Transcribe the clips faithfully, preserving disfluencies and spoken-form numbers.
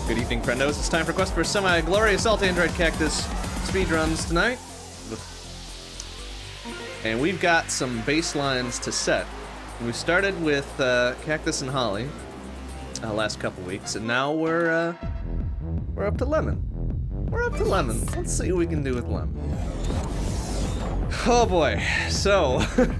Good evening, friendos. It's time for Quest for Semi-Glorious Alt-Android Cactus speedruns tonight. And we've got some baselines to set. We started with uh, Cactus and Holly uh, last couple weeks, and now we're uh, we're up to Lemon. We're up to Lemon. Let's see what we can do with Lemon. Oh boy. So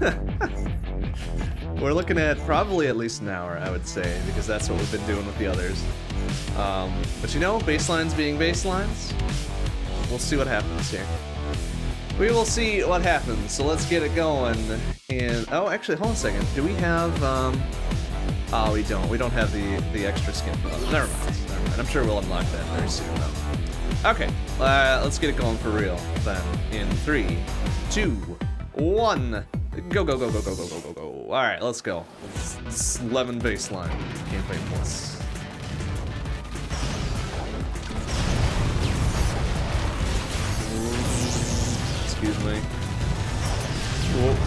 we're looking at probably at least an hour, I would say, because that's what we've been doing with the others. Um, but you know, baselines being baselines, we'll see what happens here. We will see what happens, so let's get it going. And, oh, actually, hold on a second. Do we have, um, oh, we don't. We don't have the, the extra skin. Oh, never mind, never mind. I'm sure we'll unlock that very soon, though. Okay, uh, let's get it going for real, then. In three, two, one. Go, go, go, go, go, go, go, go, go. All right, let's go. It's, it's Lemon baseline. Campaign Plus. Excuse me. Whoa.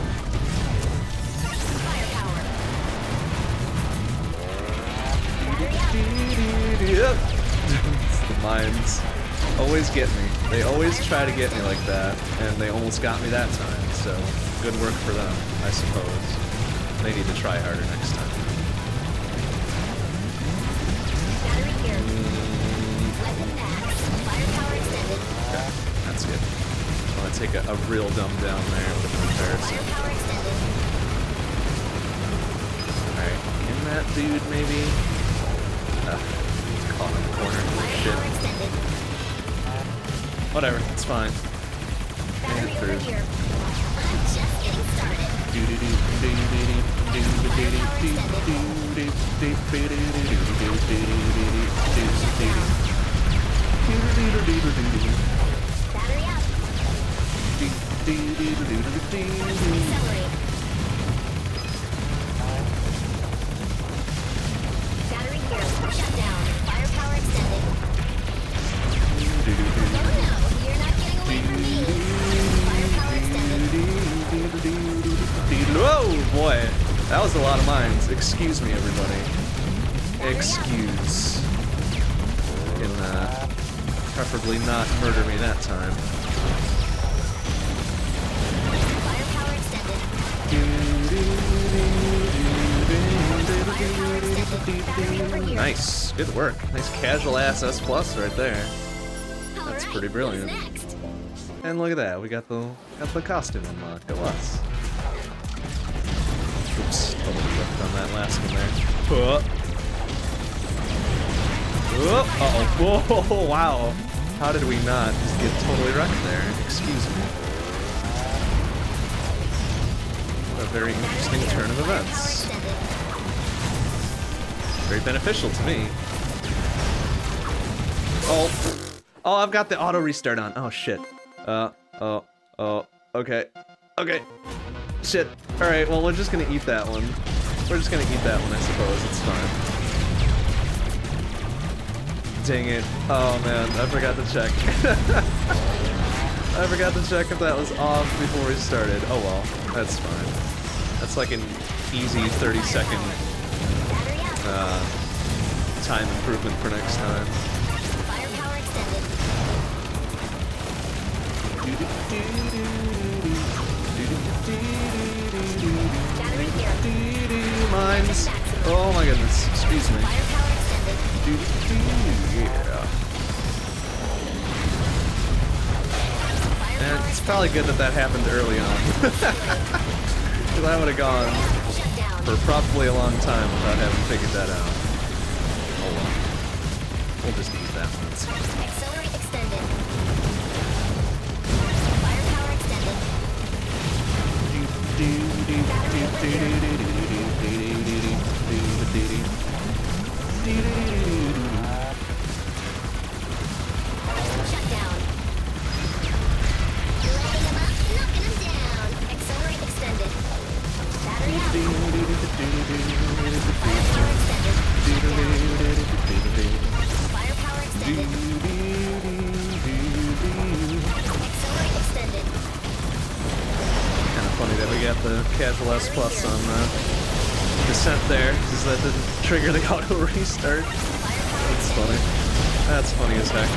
Yep. It's the mines. Always get me. They always try to get me like that, and they almost got me that time, so good work for them, I suppose. They need to try harder next time. Okay, that's good. I want to take a, a real dumb down there for the comparison. Alright, in that dude, maybe? Uh, caught in the corner. Shit. Whatever, it's fine. Made it through. Battery up. Accelerate. Battery here. Shut down. Firepower extended. No, no, you're not getting away from me. Firepower extended. Whoa, boy. That was a lot of mines. Excuse me, everybody. Excuse. You can, uh, preferably not murder me that time. Firepower extended. Battery over here. Nice. Good work. Nice casual ass S plus right there. That's All pretty right, brilliant. who's next? And look at that. We got the got the costume unlocked at us. Oops. Totally whipped on that last one there. Oh. Oh, uh-oh. Whoa, wow. How did we not just get totally wrecked there? Excuse me. A very interesting turn of events. Very beneficial to me. Oh. Oh, I've got the auto restart on. Oh, shit. Uh, oh, oh, okay. Okay. Shit. Alright, well, we're just gonna eat that one. We're just gonna eat that one, I suppose. It's fine. Dang it. Oh man, I forgot to check. I forgot to check if that was off before we started. Oh well, that's fine. That's like an easy thirty second uh, time improvement for next time. Firepower extended. Battery here. Mines. Oh my goodness, excuse me. Firepower extended. Yeah. And it's probably good that that happened early on. Because I would have gone Shut down. for probably a long time without having figured that out. Oh well. We'll just eat that one. It's fine. Accelerate extended. Firepower extended. Shut down. Lighting him up, knocking him down. Accelerate extended. Battery out. Firepower extended. Shut down. Firepower extended. Accelerate extended. Kind of funny that we got the casual S plus on uh, descent there, because that didn't trigger the auto restart. That's funny. That's funny as heck.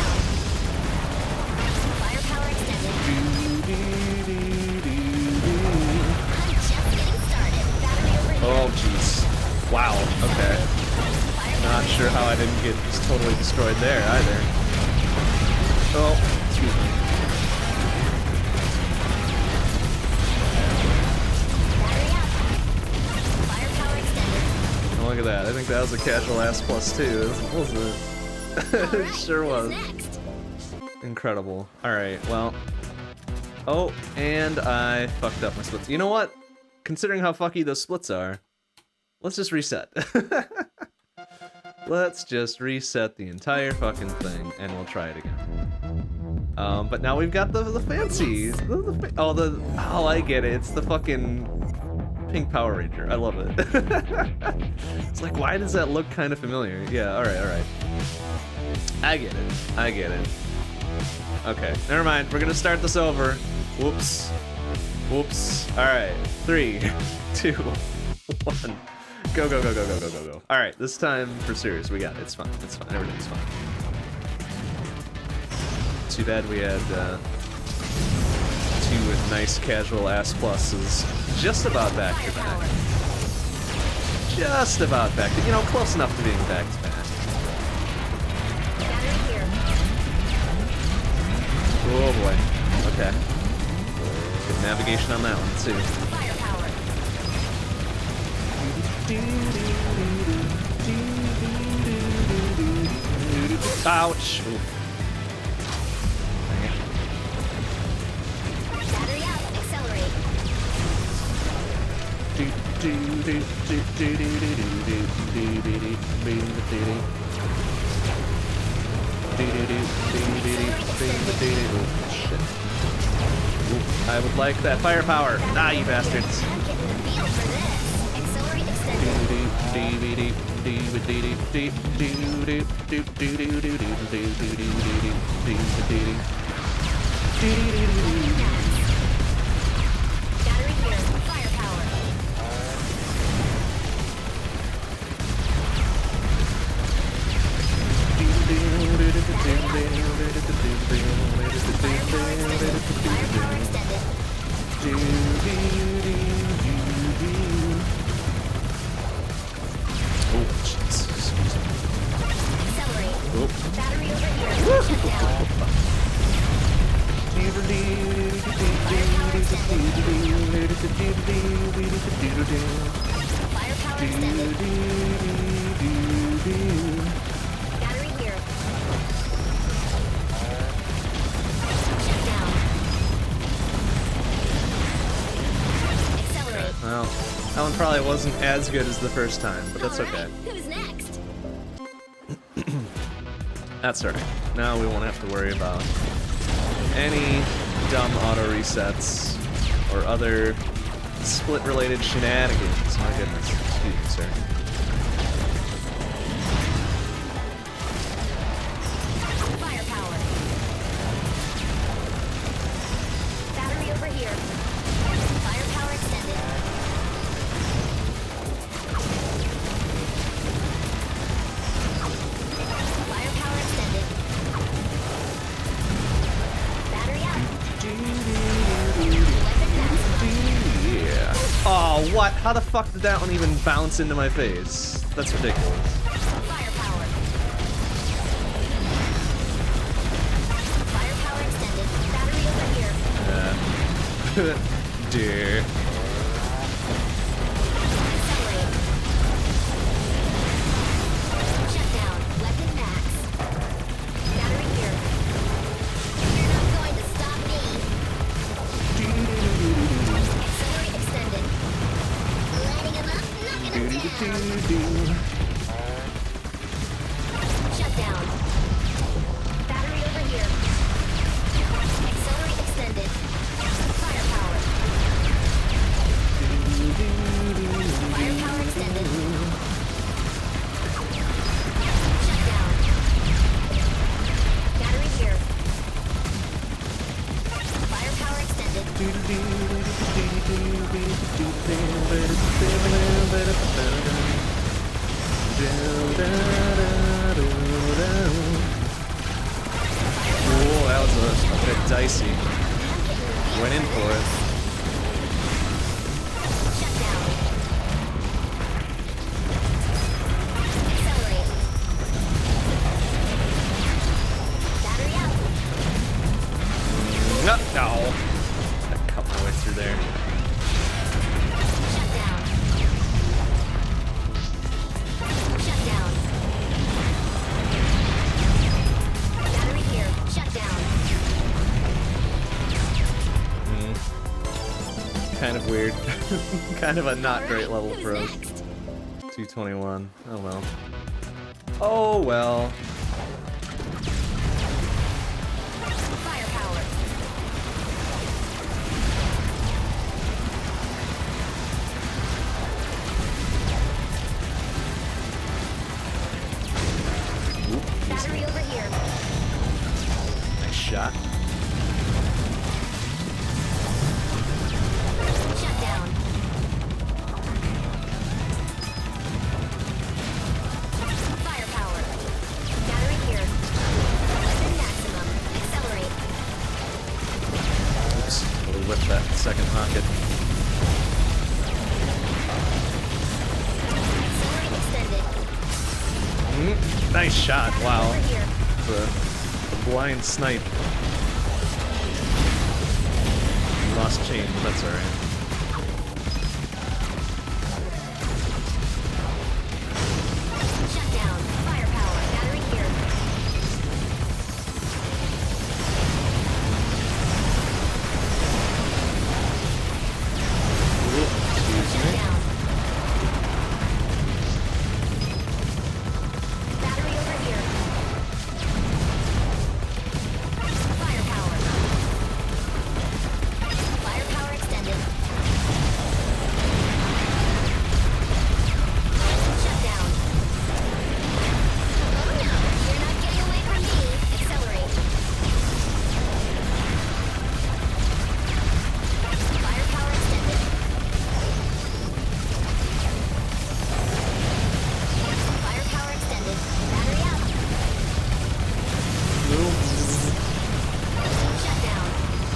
Firepower extended. I'm just getting started. Battery over here. Oh, jeez. Wow, okay. Not sure how I didn't get just totally destroyed there either. Oh, excuse me. Battery up. Firepower extended. Oh, look at that. I think that was a casual ass plus two, wasn't it? It Alright, sure who's was. next? Incredible. Alright, well. Oh, and I fucked up my splits. You know what? Considering how fucky those splits are, let's just reset. Let's just reset the entire fucking thing, and we'll try it again. Um, but now we've got the the fancy. The, the fa oh, the oh, I get it. It's the fucking pink Power Ranger. I love it. It's like, why does that look kind of familiar? Yeah. All right. All right. I get it. I get it. Okay. Never mind. We're gonna start this over. Whoops. Whoops. All right. Three, two, one. Go, go, go, go, go, go, go, go. All right, this time for serious, we got it. It's fine. It's fine. Everything's fine. Too bad we had uh, two nice casual ass pluses. Just about back to back. Just about back to, you know, close enough to being back to back. Battery here. Oh boy. Okay. Good navigation on that one too. Firepower. Ouch. Ooh. Battery up. Accelerate. Shit. Ooh, I would like that firepower. Ah, you bastards. I'm getting the feel for this. Accelerate extended. Battery here. Firepower. Firepower extended. Oh, Jesus. Accelerate. Oh. Battery over here. Shut down. Firepower extended. Battery here. Shut down. Accelerate. Well, that one probably wasn't as good as the first time, but that's okay. Alright, who's next? That's alright. Now we won't have to worry about any dumb auto resets or other split-related shenanigans. My goodness. Excuse me, sir. Firepower. Battery over here. Firepower extended. Firepower extended. Battery up. Weapon maximum. Yeah. Oh, what? How the fuck did that one even bounce into my face? That's ridiculous. Firepower. Firepower extended. Battery over here. Uh, dear. Accelerate. Shut down. Weapon max. Battery here. You're not going to stop me. Accelerate extended. Lighting him up, knocking him down. Shut down. Battery over here. Accelerate extended. Firepower. icy. Went in for it. Shut down. Accelerate. Battery out. No, no. I cut my way through there. Shut down. Shut down. Battery here. Shut down. Kind of weird. Kind of a not Alright, great level who's for us. next? two twenty-one. Oh well. Oh well. Firepower. Oop, Battery over here. nice shot. Shut down. Firepower. Battery here. Weapon maximum. Accelerate. Oops, really whipped that second rocket. Accelerate extended. Mm, nice shot. Battery Wow. over here. The, the blind snipe. Lost chain, but that's alright. Shut down. Firepower. Battery here. Oop, excuse Shut me. down. Battery over here. Firepower. Firepower extended. Shut down. Oh no, you're not getting away from me. Accelerate. Firepower extended. Firepower extended. Battery out. Shut down.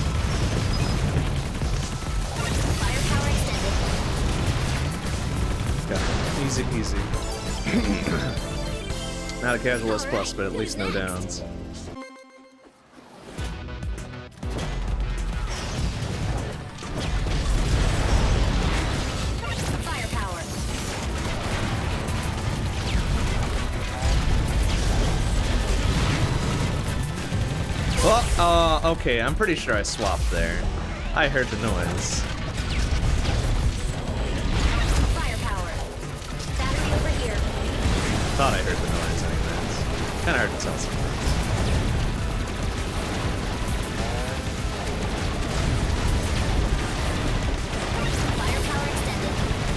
Firepower extended. Got it. Easy peasy. Not a casual S plus, but at least no downs. Firepower. Oh, uh, okay, I'm pretty sure I swapped there. I heard the noise. Firepower. Battery over here. Thought I heard the noise anyways. Kinda hard to tell sometimes. Firepower extended.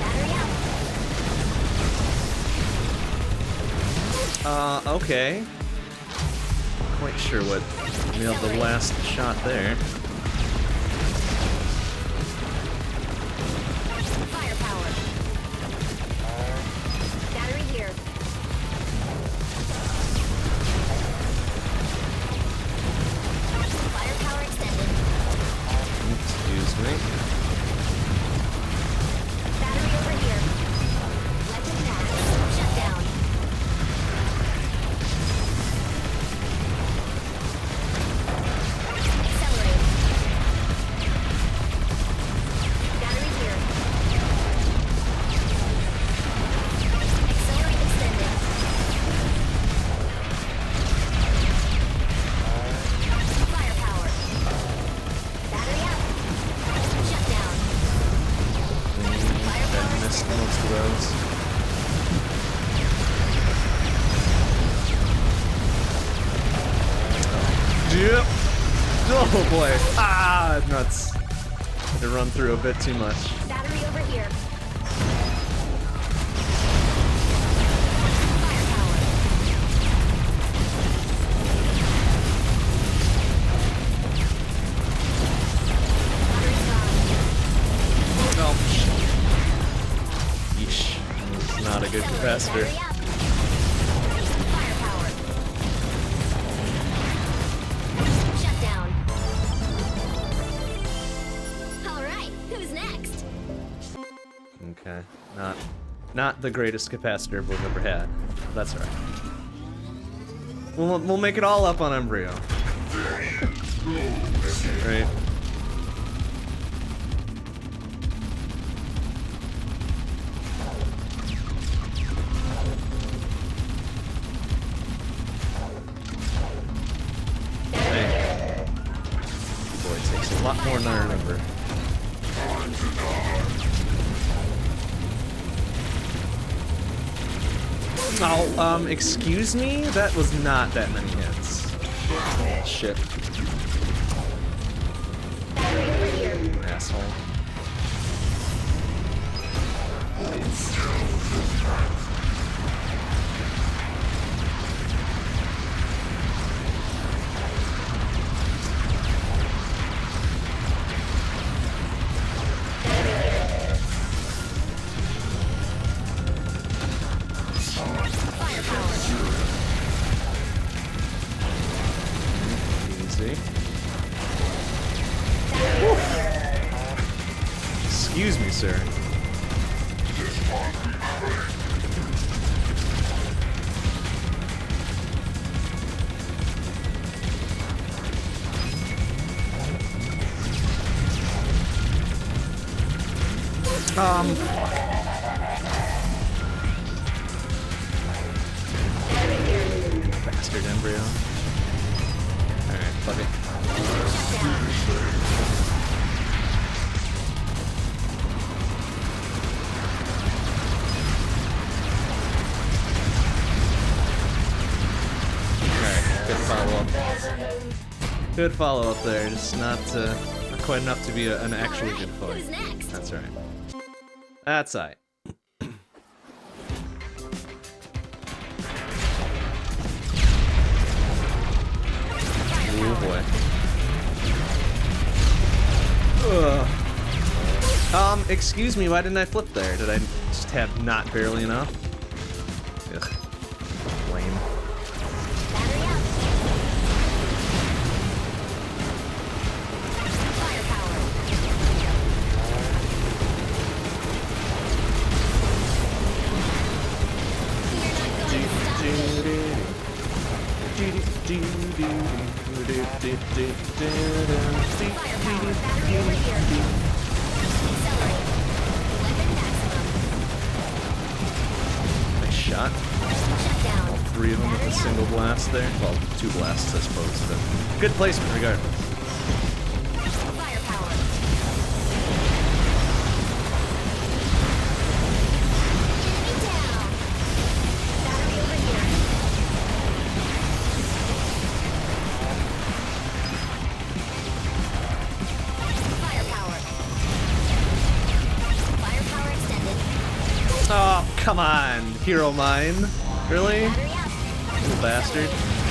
Battery out. Uh, okay. Quite sure what nailed the last shot there. Firepower. Battery here. Firepower extended. Excuse me. Battery over here. Weapon max. Shut down. Accelerate. Battery here. Accelerate extended. Firepower. Battery out. Shut down. I missed most of those. Yep. Oh boy. Ah, nuts. Had to run through a bit too much. Battery over here. Firepower. Battery's gone. No. Yeesh. It's not a good capacitor. Battery up. Firepower. Shut down. Not the greatest capacitor we've ever had. That's alright. We'll, we'll make it all up on Embryo. Right? Dang. Boy, it takes a lot more than I remember. Oh, um, excuse me? That was not that many hits. Shit. Asshole. Excuse me, sir. Um. Bastard embryo. Alright, fuck it. Good follow up there, just not, uh, not quite enough to be a, an actually good fight. Who's next? That's right. That's right. Oh boy. Ugh. Um, excuse me, why didn't I flip there? Did I just have not barely enough? Ugh. Lame. Nice shot. All three of them with a single blast there. Well, two blasts, I suppose, but good placement regardless. Oh, come on, hero mine. Really? Little bastard.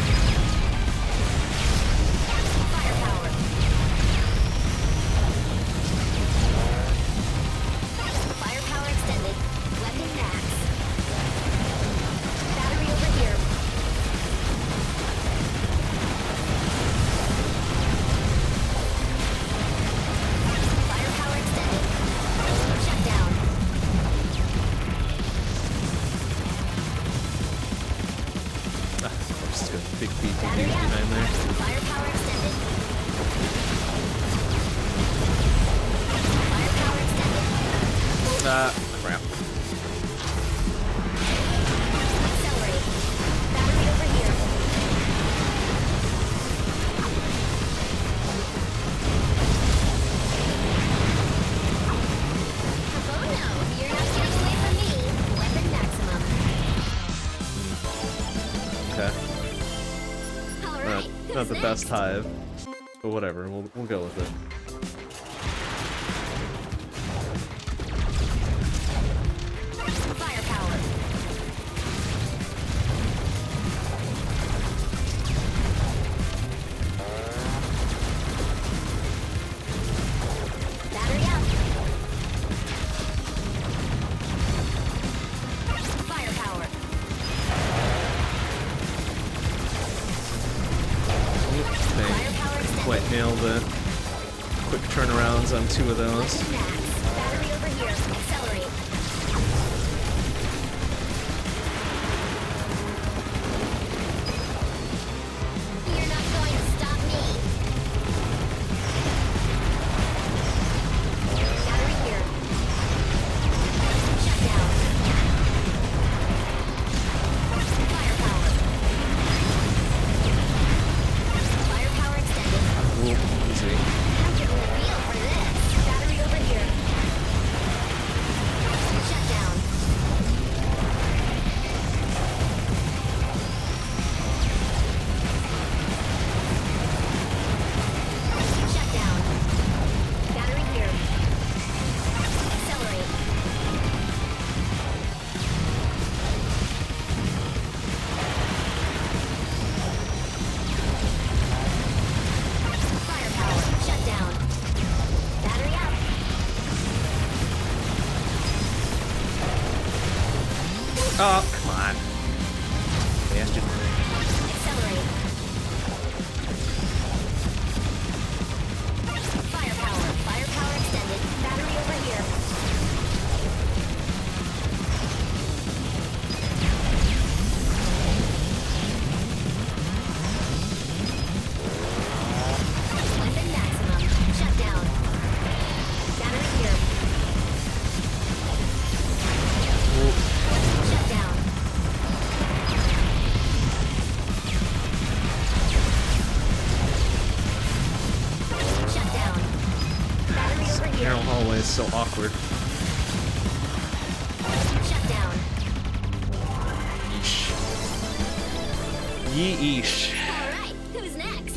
Firepower extended. Weapon max. Battery over here. Firepower extended. Shut down. Just got a big beat from these behind there. Firepower extended. Firepower extended. Ah, crap. Accelerate. Battery over here. Oh no, you're not getting away from me. Weapon maximum. Okay. All Not, right. not the who's best next? hive, but whatever. We'll we'll go with it. Firepower. Battery up. Firepower. Firepower extended. Quite nail the quick turnarounds on two of those. Max. Battery over here. Accelerate. Oh, come on. Bastard. Accelerate. Firepower. Firepower extended. Battery over here. Weapon maximum. Shut down. Battery here. Shut down. Shut down. Battery over here. Narrow hallway is so awkward. Shut down. Yeesh. Yeesh. All right, who's next?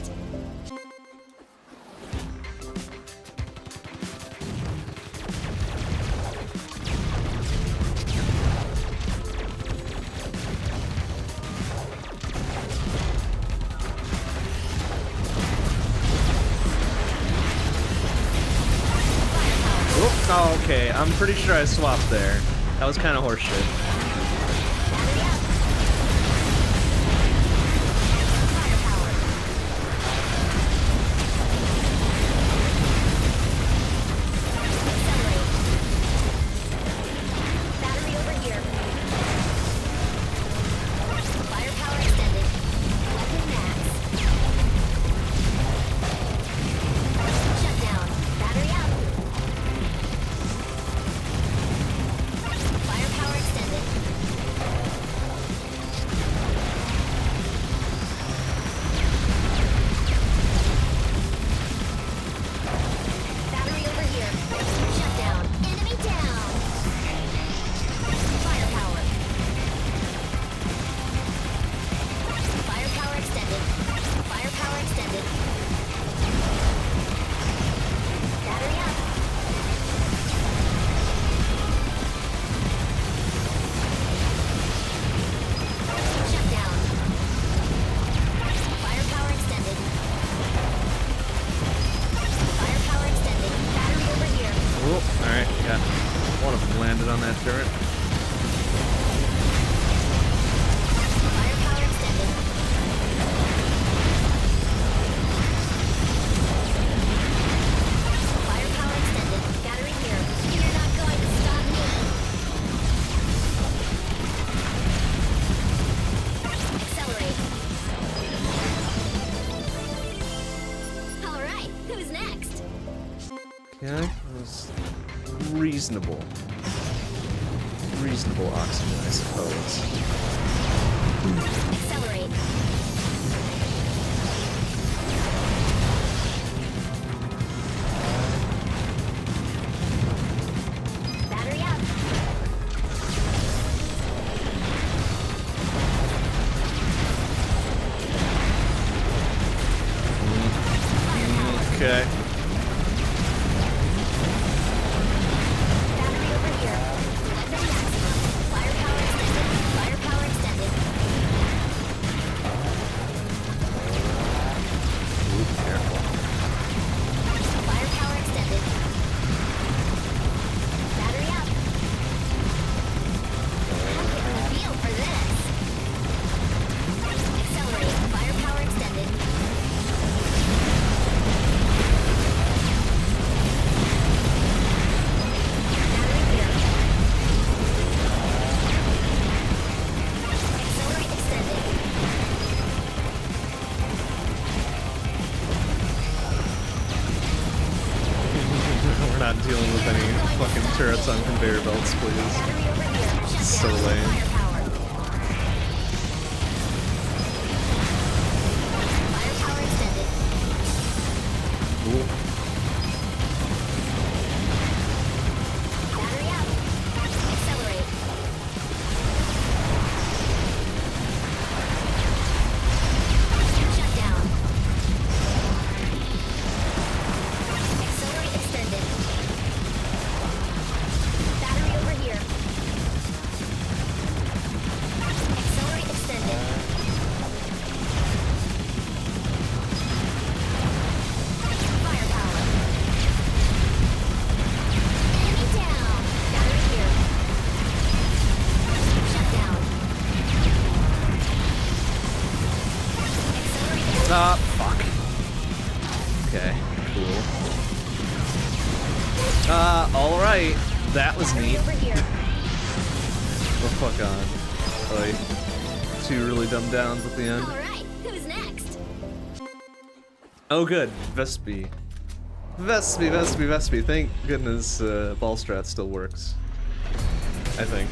Oh, okay, I'm pretty sure I swapped there. That was kind of horseshit. Battery up. Firepower. Accelerate. Battery over here. Firepower extended. Weapon max. Shut down. Battery up. Firepower extended. Battery over here. Shut down. Enemy down. Firepower. Firepower extended. Firepower extended. Battery up. Shut down. Firepower extended. Firepower extended. Battery over here. Oh, alright, yeah. One of them landed on that turret. Firepower extended. Firepower extended. Battery here. You're not going to stop me. Accelerate. All right, who's next? Yeah, it was reasonable. Reasonable oxygen, I suppose. Accelerate. Battery up. Firepower. Okay. Battery over here. Weapon maximum. Firepower extended. Firepower extended. Ooh, careful. Firepower extended. Battery up. I'm getting the feel for this. Accelerate. Firepower extended. Battery here. Accelerate extended. We're not dealing with any fucking turrets on conveyor belts, please. Battery over here. Shut So down. lame. Firepower. Firepower extended. Ooh. Battery up. Accelerate. Shut down. Accelerate extended. Battery over here. Ah, fuck. Okay, cool. Uh, alright. That was neat. Over here. Oh, fuck on. Like, two really dumb downs at the end. Alright, who's next? Oh, good. Vespi. Vespi, Vespi, Vespi. Thank goodness uh, ball strat still works. I think.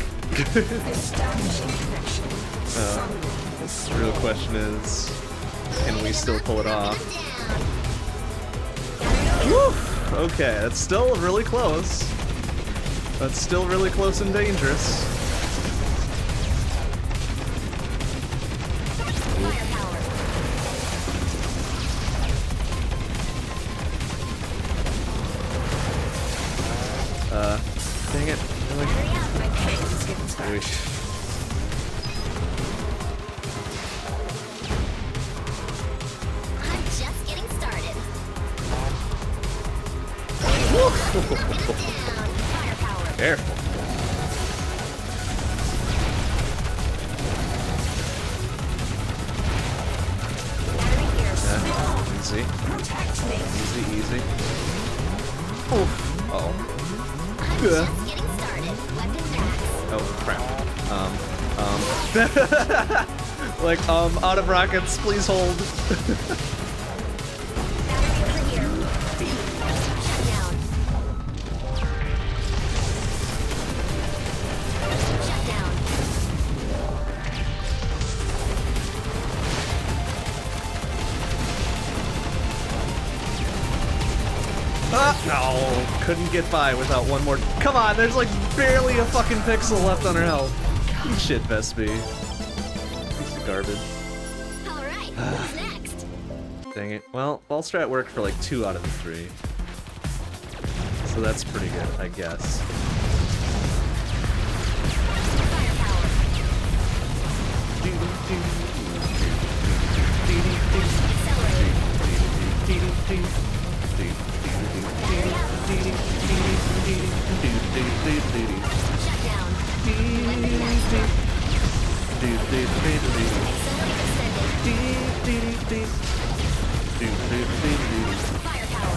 uh, the real question is, can we still pull it off? Woo! Okay, that's still really close. That's still really close and dangerous. Uh, dang it. Really? Maybe. I'm just getting started. Firepower. Careful. Yeah, easy. Easy, easy. Oof. Uh-oh. I'm just getting started. Weapon packs. Oh, crap. Um, um. like, um, out of rockets, please hold. Battery over here. Shut down. Shut down. Ah, no, couldn't get by without one more. Come on, there's like barely a fucking pixel left on her health. Eat shit, Vespi. Piece of garbage. Alright, who's next? Dang it. Well, ball strat worked for like two out of the three. So that's pretty good, I guess. Firepower. Accelerate. Shut down. Weapon packs. Firepower.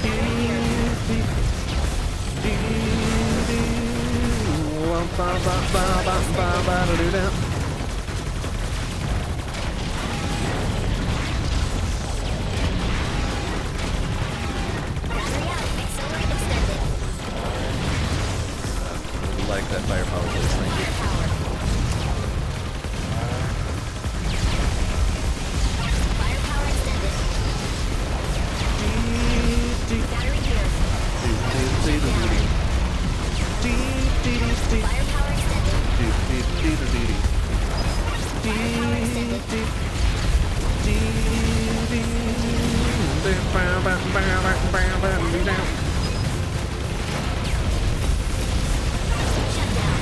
Battery out. Accelerate extended. Like that firepower voice, thank you. Firepower. Firepower extended. Battery here. Firepower extended. Firepower extended. Shut down.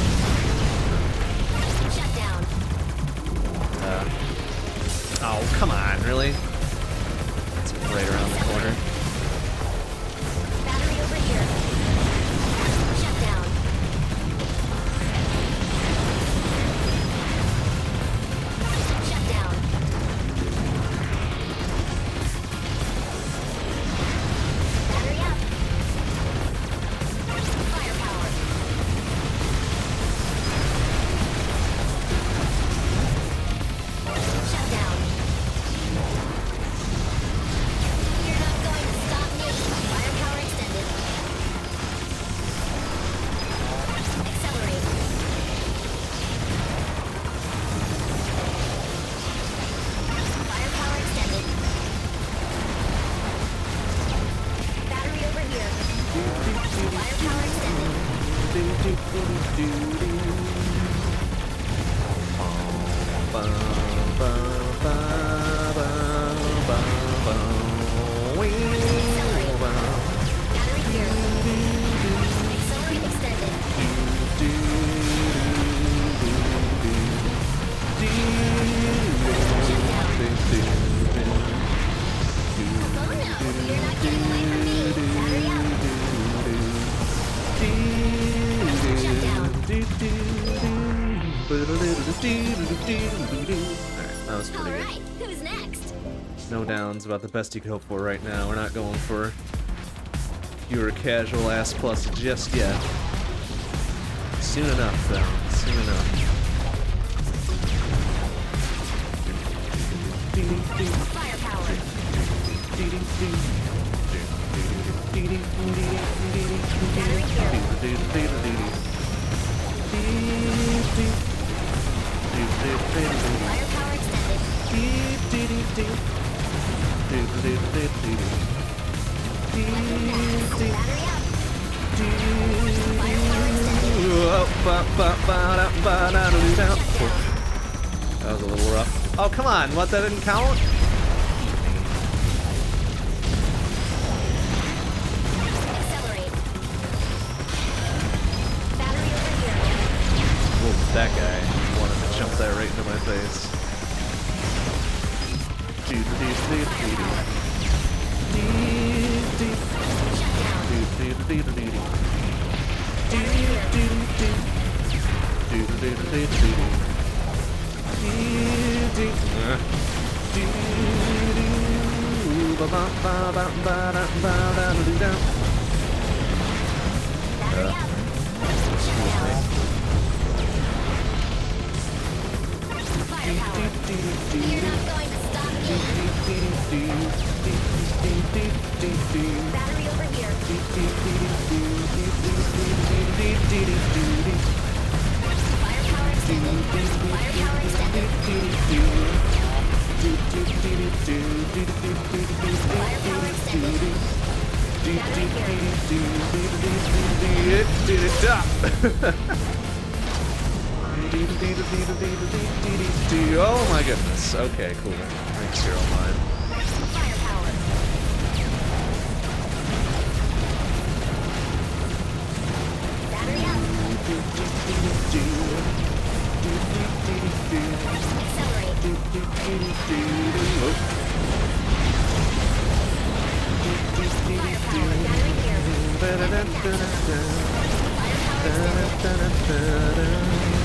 Shut down. Uh, oh, come on, really? It's right around the corner. Battery over here. Shut down. Shut down. Battery up. Firepower. Shut down. You're not going to stop me. Firepower extended. Accelerate. Firepower extended. Battery over here. Firepower extended. Battery here. Accelerate extended. Oh no, you're not getting away from me. Battery up. Shut down. Alright, that was pretty good. Alright, who's next? No downs, about the best you could hope for right now. We're not going for your casual ass plus just yet. Soon enough, though. Soon enough. Firepower. Battery here. Firepower extended. Battery up. That was a little rough. Oh, come on. What, that didn't count? Accelerate. Battery over here. Whoa, that guy wanted to jump that right into my face. Shut You're not going to stop me. Battery over here. Firepower extended. Firepower extended. Firepower extended. Oh my goodness. Okay, cool. Thanks, you're all mine. Firepower. Battery up. Accelerate. Firepower. Battery here. Firepower extended.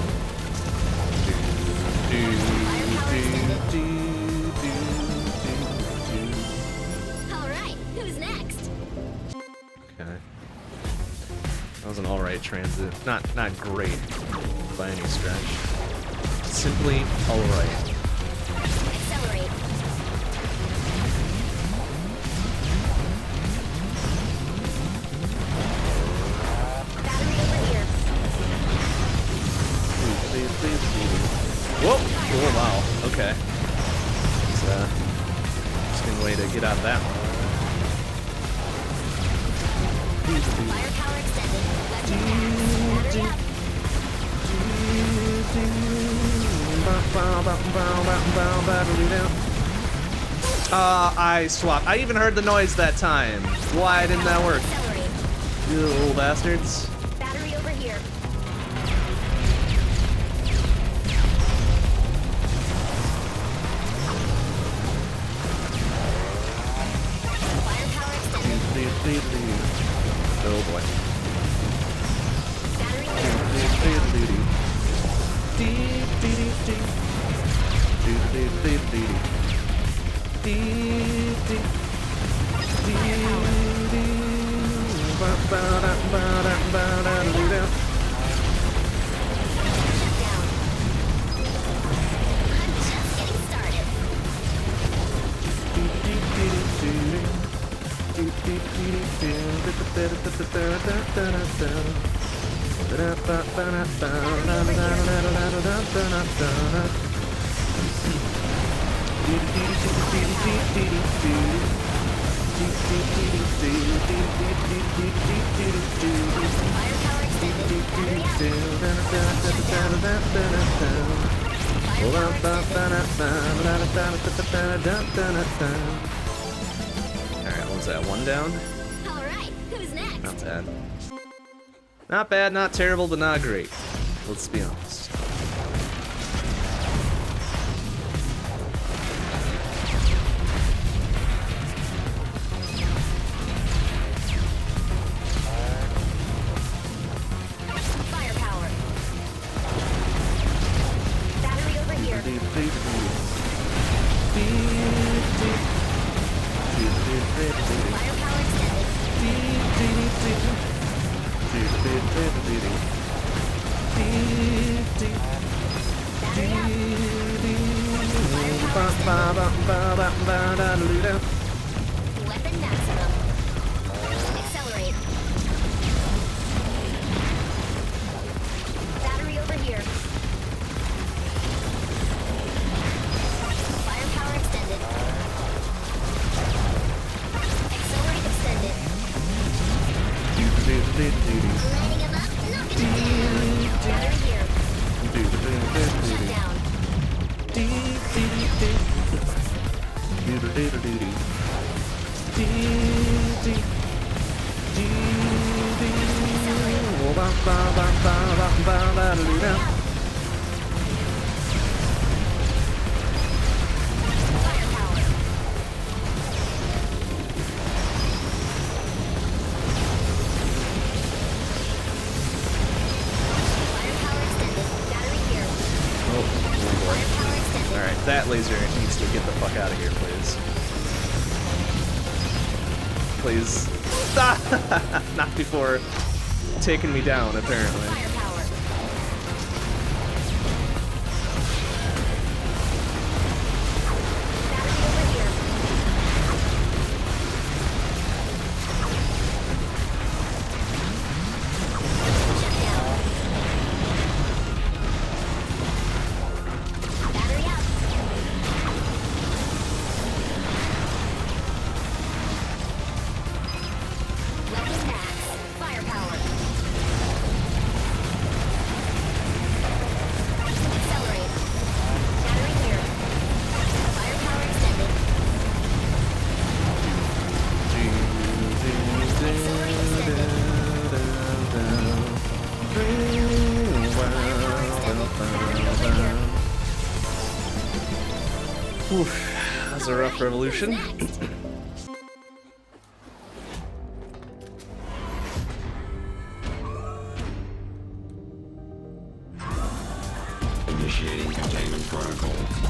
Alright, who's next? Okay. That was an alright transit. Not not great by any stretch. Simply alright. Accelerate. Battery over here. Whoa! Oh wow, okay. It's a interesting way to get out of that one. Firepower extended. Left pass. Battery up. Uh, I swapped. I even heard the noise that time. Why didn't that work? Accelerate. You little bastards. Battery over here. Firepower extended. Oh boy. Battery Alright, what was that? One down? Alright, who's next? Not bad. Not bad, not terrible, but not great. Let's be honest. Firepower. Battery over here. Weapon maximum. Accelerate. Battery over here. Firepower extended. Accelerate extended. Lighting him up, knocking him down. Battery here. Shut down. That laser needs to get the fuck out of here, please. Please. Not before taking me down, apparently. Oof, that was a rough revolution. Initiating containment protocol.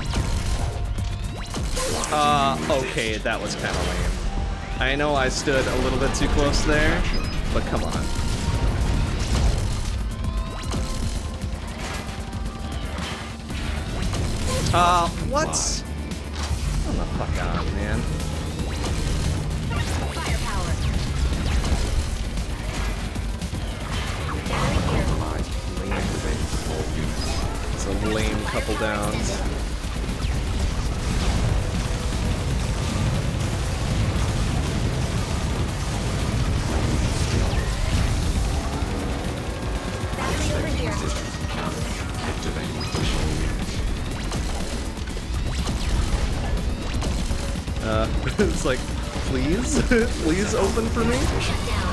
Uh, okay, that was kind of lame. I know I stood a little bit too close there, but come on. Uh, what? Come the fuck on, man. Firepower. It's a lame couple downs. Battery over here. Uh, it's like, please? Please open for me? Shut down.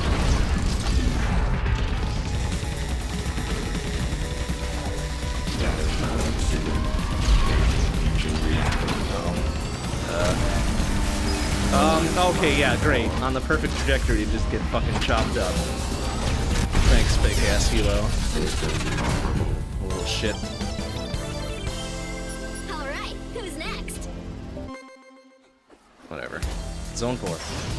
Um, okay, yeah, great. On the perfect trajectory, you just get fucking chopped up. Thanks, big ass helo. Little shit. Alright, who's next? Whatever. Zone four.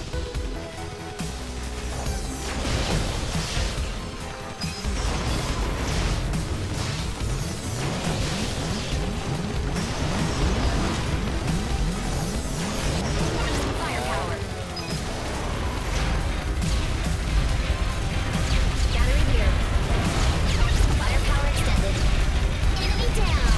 Firepower. Battery here. Firepower extended. Enemy down.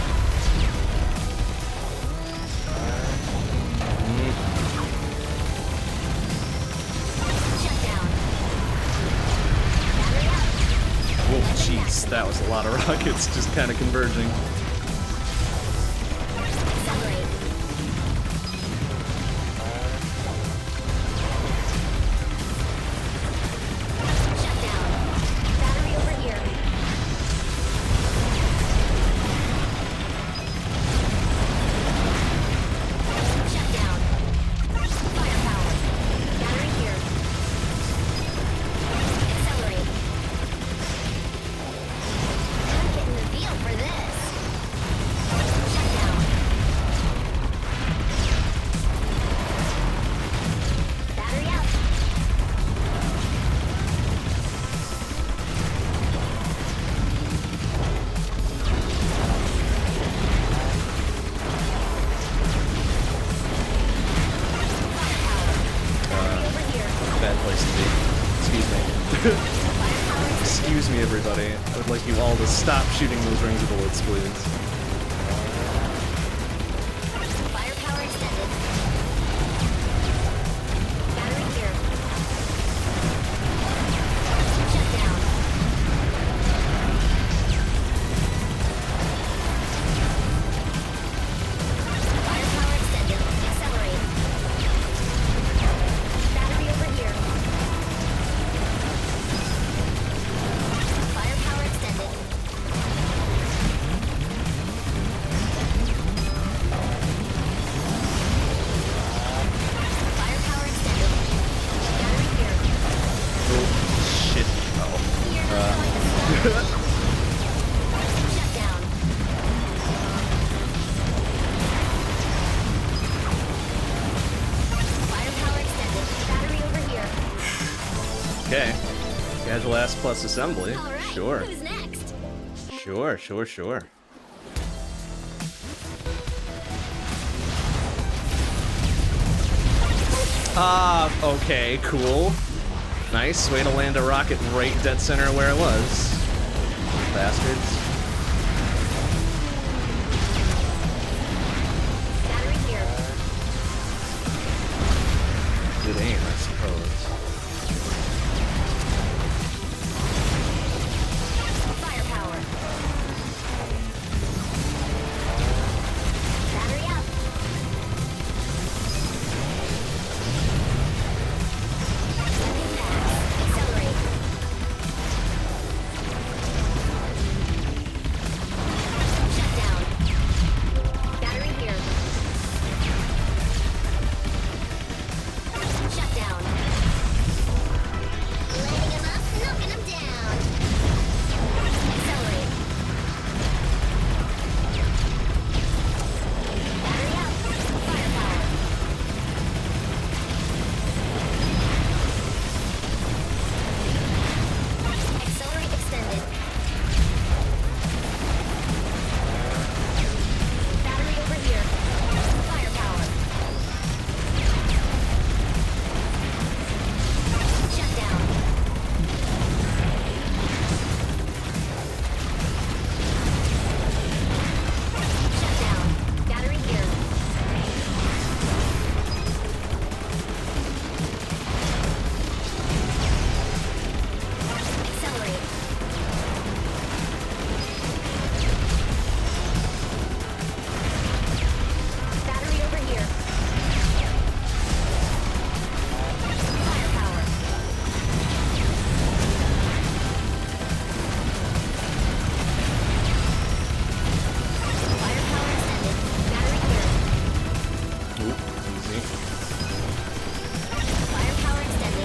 Shut down. Battery up. Whoa, jeez, that was a lot of rockets just kind of converging. Accelerate. Shut down. Battery over here. Shut down. Firepower. Battery here. Accelerate. I'm getting the feel for this. everybody. I would like you all to stop shooting those rings of bullets, please. Firepower extended. Battery here. Shut down. Firepower extended. Accelerate. Battery over here. Firepower extended. Firepower extended. Battery here. Oh, shit. Oh. You're not going to stop. Shut down. Firepower extended. Battery over here. Okay. Agile plus assembly. All right. Sure. Who's next? Sure, sure, sure. Ah, okay, cool. Nice way to land a rocket right dead center where it was. Bastards. Battery here. Good aim, I suppose. Firepower. Battery up. Sending max. Accelerate. Shut down. Battery here. Shut down. Lighting him up, knocking him down. Accelerate. Battery up. Firepower. Accelerate extended. Battery over here. Firepower. Shut down. Shut down. Battery here. Accelerate. Battery over here. Firepower. Firepower extended. Battery here. Oop, easy. Firepower extended.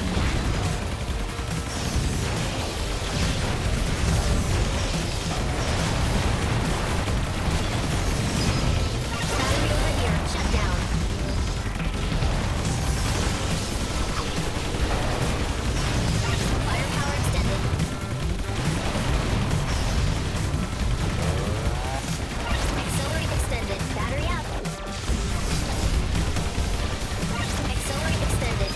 Battery over here. Shut down. Firepower extended. Accelerate extended. Battery up. Accelerate extended.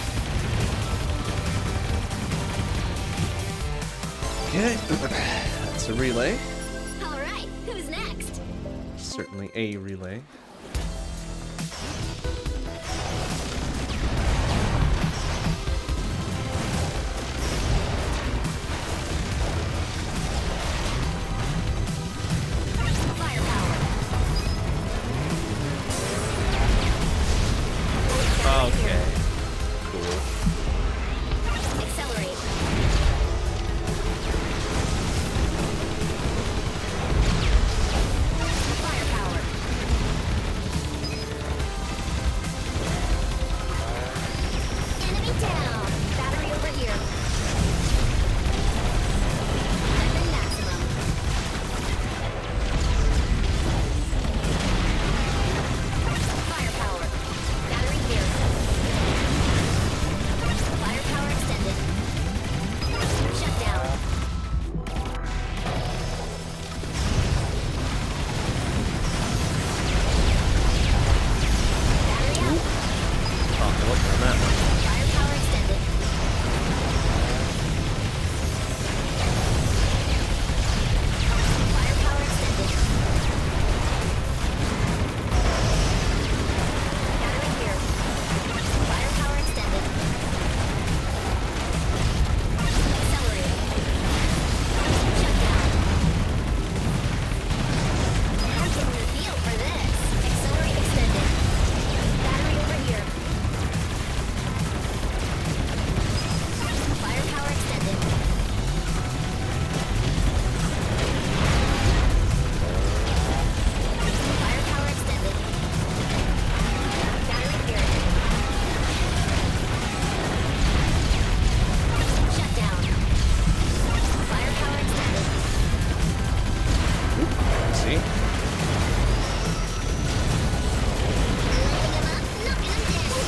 Okay. That's a relay. All right. Who's next? Certainly a relay. Firepower. Okay. Cool. Accelerate. Firepower.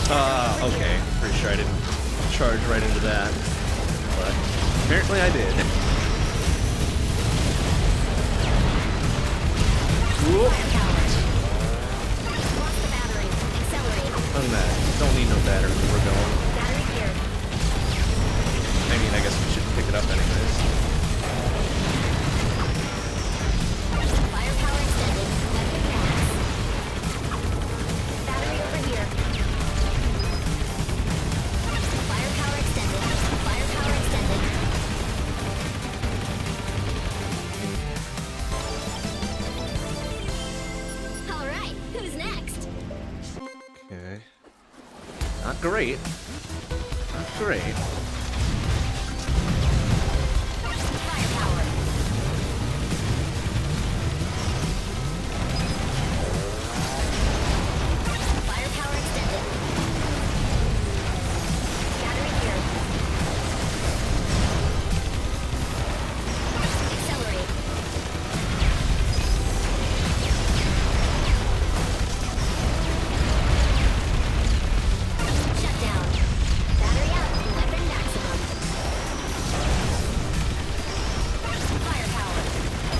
Uh, okay. Pretty sure I didn't charge right into that. But apparently I did. Whoop. Other than that, don't need no battery where we're going. I mean, I guess we should pick it up anyways. Firepower extended. Weapon max. Battery over here. Firepower extended. Firepower extended. All right, who's next? Okay. Not great. Not great. Firepower. Firepower extended. Battery here. Accelerate. Shut down. Battery up. Weapon maximum. Firepower.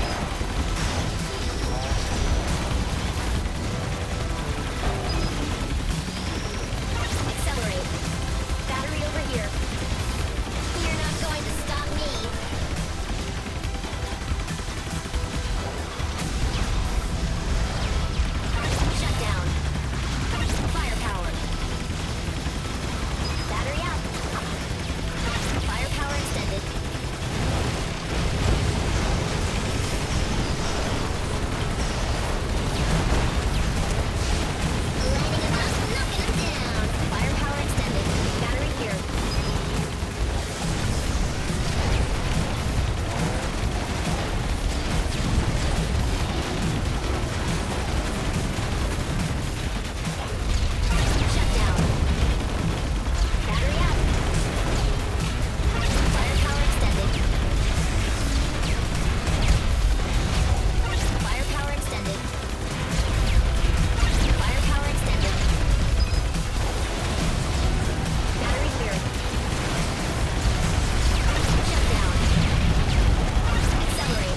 Accelerate. Battery over here. You're not going to stop me. Shut down. Firepower. Battery up. Firepower extended. Lighting him up, knocking him down. Firepower extended. Battery here. Shut down. Battery up. Firepower extended. Firepower extended. Firepower extended. Battery here. Shut down. Accelerate.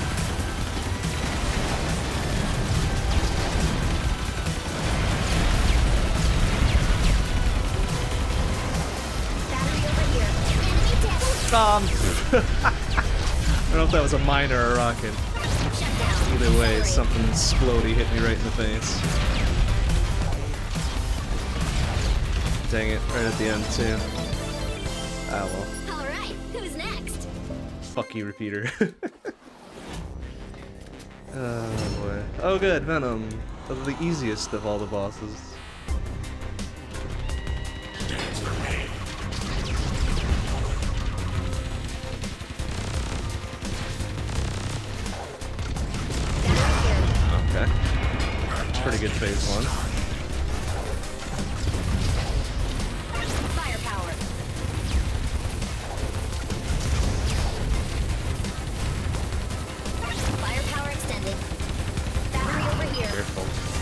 Battery over here. Enemy dead. Um, I don't know if that was a mine or a rocket. Shut down. Either way, Accelerate. something explodey hit me right in the face. Dang it, right at the end too. Ah well. All right, who's next? Fuck you, repeater. Oh boy. Oh good, Venom. The easiest of all the bosses. Battery here. Okay. Pretty good phase one. Firepower. Firepower extended. Battery over here. Careful.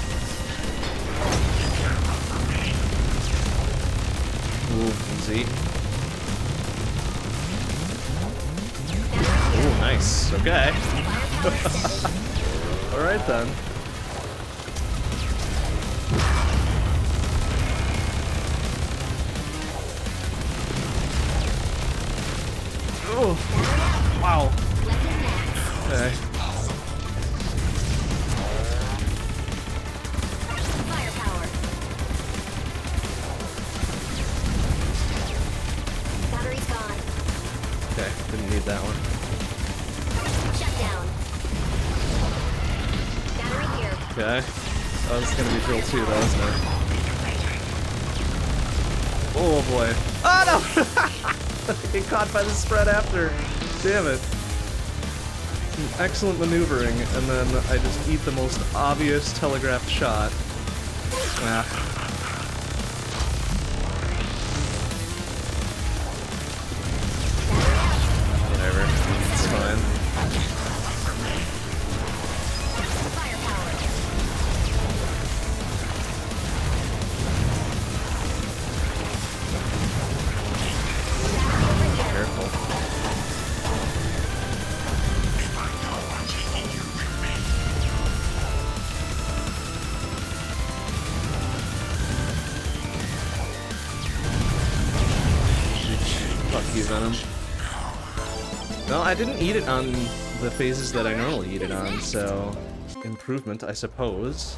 Ooh, easy. Battery here. Ooh, nice. Okay. Firepower extended. Alright then. Oh, Battery up. wow. Weapon max. Okay. Firepower. Battery's gone. Okay, didn't need that one. Shut down. Battery here. Okay. Oh, this is gonna be drill two though, isn't it? Oh boy. Oh no! I get caught by the spread after. Damn it. Some excellent maneuvering, and then I just eat the most obvious telegraphed shot. Ah. Whatever. It's fine. Firepower. you, Venom. No, I didn't eat it on the phases that I normally eat it on, so improvement, I suppose.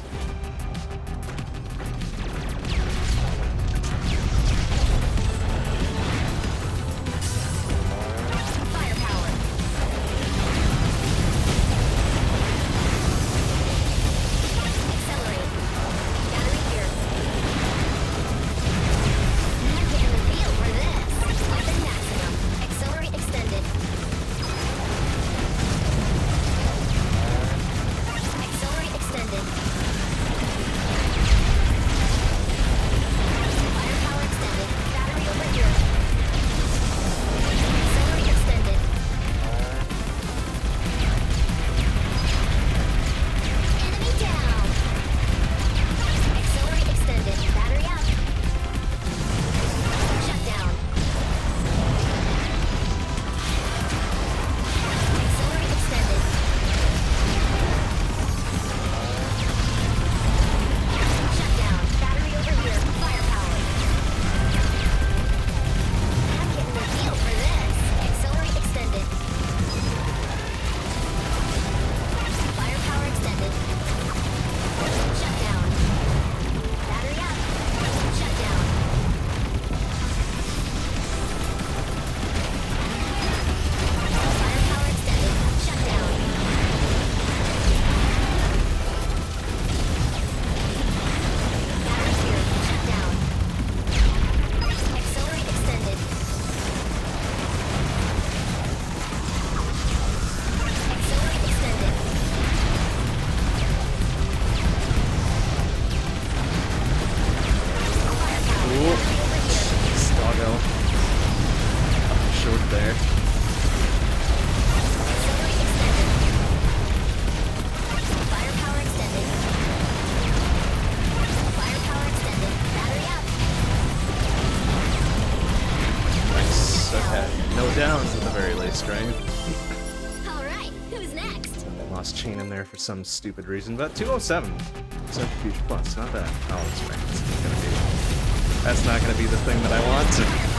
For some stupid reason, but two oh seven. So future plus, not bad. Oh, that's right. That's not gonna be. That's not gonna be the thing that I want.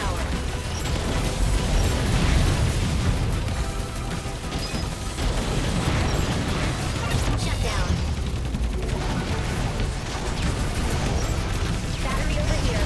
Shut down. Battery over here.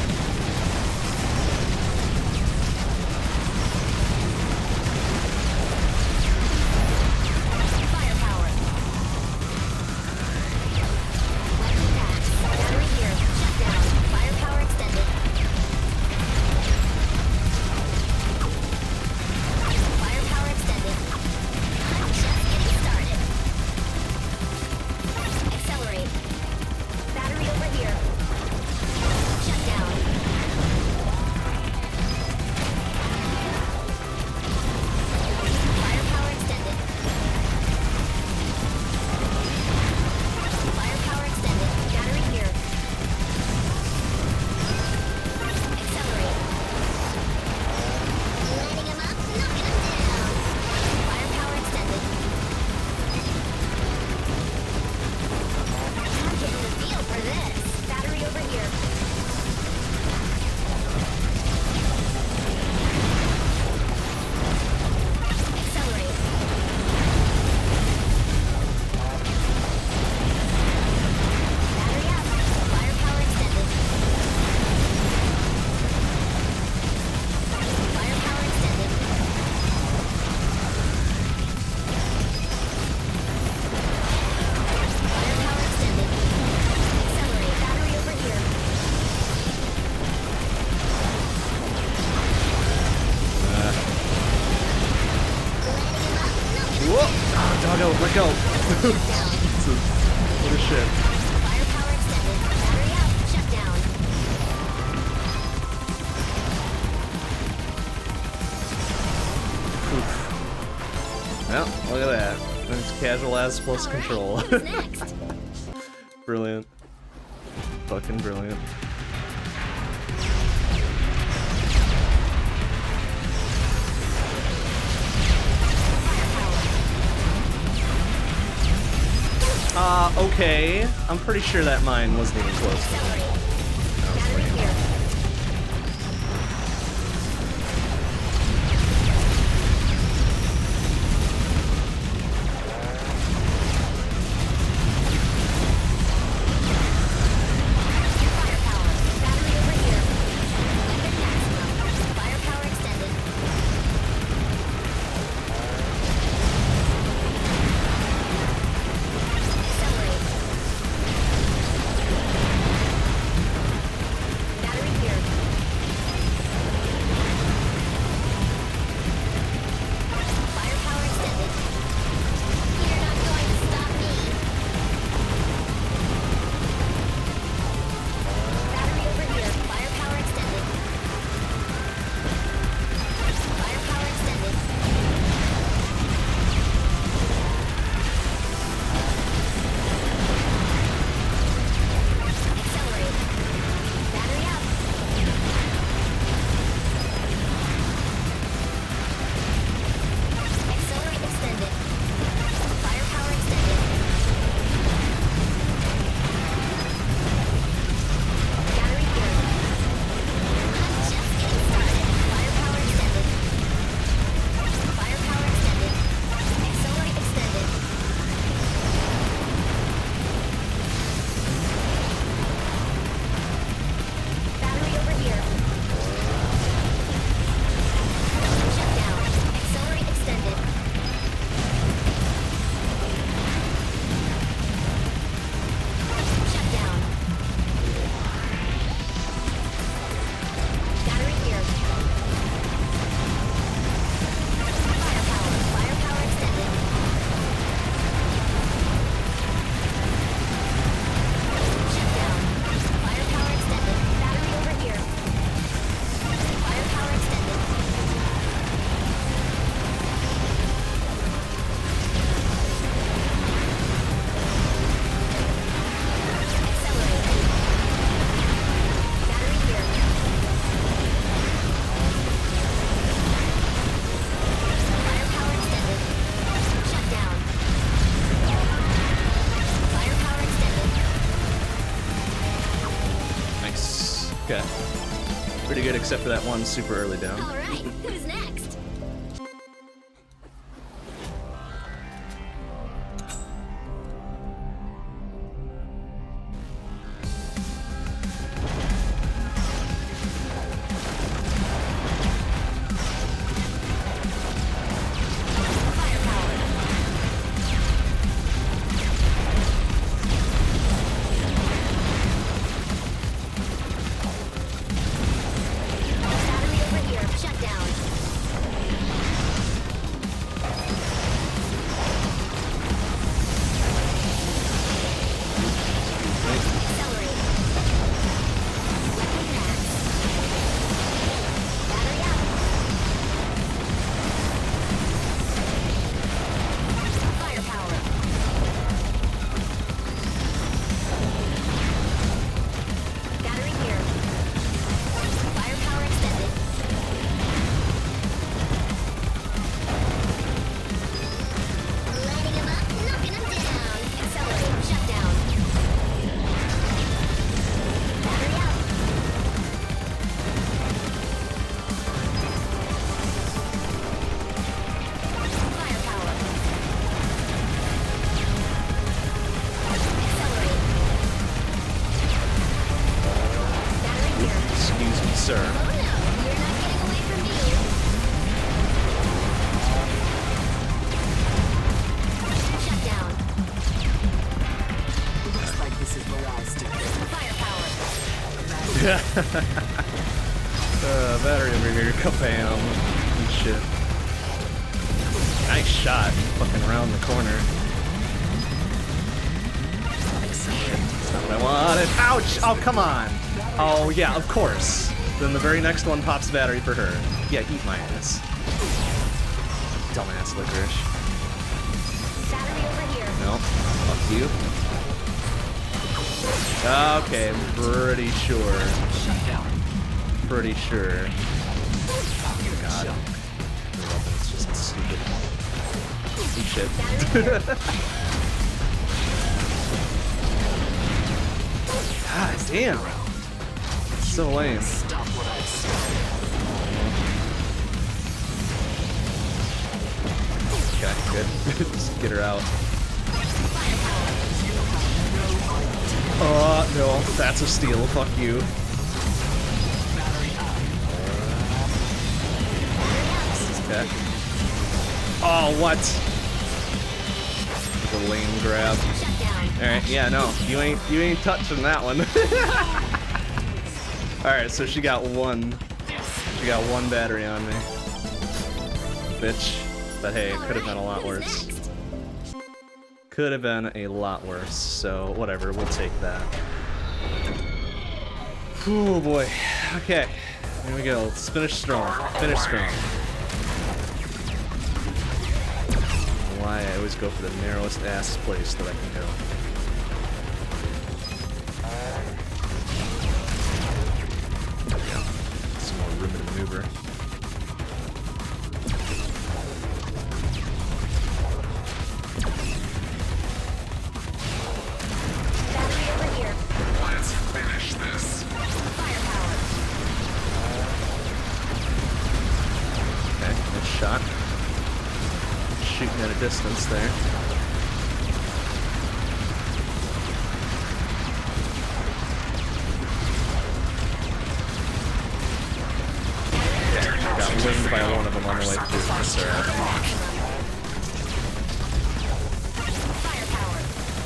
Doggo, let go. Jesus. What a shit. Firepower extended. Battery up. Shut down. Oof. Well, look at that. It's casual as plus All right, control. who's next? Brilliant. Fucking brilliant. Uh, okay. I'm pretty sure that mine wasn't even close to me. Battery here. Okay. Pretty good except for that one super early down. Alright, who's next? Battery over here. Shut down. Accelerate. Weapon max. Battery out. Firepower. Battery here. Firepower extended. Lighting him up, knocking him down. Accelerate. Shut down. Battery out. Firepower. Accelerate. Battery here. Excuse me, sir. Oh no, you're not getting away from me. Shut down. Looks like this is where I stand. Firepower. uh, battery over here, kabam, and shit. Nice shot, fucking around the corner. That's not what I wanted. Ouch! Oh, come on! Oh, yeah, of course. Then the very next one pops battery for her. Yeah, eat my ass. Dumbass licorice. Battery over here. No, fuck you. Okay, I'm pretty sure. Shut down. Pretty sure. Oh god. The weapon's just stupid. Eat shit. God damn. So lame. Stop what I started. Okay, good. Just get her out. Oh, no. That's a steal. Fuck you. Okay. Oh, what? The lane grab. Shut down. Alright, yeah, no. You ain't you ain't touching that one. Alright, so she got one. She got one battery on me. Bitch. But hey, it could have been a lot worse. Could have been a lot worse, so whatever, we'll take that. Oh boy. Okay. Here we go. Let's finish strong. Finish strong. Why I always go for the narrowest ass place that I can go. There we go. Some more room to maneuver. Battery over here. Let's finish this. Firepower. Okay, good shot. Shooting at a distance there. Okay, got winged by one of them on the way through the syrup. Firepower.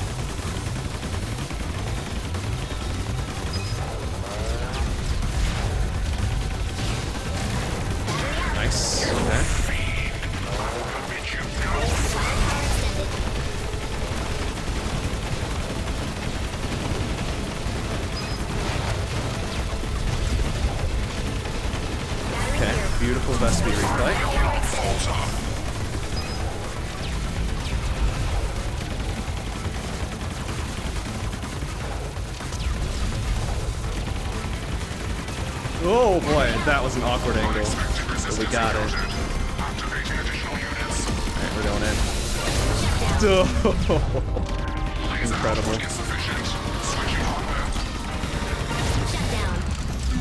Nice. Okay. Okay, beautiful Vespi replay. Oh boy, that was an awkward angle. But we got it. Alright, we're going in. Oh, incredible. Shut down.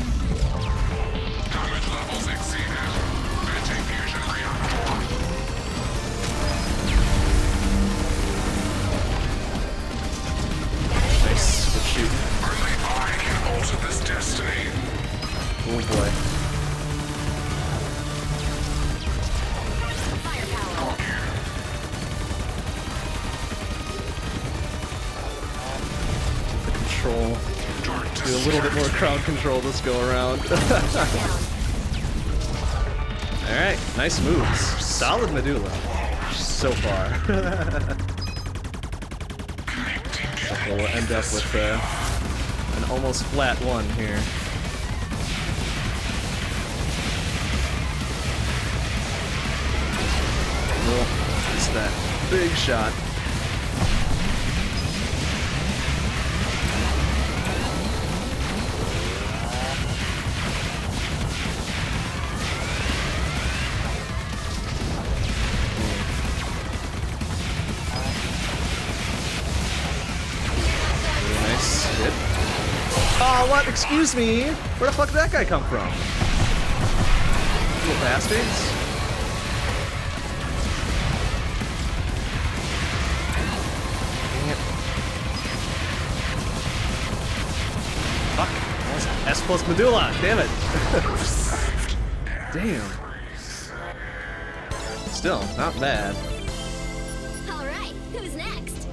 Do a little bit more crowd control this go around. Alright, nice moves. Solid Medulla. So far. We'll end up with uh, an almost flat one here. Well, it's that big shot. Oh, what? Excuse me? Where the fuck did that guy come from? Little bastards. Dang it. Fuck. S plus Medulla. Damn it. Damn. Still, not bad. Alright, who's next?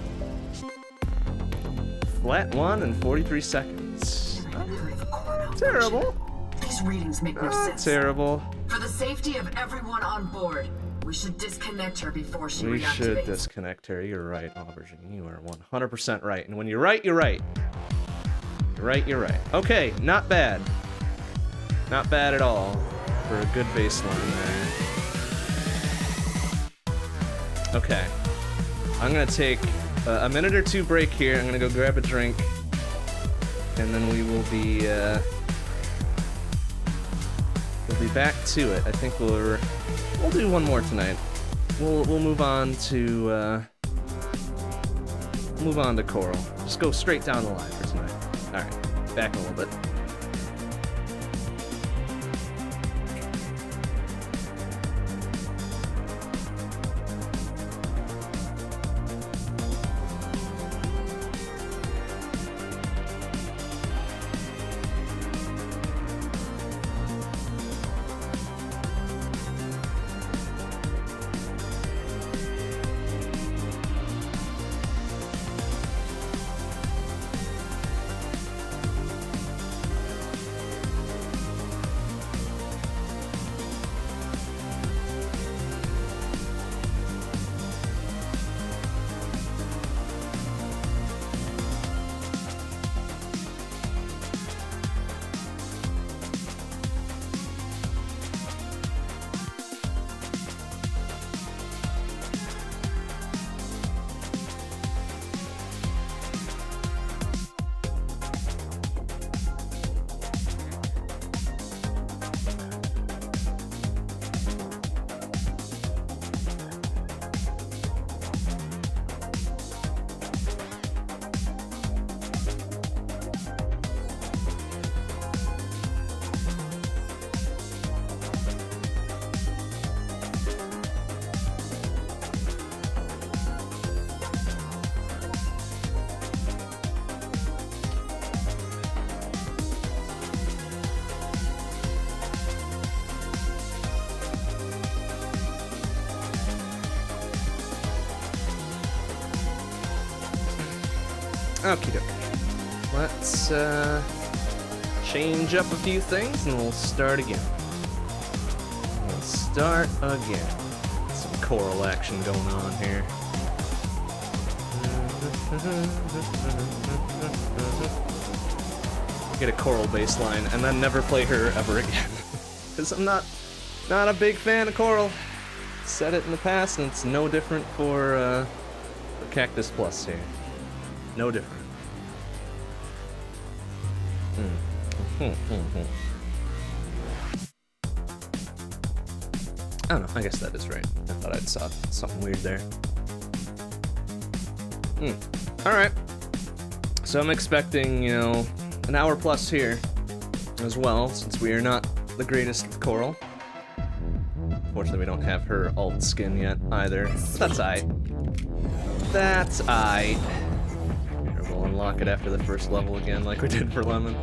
Flat one in forty-three seconds. Terrible. These readings make no Not sense. terrible. For the safety of everyone on board, we should disconnect her before she We reactivates. should disconnect her. You're right, Aubergine. You are one hundred percent right. And when you're right, you're right. You're right, you're right. Okay, not bad. Not bad at all for a good baseline there. Okay. I'm going to take a, a minute or two break here. I'm going to go grab a drink. And then we will be, uh... we'll be back to it. I think we'll... We'll do one more tonight. We'll we'll move on to uh, move on to Coral. Just go straight down the line for tonight. All right, back in a little bit. Okie dokie. Let's uh, change up a few things and we'll start again. We'll start again. Some choral action going on here. Get a choral bass line and then never play her ever again. Because I'm not, not a big fan of choral. Said it in the past and it's no different for, uh, for Cactus Plus here. No different. Mm. Mm, mm, mm. I don't know, I guess that is right. I thought I saw something weird there. Mm. Alright. So I'm expecting, you know, an hour plus here as well, since we are not the greatest with Coral. Unfortunately, we don't have her alt skin yet either. But that's aight. That's aight. We'll unlock it after the first level again, like we did for Lemon.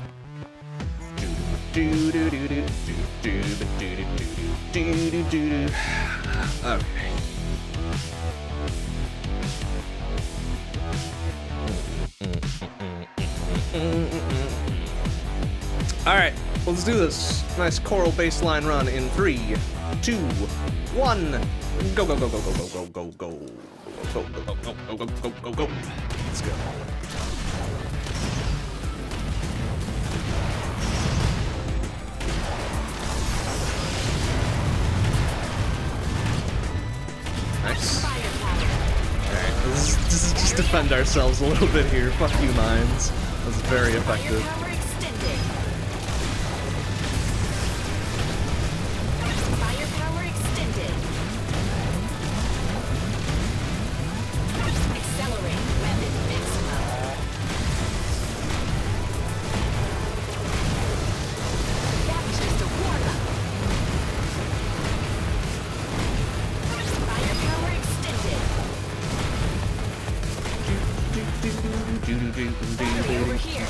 Okay. All right, let's do this. Nice choral baseline run in three, two, one. Go, go, go, go, go, go, go, go, go. Go, go, go, go, go, go, go, go, go. Let's go. Nice. Alright, let's, let's just defend ourselves a little bit here. Fuck you, mines. That was very effective. Firepower extended. Accelerate weapon maximum. That's just a warm-up. Firepower extended. Over here.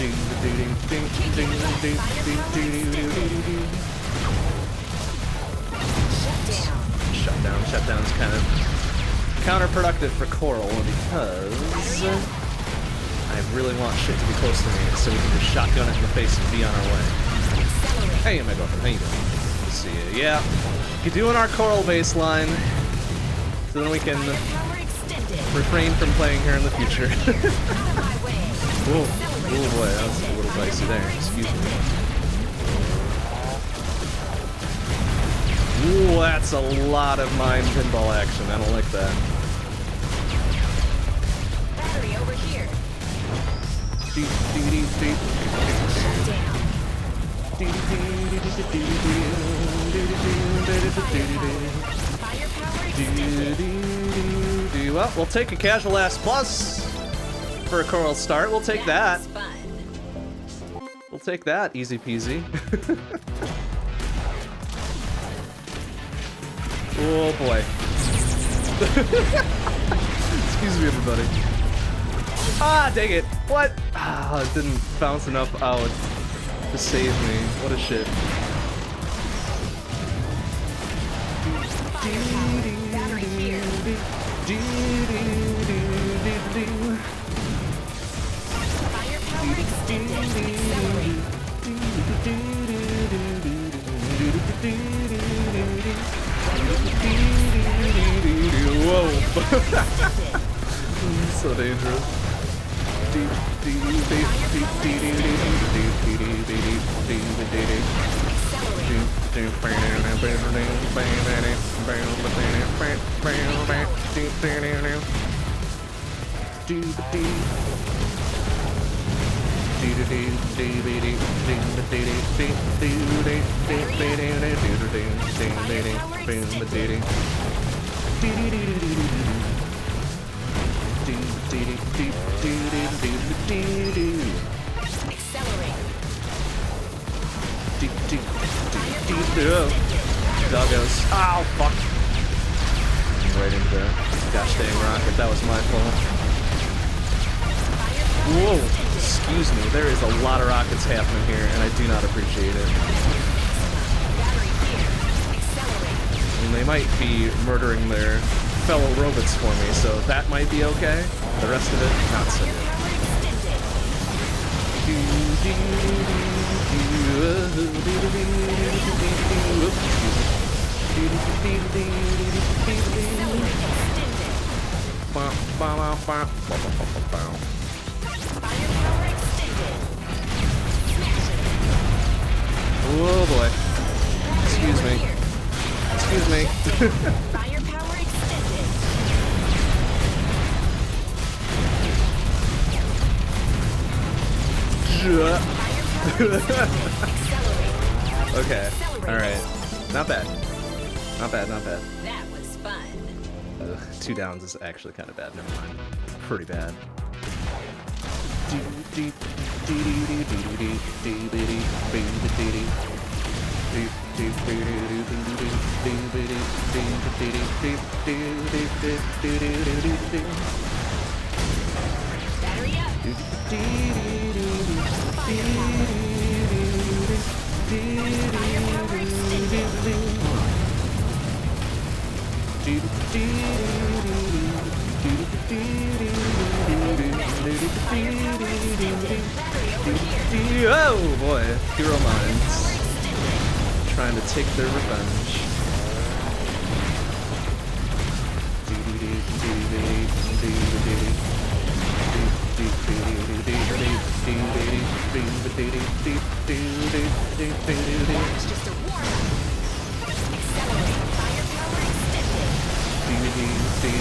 Shut down. Shutdown. Shutdown's kind of counterproductive for Coral because I really want shit to be close to me so we can just shotgun it in the face and be on our way. Accelerate. Hey, my girlfriend, how you doing? Good to see you. Yeah, keep doing our Coral baseline so then we can Firepower extended. refrain from playing here in the future. Out of my way. Whoa, oh boy, that was a little dicey there. Excuse me. Ooh, that's a lot of mine pinball action. I don't like that. Battery over here. Deep, deep, deep, deep. Shut down. Firepower extended. Well, we'll take a casual ass plus for a Coral start. We'll take that. was fun. We'll take that. Easy peasy. Oh boy. Excuse me, everybody. Ah, dang it. What? Ah, it didn't bounce enough out to save me. What a shit. Battery here. Firepower extended. Accelerate. Whoa. So dangerous. Accelerate. Doggos. Ow, fuck. Right into the gosh dang rocket. That was my fault. Whoa. Excuse me. There is a lot of rockets happening here, and I do not appreciate it. Battery here. Accelerate. And they might be murdering their fellow robots for me, so that might be okay. The rest of it, not so good. Oh boy. Excuse me. Excuse me. Firepower extended. Okay. Alright. Not bad. Not bad, not bad. That was fun. Ugh, two downs is actually kind of bad. Never mind. Pretty bad. Battery up. Firepower extended. Battery over here. Oh boy, hero minds trying to take their revenge. It's just a warm-up. Accelerate. Firepower extended.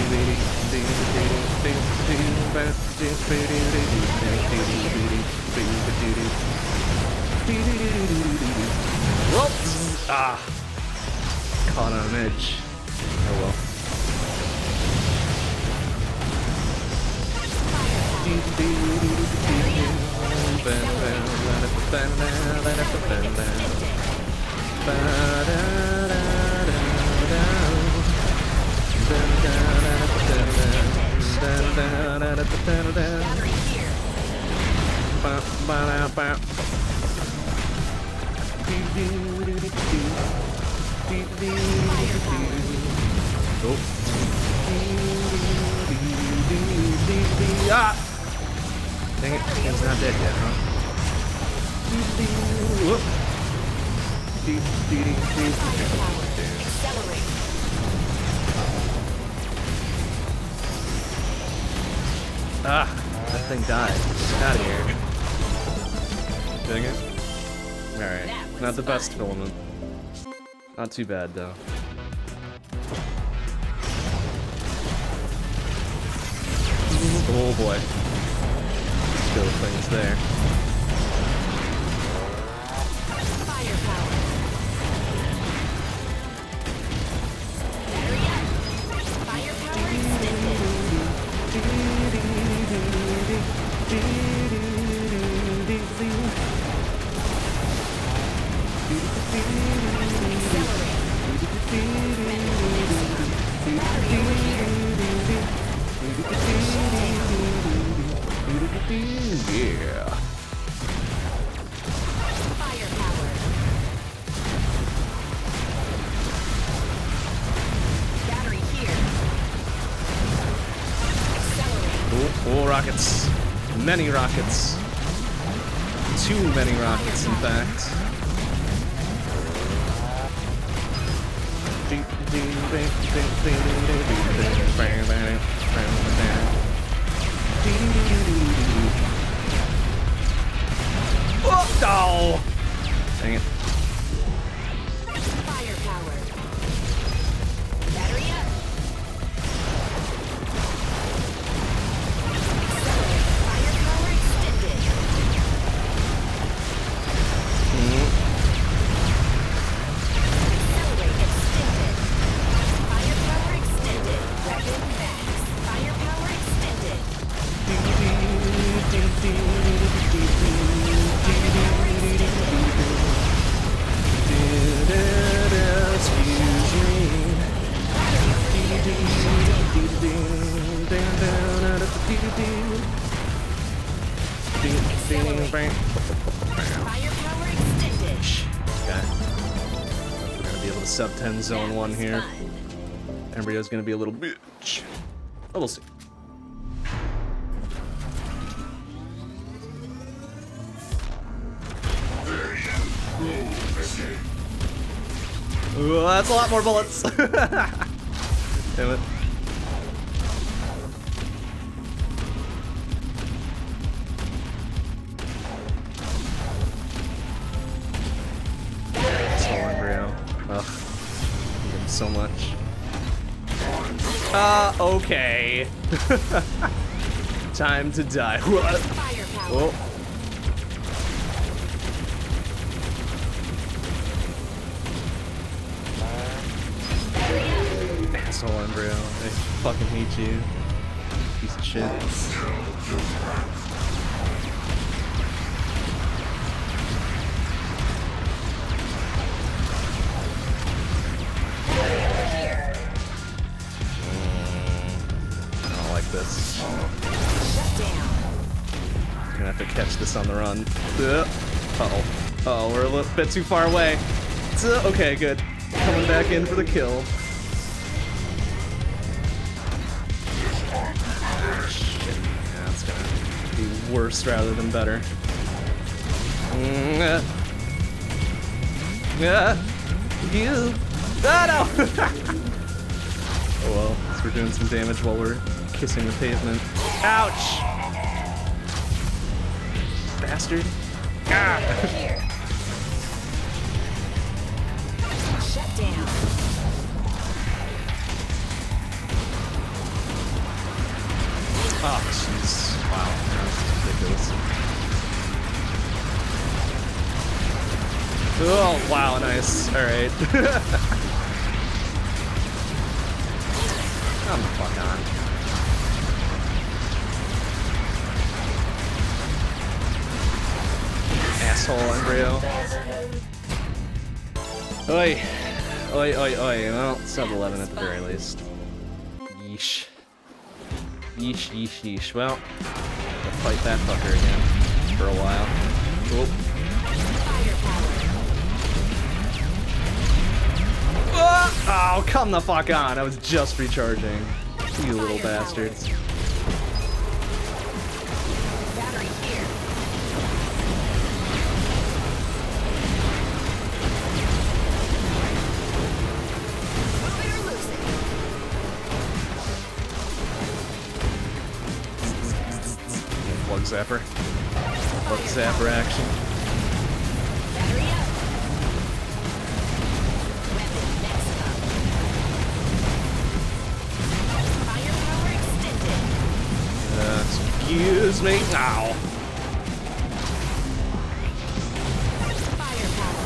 Whoops! Ah! Caught on an edge. Oh well. Battery here. Oh. Ah! Dang it, he's not dead yet, huh? Whoop. Firepower. Accelerate. Ah, that thing died. Get out of here. Dang it. Alright, not the best filament. Not too bad, though. Oh boy. Skill things there. Firepower. Battery up. Firepower extended. Yeah. Firepower. Battery here. Accelerate. Oh, oh, rockets. Many rockets. Too many rockets, in fact. Oh, no! Dang it. Firepower. Battery up. Accelerate. Firepower extended. Accelerate extended. Firepower extended. Weapon max. Firepower extended. Firepower extended. Okay. We're gonna be able to sub ten zone one here. Fun. Embryo's gonna be a little bitch. Oh, we'll see. Ooh, that's a lot more bullets. Damn it. Soul Embryo. Ugh. Give him so much. Uh, okay. Time to die. What? Firepower. Oh. Asshole Embryo. I fucking hate you. Piece of shit. I don't like this. Shut down. Gonna have to catch this on the run. Uh oh. Uh oh, we're a little bit too far away. Uh, okay, good. Coming back in for the kill. Shit. Yeah, it's gonna be worse rather than better. Mm, uh, uh, you. Ah, no! Oh well, so we're doing some damage while we're kissing the pavement. Ouch! Bastard. Ah! Here. Shut down. Oh, jeez. Wow, that's ridiculous. Oh, wow, nice. Alright. Come the fuck on. Asshole, Embryo. Oi. Oi, oi, oi. Well, sub eleven at the very least. Yeesh. Yeesh, yeesh, yeesh. Well, we'll fight that fucker again for a while. Oh. Oh, come the fuck on. I was just recharging. You little bastards. Battery here. Move it or lose it. Plug zapper. Plug zapper action. Battery up. Weapon next up. Firepower extended. Uh, excuse me. Ow. Firepower.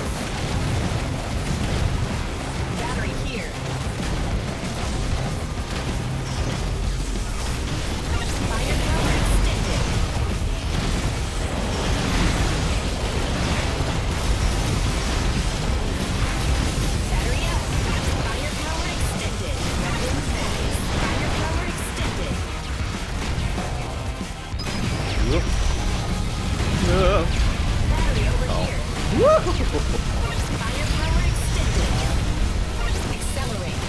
Battery here. Firepower extended. Battery up. Firepower extended. Weapon max. Firepower extended. Uh, Battery over here. Firepower extended. Accelerate.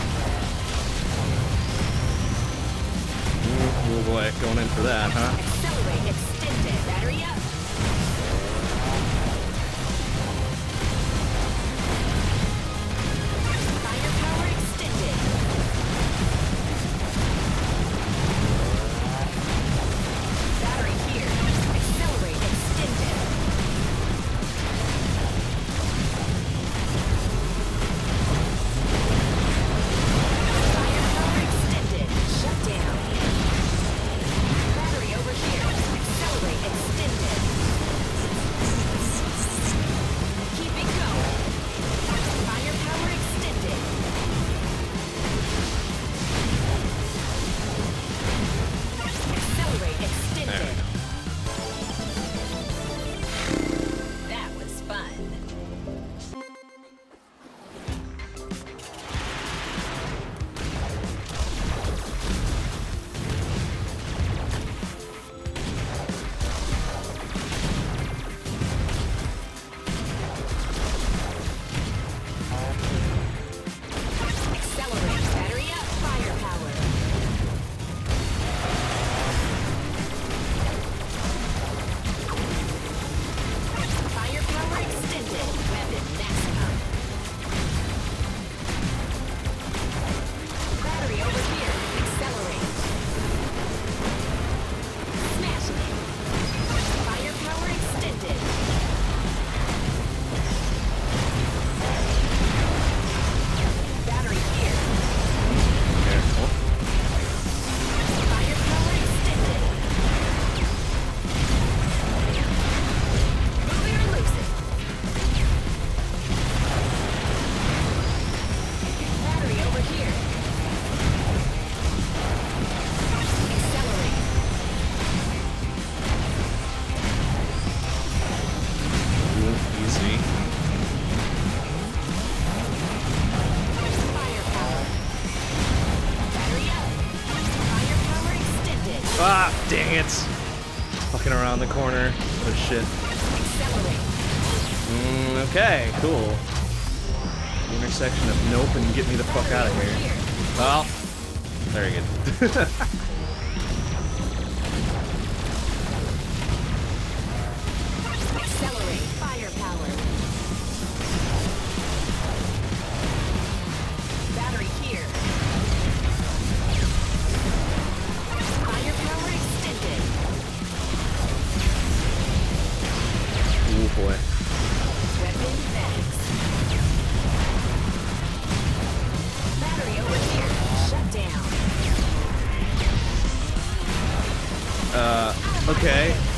oh boy, going in for that, huh? Accelerate extended. Battery up. Firepower extended. Battery here. Accelerate extended. Firepower extended. Shut down. Battery over here. Accelerate extended. Keep it going. Firepower extended. Accelerate extended. There we go. That was fun. Accelerate. Battery up. Firepower. Firepower extended. Weapon next up. Battery over here. Accelerate. Smash it. Firepower extended. Battery here. Careful. Firepower extended. Move it or lose it. Battery over here. Accelerate. Ooh, easy. Firepower. Battery up. Firepower extended. Ah, dang it. Fucking around the corner. Oh shit. Accelerate. Mm, okay, cool. The intersection of nope and get me the fuck out of Over here. here. Well, very good. Accelerate.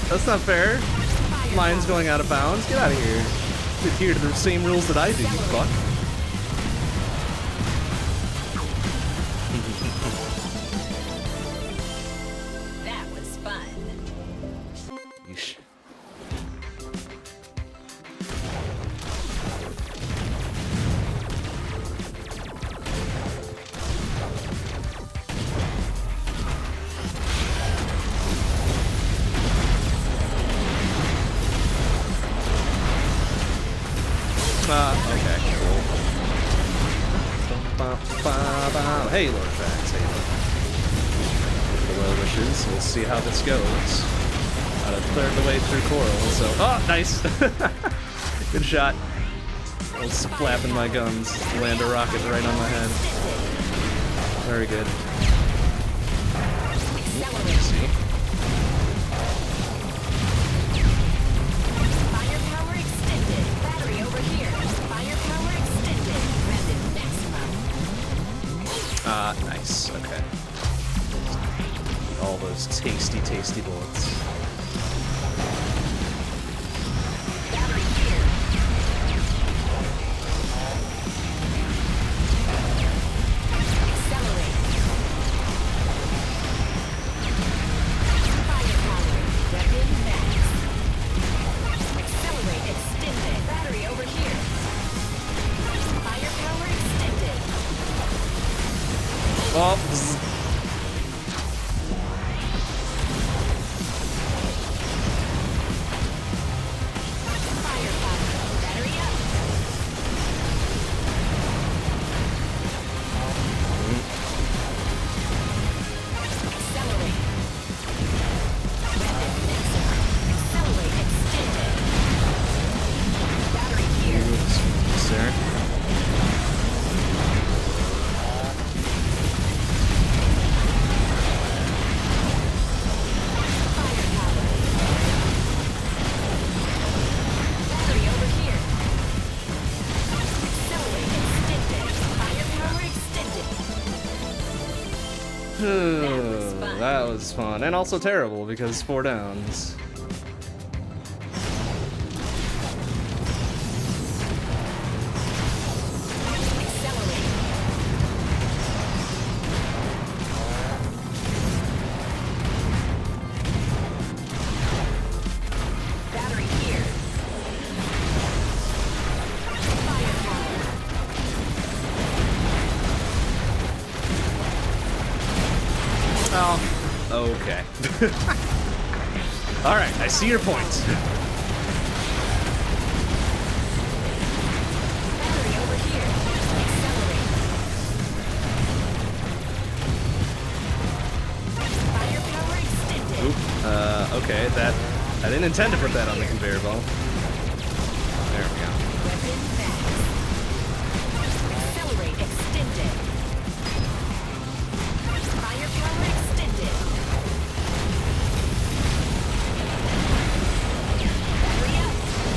That's not fair. Mine's going out of bounds. Get out of here. Adhere to the same rules that I do, you fuck. That was fun. Yeesh. Uh, okay, cool. Hey, Lord Fax. Hey, Lord. The well wishes. We'll see how this goes. About a third of the way through Coral, so... Oh, nice! Good shot. I was flapping my guns. Land a rocket right on my head. Very good. See? Firepower extended. Battery over here. Firepower extended. Rapid maximum. Ah, nice. Okay. All those tasty, tasty bullets. Battery here. Accelerate. Firepower. Weapon max. Accelerate extended. Battery over here. Firepower extended. Oh, bzz. Firepower. Battery up. Accelerate. Weapon maximum. Accelerate extended. Battery here. Sir. Firepower. Battery over here. Accelerate extended. Firepower extended. was fun. That was fun. And also terrible because four downs. Accelerate. Battery here. Firepower. Oh, okay. All right, I see your point. Battery over here. Accelerate. Firepower extended. Oop. Uh, okay, that I didn't intend to put that on the conveyor belt. There we go. Weapon max. Accelerate extended. Firepower extended. Battery up.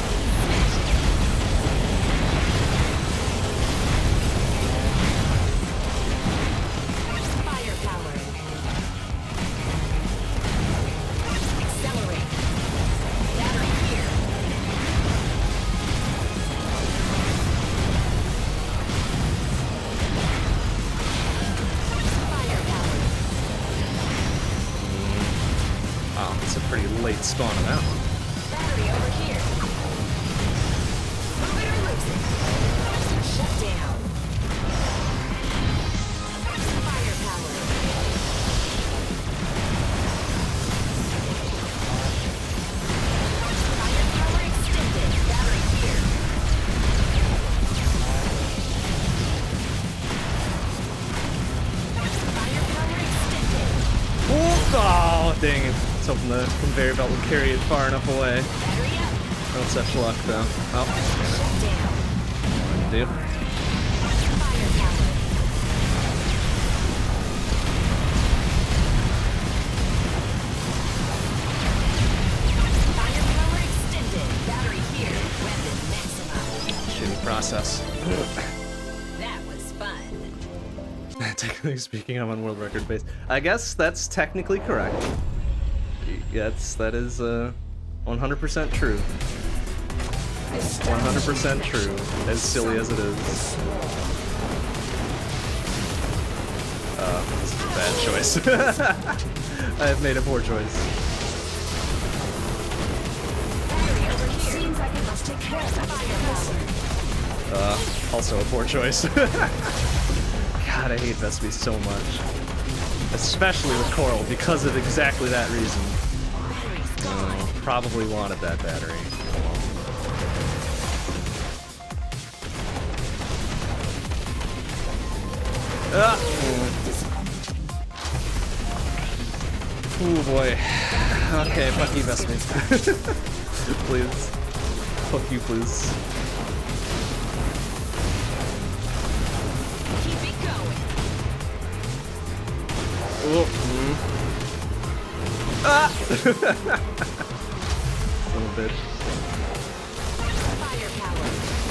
Firepower. Accelerate. Battery here. Firepower. Wow, it's a pretty late spawn on that one. Battery over here. Move it or lose it. Shut down. Firepower. Firepower extended. Battery here. Firepower extended. Oh, dang it. I was hoping the conveyor belt would carry it far enough away. Battery up. No such luck, though. Oh, Shut down. damn it. Firepower. Firepower extended. Battery here. Weapon maximum. Shitty process. That was fun. Technically speaking, I'm on world record base. I guess that's technically correct. Yes, that is, uh, one hundred percent true. one hundred percent true, as silly as it is. Uh, this is a bad choice. I have made a poor choice. Uh, also a poor choice. God, I hate Vespi so much. Especially with Coral, because of exactly that reason. Uh, probably wanted that battery. Ah! Oh boy. Okay, fuck you, Vespi. Please. Fuck you, please. Keep it going. Oh. Mm. Ah! Little bitch. Firepower.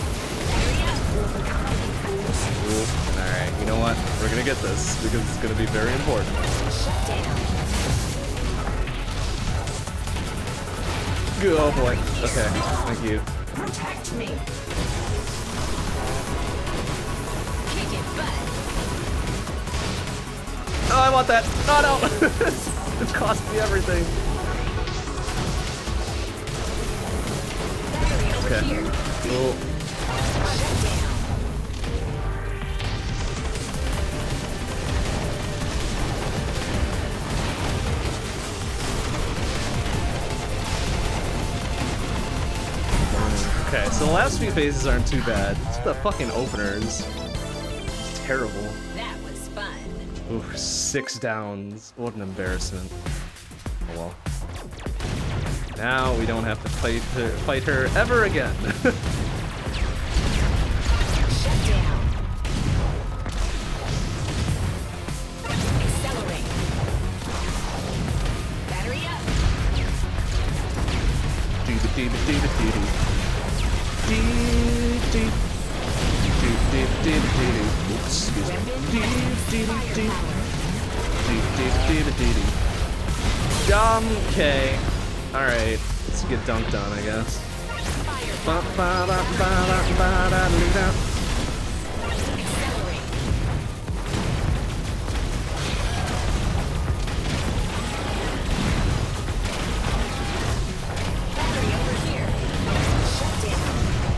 Alright, you know what? We're gonna get this because it's gonna be very important. Shut down. Oh boy. Okay, thank you. Protect me. Kick it, butt. Oh, I want that! Oh no! It cost me everything. Battery over Okay. here. Cool. Shut down. Okay, so the last few phases aren't too bad. It's the fucking openers. It's terrible. That was fun. Ooh, six downs. What an embarrassment. Oh well. Now we don't have to fight her, fight her ever again. Shut down. Accelerate. Battery up. Oops, excuse me. Okay. Alright. Let's get dunked on, I guess. Accelerate. Battery over here. Shut down.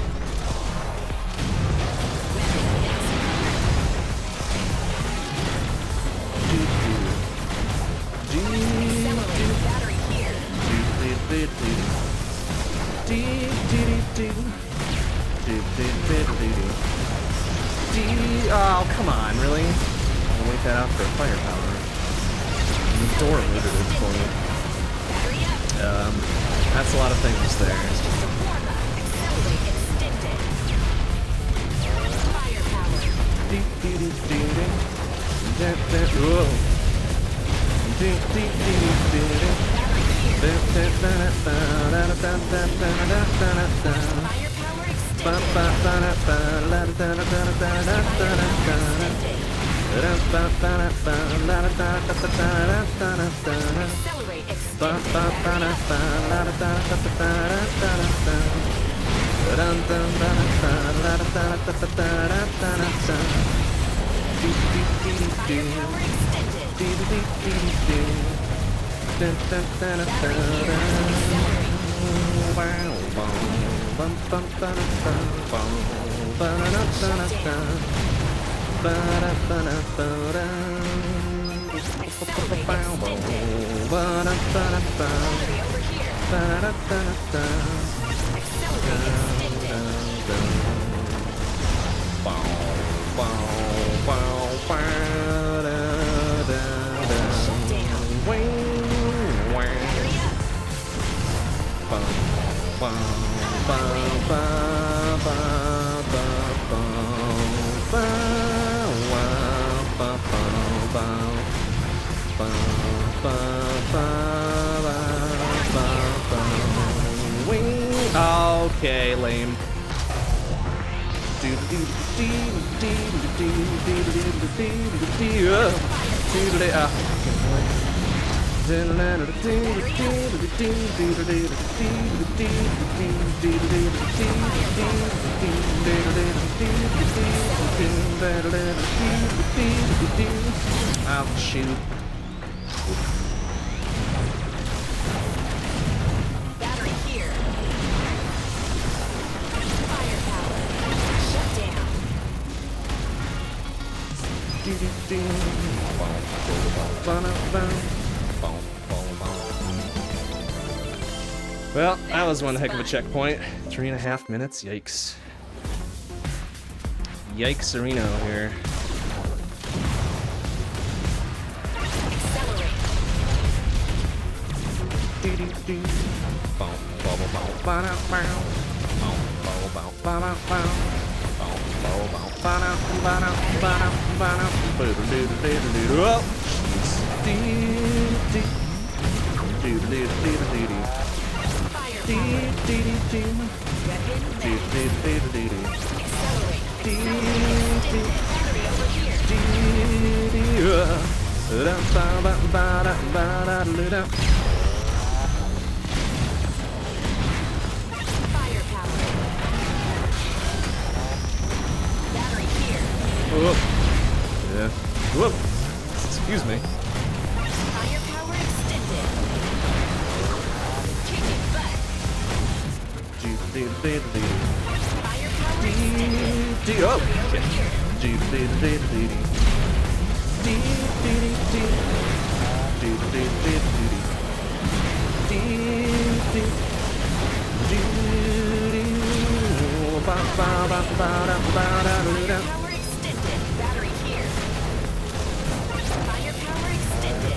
Accelerate. Battery here. Oh, come on, really? I'll wait that out for firepower. The door looted it for me. Battery up. Um, that's a lot of things there. Just a warm-up. Accelerate extended. Firepower. Whoa. Firepower extended. Accelerate Firepower Okay, lame. Oh, shoot. Battery here. Firepower. Shut down. Well, that was one heck of a checkpoint. Three and a half minutes, yikes. Yikes, Reno here. Whoop. Yeah. Whoop. Excuse me. Firepower extended. Kick it butt. Firepower extended. Oh. Over here. Firepower extended. Battery here. Firepower extended.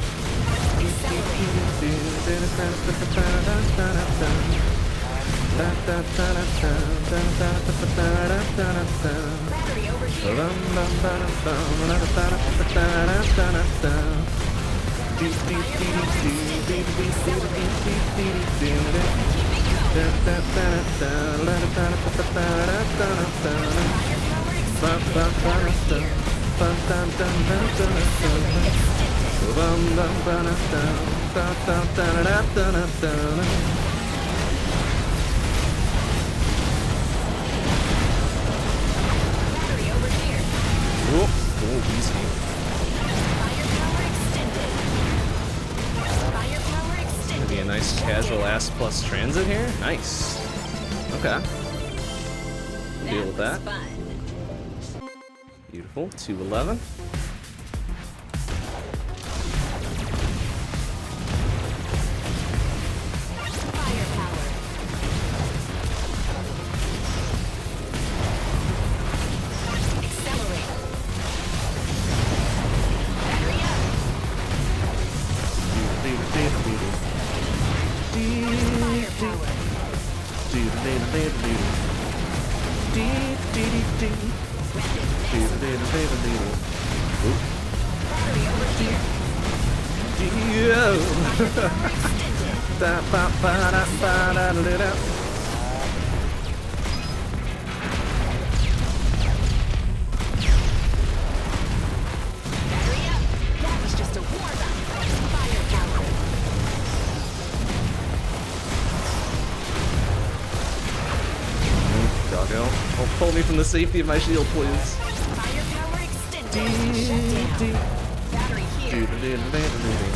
Battery over here. Battery over here. Whoop. Oh, easy. Firepower extended. Firepower Gonna extended. be a nice casual ass plus transit here. Nice. Okay. We'll deal with that. was fun. Beautiful. two eleven. Firepower. Accelerate. Battery up. Firepower. Battery over here. Battery up. That was just a warm-up. Firepower. Doggo. Don't pull me from the safety of my shield, please. Firepower extended. Shut down. Battery here.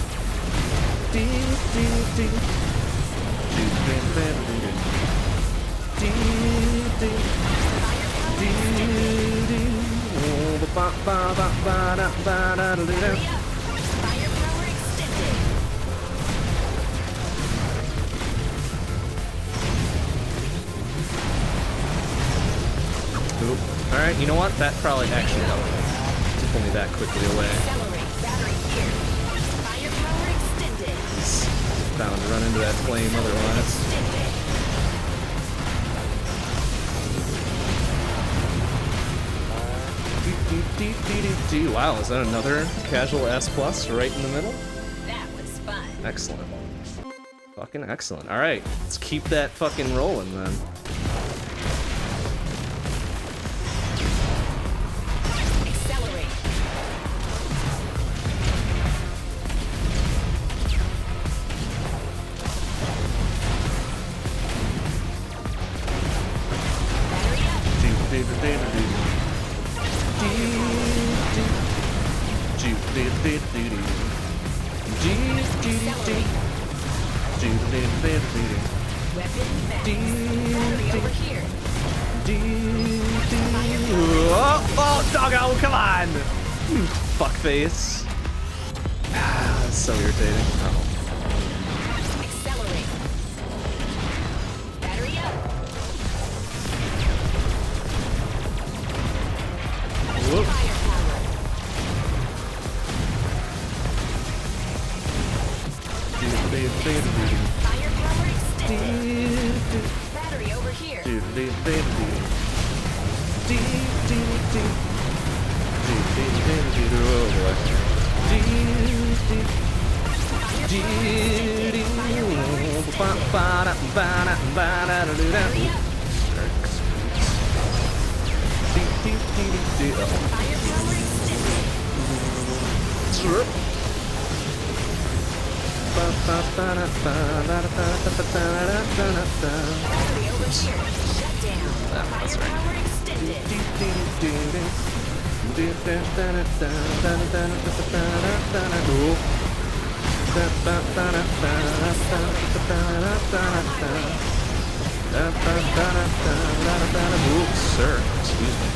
Hurry up. Firepower extended. Oop. Alright, you know what? That probably actually helped to pull me that quickly away. Accelerate. Battery here. Firepower extended. He's bound to run into that flame otherwise. Extended. Wow, is that another casual S plus right in the middle? That was fun. Excellent. Fucking excellent. Alright, let's keep that fucking rolling then. Accelerate. Oh, oh, doggo, come on! You fuckface. Ah, that's so irritating. Oh. Accelerate. Battery up. Whoop. Firepower. Firepower extended. Battery over here. Battery over here. Shut down. That's right. Firepower extended. Ooh, sir, excuse me.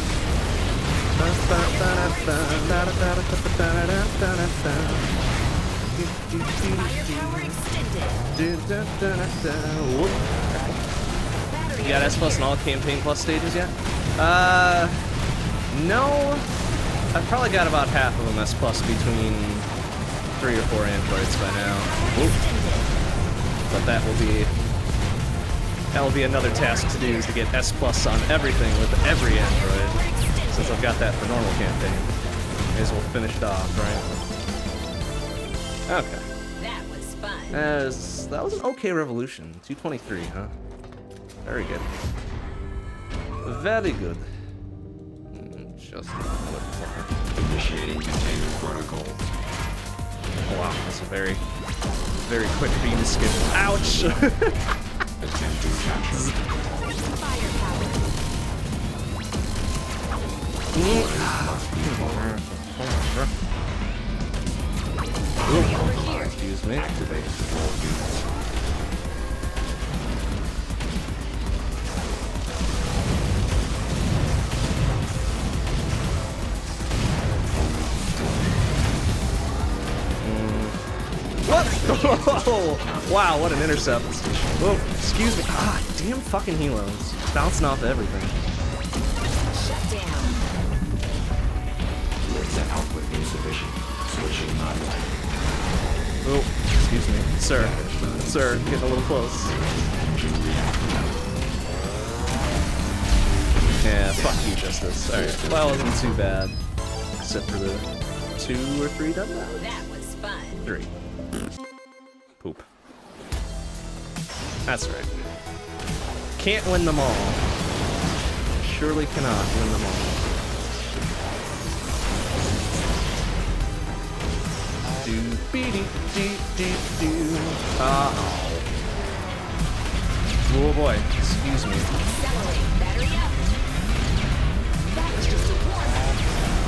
Firepower extended. Whoop. You got S plus and all campaign plus stages yet? Uh, no. I've probably got about half of them S plus between three or four androids by now. Whoop. But that will be that will be another task to do, is to get S plus on everything with every android. Since I've got that for normal campaign, may as well finish it off, right? Okay. That was fun. That was, that was an okay revolution. two twenty-three, huh? Very good. Very good. Mm, Just what for. Initiating container protocol. Oh, wow, that's a very, very quick beam skip. Ouch! Attempting capture. Firepower. Over here. Excuse me. Activate all units. What? Oh, wow, what an intercept. Whoa, excuse me. Ah, damn fucking helos. Bouncing off everything. Shut down. Laser output insufficient. Switching on. Oh, excuse me. Sir. Sir, getting a little close. Yeah, fuck you, Justice. Alright, well, that wasn't too bad. Except for the two or three done that? That was fun. Three. Poop. That's right. Can't win them all. Surely cannot win them all. Do be do do do do. Uh oh. Oh boy. Excuse me. Accelerate. Battery up. That was just a warm-up.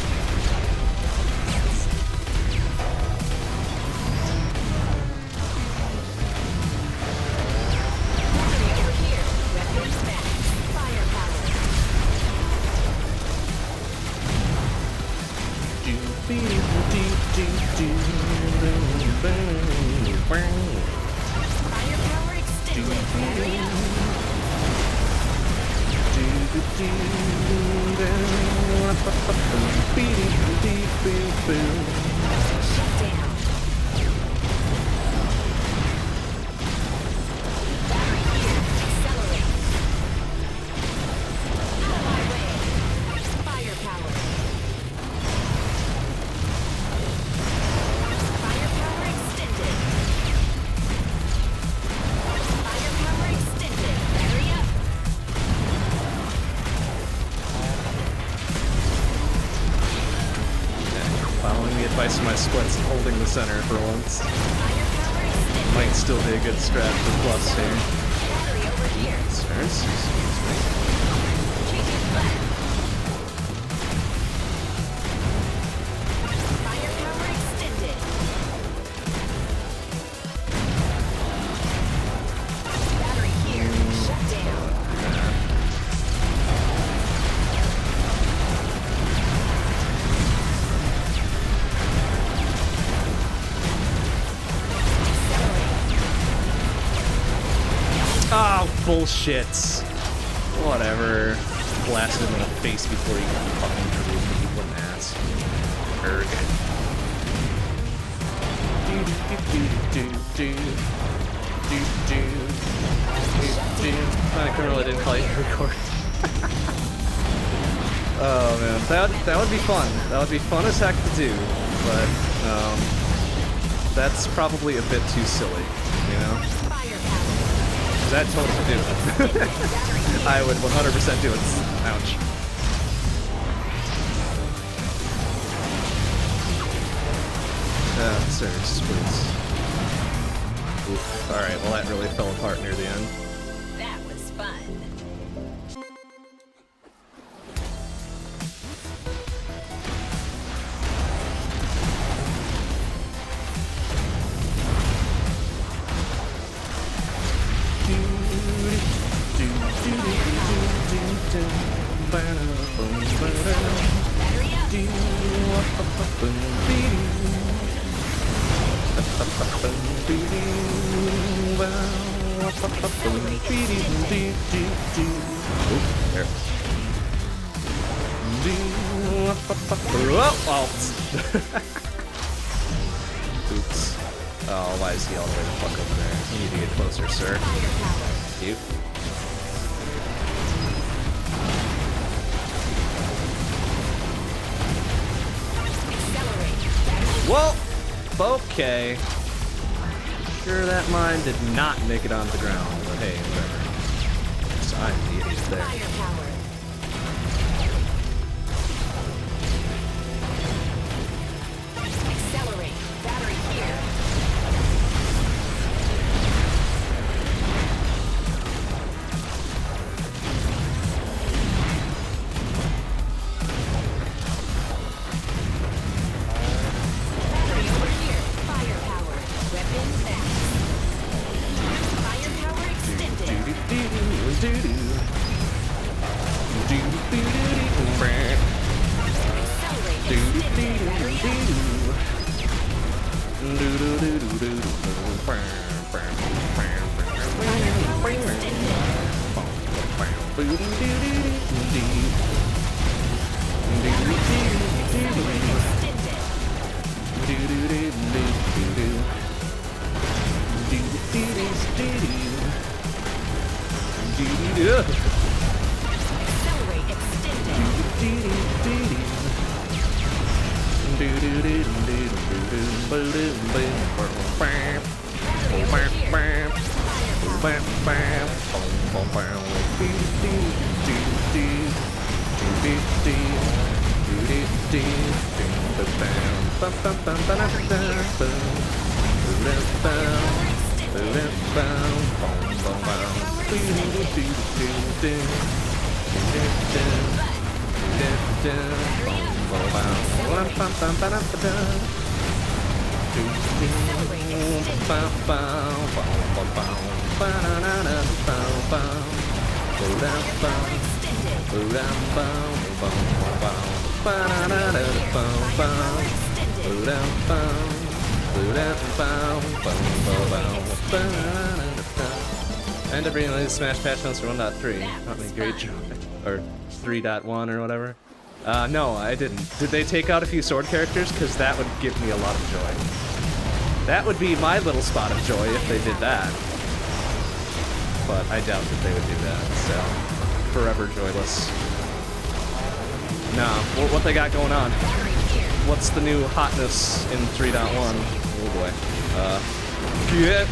Battery over here. Weapons back. Firepower. Do be do do do. Firepower extended. Battery up. Shut down. Battery here. Accelerate. Out of my way. Firepower. Firepower extended. Firepower extended. Battery up. Following the advice of my splits and holding the center for once. Firepower extended. Might still be a good strat for plus here. Battery over here. Sirs, excuse me. Changing flag. bullshit. Whatever. Blasted him in the face before he fucking drew me. What an ass. Erg. Do do do do do do do do. I really didn't call you to record. Oh man, that would, that would be fun. That would be fun as heck to do, but um, that's probably a bit too silly, you know? That totally do it. I would one hundred percent do it. Ouch. Ah, sir, splits. Oof. Alright, well that really fell apart near the end. That was fun. Oops. Oh, why is he all the way the fuck over there? You need to get closer, sir. You. Well, okay. Sure, that mine did not make it onto the ground, but hey, whatever. So I'm the idiot there. Accelerate. Battery here. Battery over here. Firepower. Weapon back. Firepower extended. Accelerate extended. And to bring the Smash patch notes for one point three. Not me, great job. Or three point one or whatever. Uh, no, I didn't. Did they take out a few sword characters? Because that would give me a lot of joy. That would be my little spot of joy if they did that. But I doubt that they would do that, so... Forever joyless. Nah, what, what they got going on? What's the new hotness in three point one? Oh boy. Uh... Get...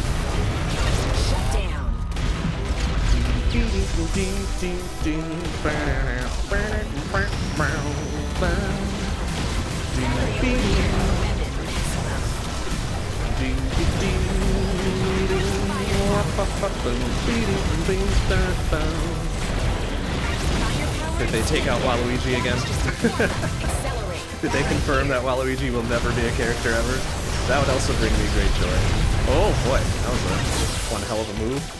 Did they take out Waluigi again? Did they confirm that Waluigi will never be a character ever? That would also bring me great joy. Oh boy, that was a one hell of a move.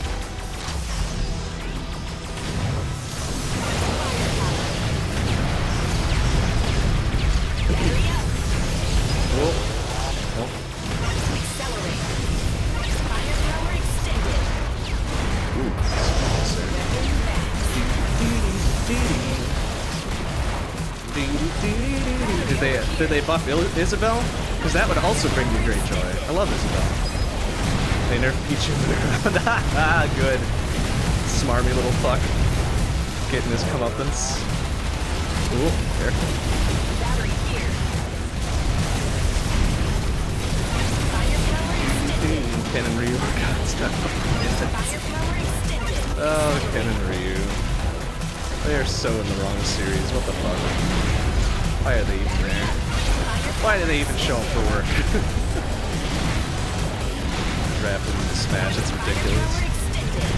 Did they did they buff Il Isabel? Because that would also bring me great joy. I love Isabel. They nerf Pichu around. Ah, good. Smarmy little fuck. Getting his comeuppance. Ooh, careful. Battery here. Fire power extended. Ken and Ryu. God, stop. Fire power extended. Oh, Ken and Ryu. They are so in the wrong series. What the fuck? Why are they even there? Why do they even show up for work? Draft them into Smash. It's ridiculous. Power extended.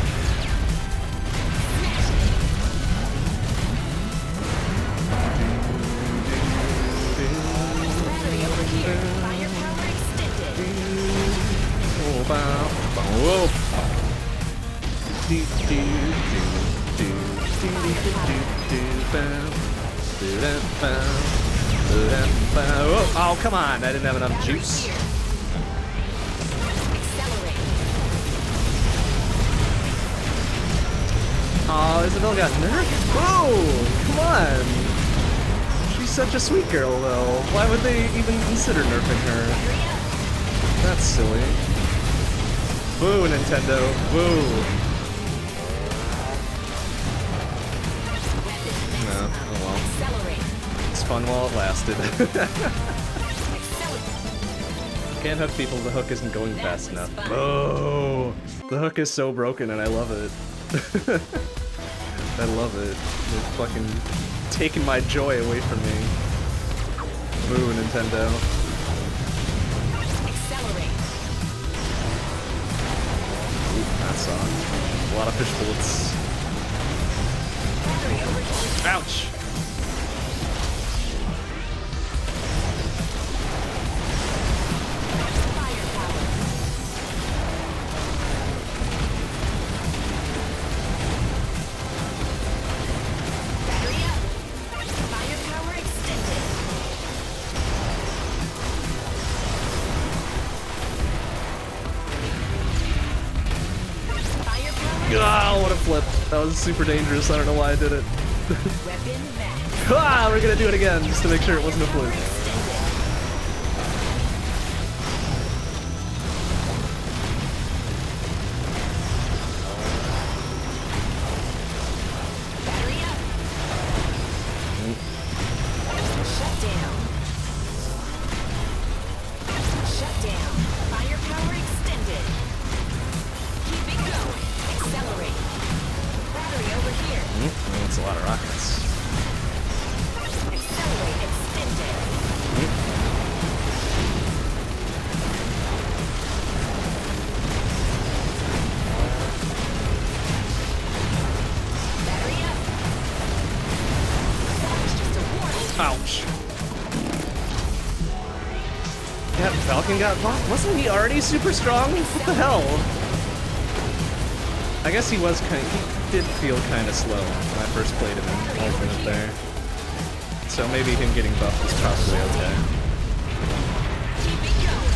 Battery over here. Fire power extended. Oh, bow, bow, whoa. Do, do, do, do, do, do, do, bow. Do, da, bow. Do, da, bow. Oh, oh, come on. I didn't have enough Battery juice. here. Accelerate. Oh, Isabel got nerfed. Whoa, come on. She's such a sweet girl, though. Why would they even consider nerfing her? Battery up. That's silly. Boo, Nintendo. Boo. No, oh well. Accelerate. It's fun while it lasted. Accelerate. Can't hook people, the hook isn't going fast was enough. fun. Oh, the hook is so broken and I love it. I love it. They're fucking taking my joy away from me. Boo, Nintendo. Accelerate. Ooh, that sucked. A lot of fish bullets. Battery over here. Ouch! Firepower. Battery up. Firepower extended. Firepower. Oh, what a flip. That was super dangerous. I don't know why I did it. Weapon max. Ah, we're gonna do it again just to make sure it wasn't a fluke. Extended. Battery up. Shut down. Shut down. Firepower extended. Keep it going. Accelerate. Battery over here. Mm, that's a lot of rockets. Accelerate extended. Battery up. That was just a warning. Ouch. Yeah, Falcon got buffed. Wasn't he already super strong? What the hell? I guess he was kind of, he did feel kind of slow when I first played him in alternate there. So maybe him getting buffed was probably okay. Keep it going.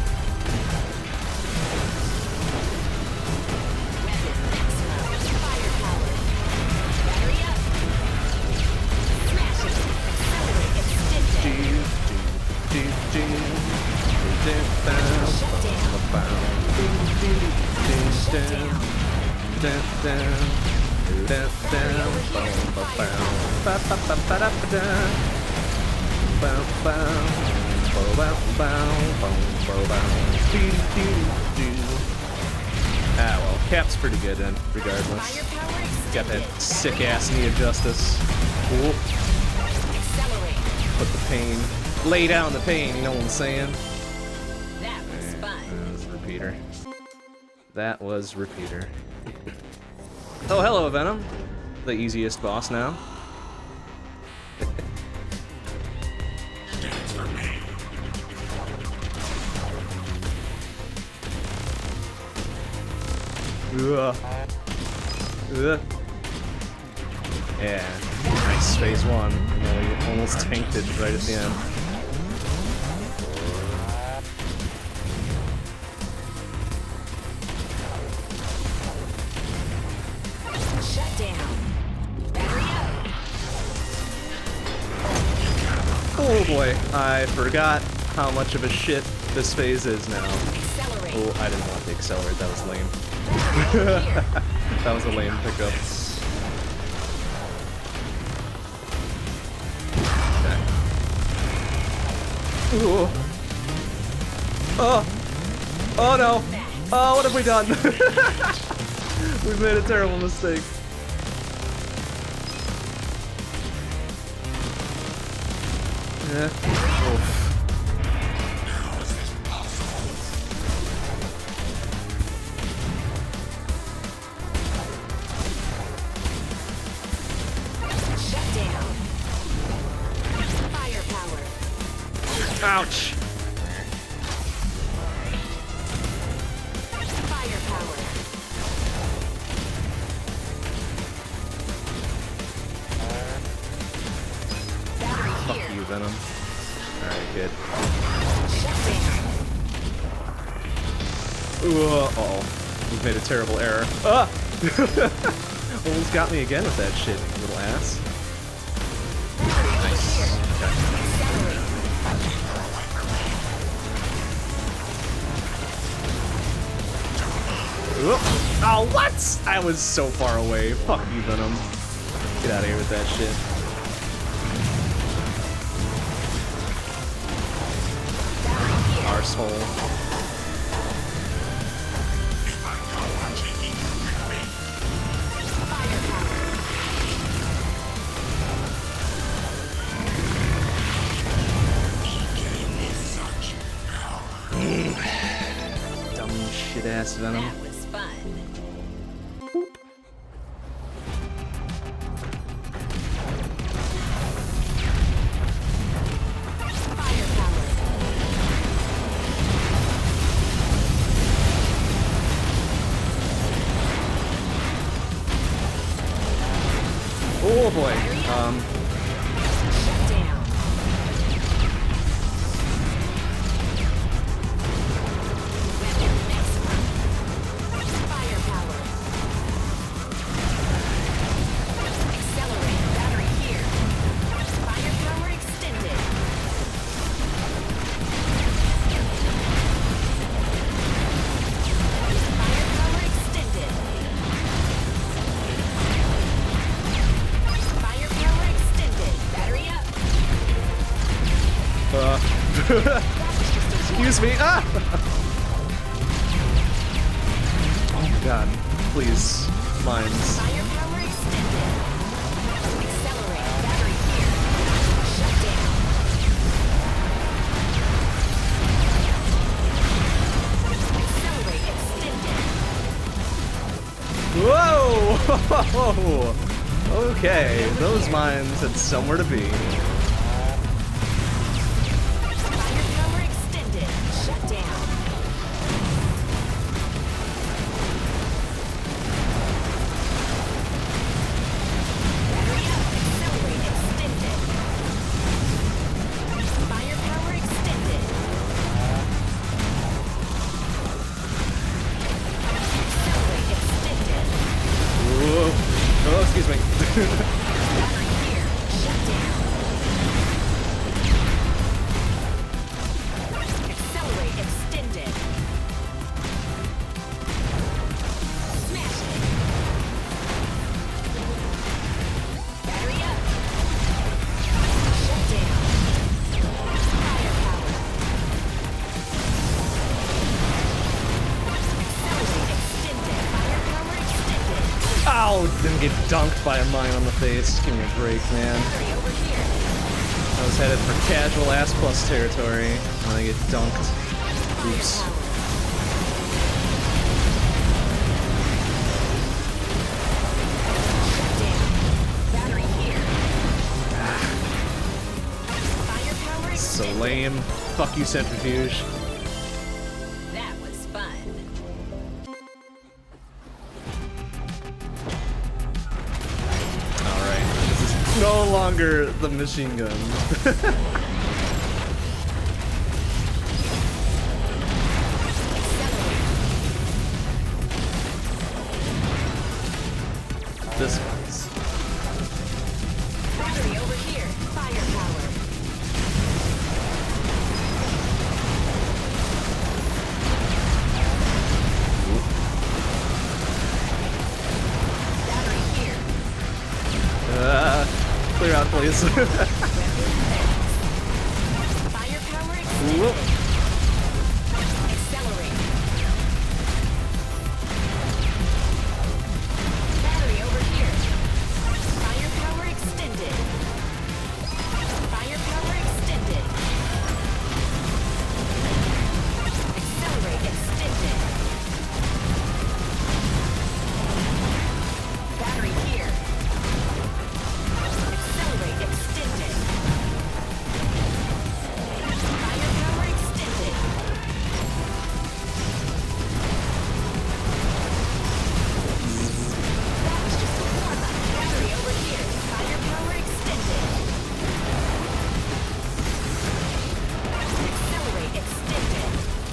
Weapon maximum. Firepower. Battery up. Smash it. Accelerate extended. Do, do, do, do, do, bow, Shut down. bow, do, do, do, Shut do, down. down, down, down, down, bow, bow, bow, ba, ba, ba, ba, da, ba, da. Bow, bow, bow, bow, bow, bow, bow, bow, doo, doo, doo. Ah, well, Cap's pretty good then, regardless. Firepower extended. Got that sick ass knee of justice. Whoop. Accelerate. Put the pain, lay down the pain, you know what I'm saying? That was fun. That was Repeater. That was Repeater. Oh, hello, Venom. The easiest boss now. Ugh. Ugh. Yeah, nice phase one. You know, you almost tanked it right at the end. Shut down. Battery up. Oh boy, I forgot how much of a shit this phase is now. Accelerate. Oh, I didn't want to accelerate, that was lame. Here. That was a lame pickup. Okay. Ooh. Oh! Oh no! Oh, what have we done? We've made a terrible mistake. Yeah. Oof. Shut down. Firepower. Ouch! Firepower. Battery Fuck here. you, Venom. Alright, good. Shut down. Ooh, uh-oh. We've made a terrible error. Ah! Almost got me again with that shit, little ass. Nice. Okay. Accelerate. Oop. Oh, what? I was so far away. Fuck you, Venom. Get out of here with that shit. Arsehole. Dumb shit ass Venom. That was fun. Oh boy. Um. Shut down. Weapon next one. Firepower. Accelerate. Battery here. Firepower extended. Firepower extended. Firepower extended. Battery up. Uh. Excuse me. Ah! Oh my god. Please. Mines. Firepower extended. Accelerate. Battery here. Shut down. Accelerate extended. Whoa! Okay, those mines had somewhere to be. Firepower extended. Shut down. Battery up. Accelerate extended. Firepower extended. Accelerate extended. Whoa. Oh, excuse me. Battery here. Shut down. Accelerate extended. Smash it. Battery up. Shut down. Firepower. Accelerate extended. Firepower extended. Ow! Didn't get dunked by a mine on the face. Give me a break, man. Battery over here. I was headed for casual ass plus territory, and I get dunked. Oops. Firepower. Shut down. Battery here. Firepower So extended. lame. Fuck you, Centrifuge. That was fun. Alright. This is no longer the machine gun. This one's. Battery over here. Firepower. please. Firepower extended. Whoop. Accelerate. Battery over here. Firepower extended. Firepower extended. Accelerate extended. Battery here. Accelerate extended. Firepower extended. That was just a warm-up. Battery over here. Firepower extended. Accelerate extended.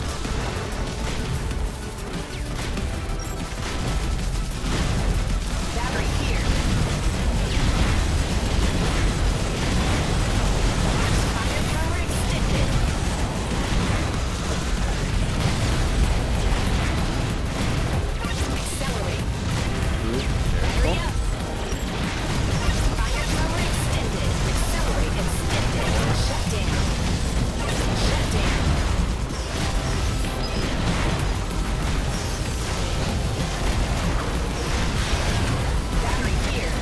Battery here. Firepower extended. Accelerate. Battery up. Firepower extended. Accelerate extended. Shut down. Shut down. Battery here.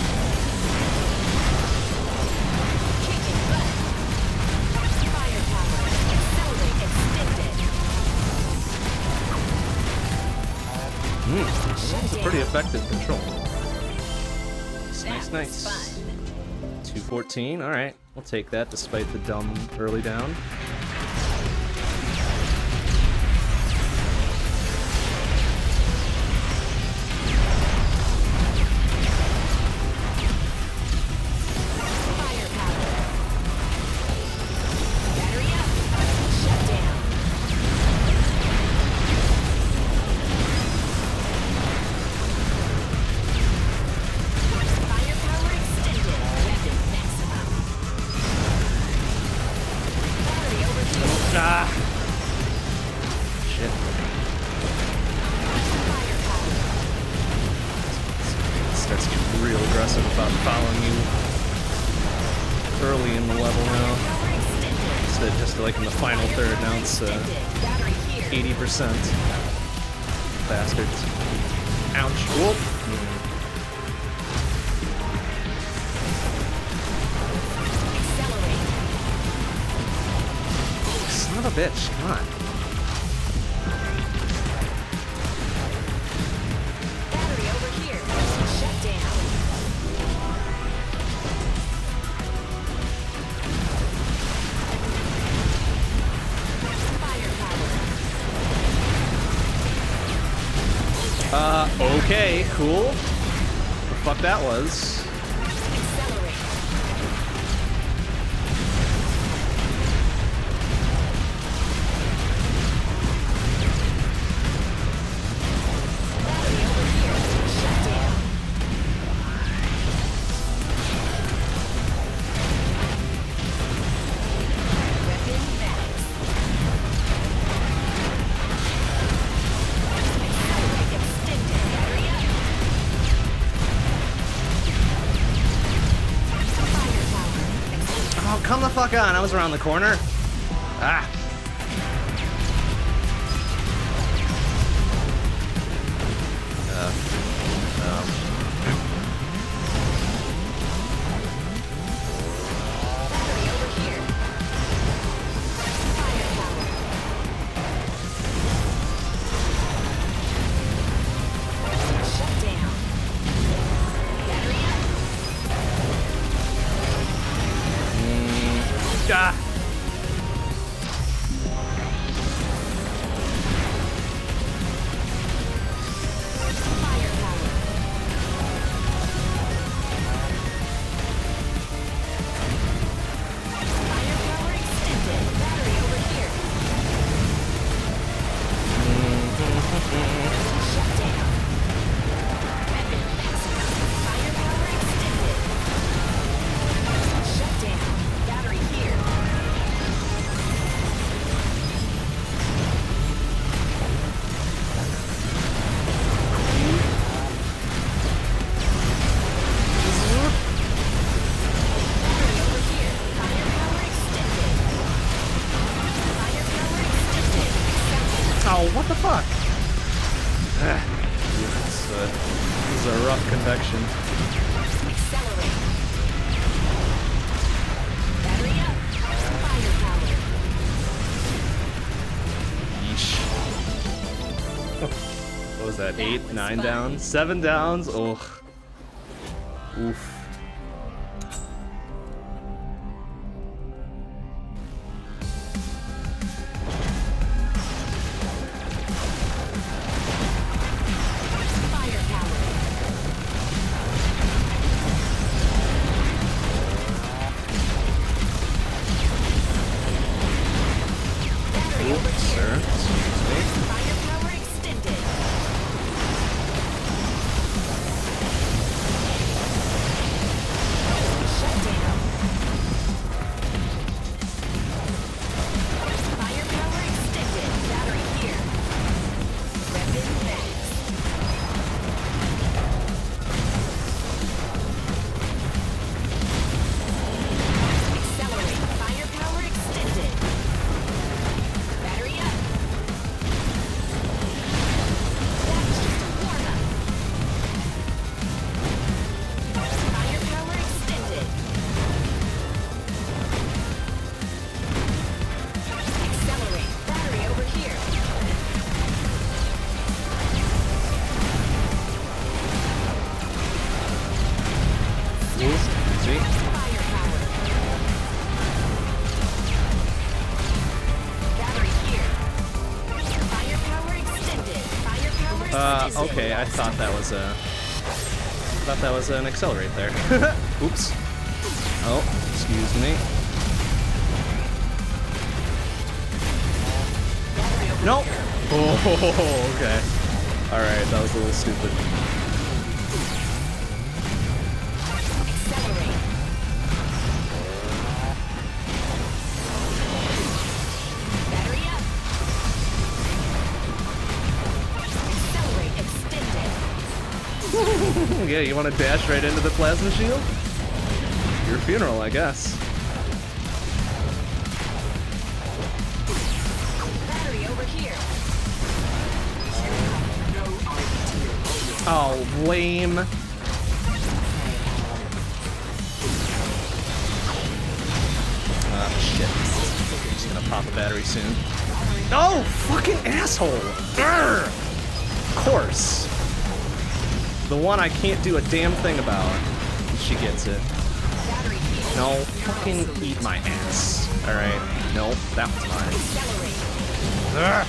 Kicking butt. Firepower. Accelerate extended. Mm, Shut it's a down. pretty effective control. Nice, That nice, was nice. fun. two fourteen, alright. We'll take that despite the dumb early down. Firepower. Battery up. Shut down. Firepower extended. Weapon maximum. Battery over here. Ah! Shit. Firepower. Starts getting real aggressive about following you early in the level now. Power extended. Instead of just like in the final third, now it's uh, Extended. Battery here. eighty percent. Bastards. Ouch. Whoop. Accelerate. Son of a bitch, come on. Battery over here. Shut down. Firepower. Uh, okay, cool. The fuck that was. Accelerate. Battery over here. Shut down. Weapon max. Accelerate extended. Battery up. Firepower. Oh, come the fuck on. I was around the corner. Ah. Uh, um. Battery over here. Firepower. Shut down. Battery up. Ah. Firepower. Firepower extended. Battery over here. Shut down. Weapon maximum. Firepower extended. Shut down. Battery here. protection. Accelerate. Battery up. Firepower. Yeesh. What was that? That Eight, was nine fun. downs, seven downs. Ugh. Oof. Firepower. Battery over Oops, here. sir. Excuse me. Firepower extended. Shut down. Firepower extended. Battery here. Weapon max. Accelerate. Firepower extended. Battery up. That's just a warm-up. Firepower extended. Accelerate. Battery over here. Excuse me. Firepower. Battery here. Firepower extended. Firepower Uh, extended. okay, I thought that was a... thought that was an accelerate there. Oops. Oh, excuse me. Battery over Nope. here. Oh, okay. Alright, that was a little stupid. Accelerate. Battery up. Accelerate extended. Yeah, you want to dash right into the plasma shield? Your funeral, I guess. Battery over here. Oh, lame. Ah, shit. I'm just gonna pop a battery soon. Oh, fucking asshole! Urgh! Of course. The one I can't do a damn thing about. She gets it. Battery here. No, fucking eat my ass. Alright. Nope, that one's mine. Accelerate. Ugh.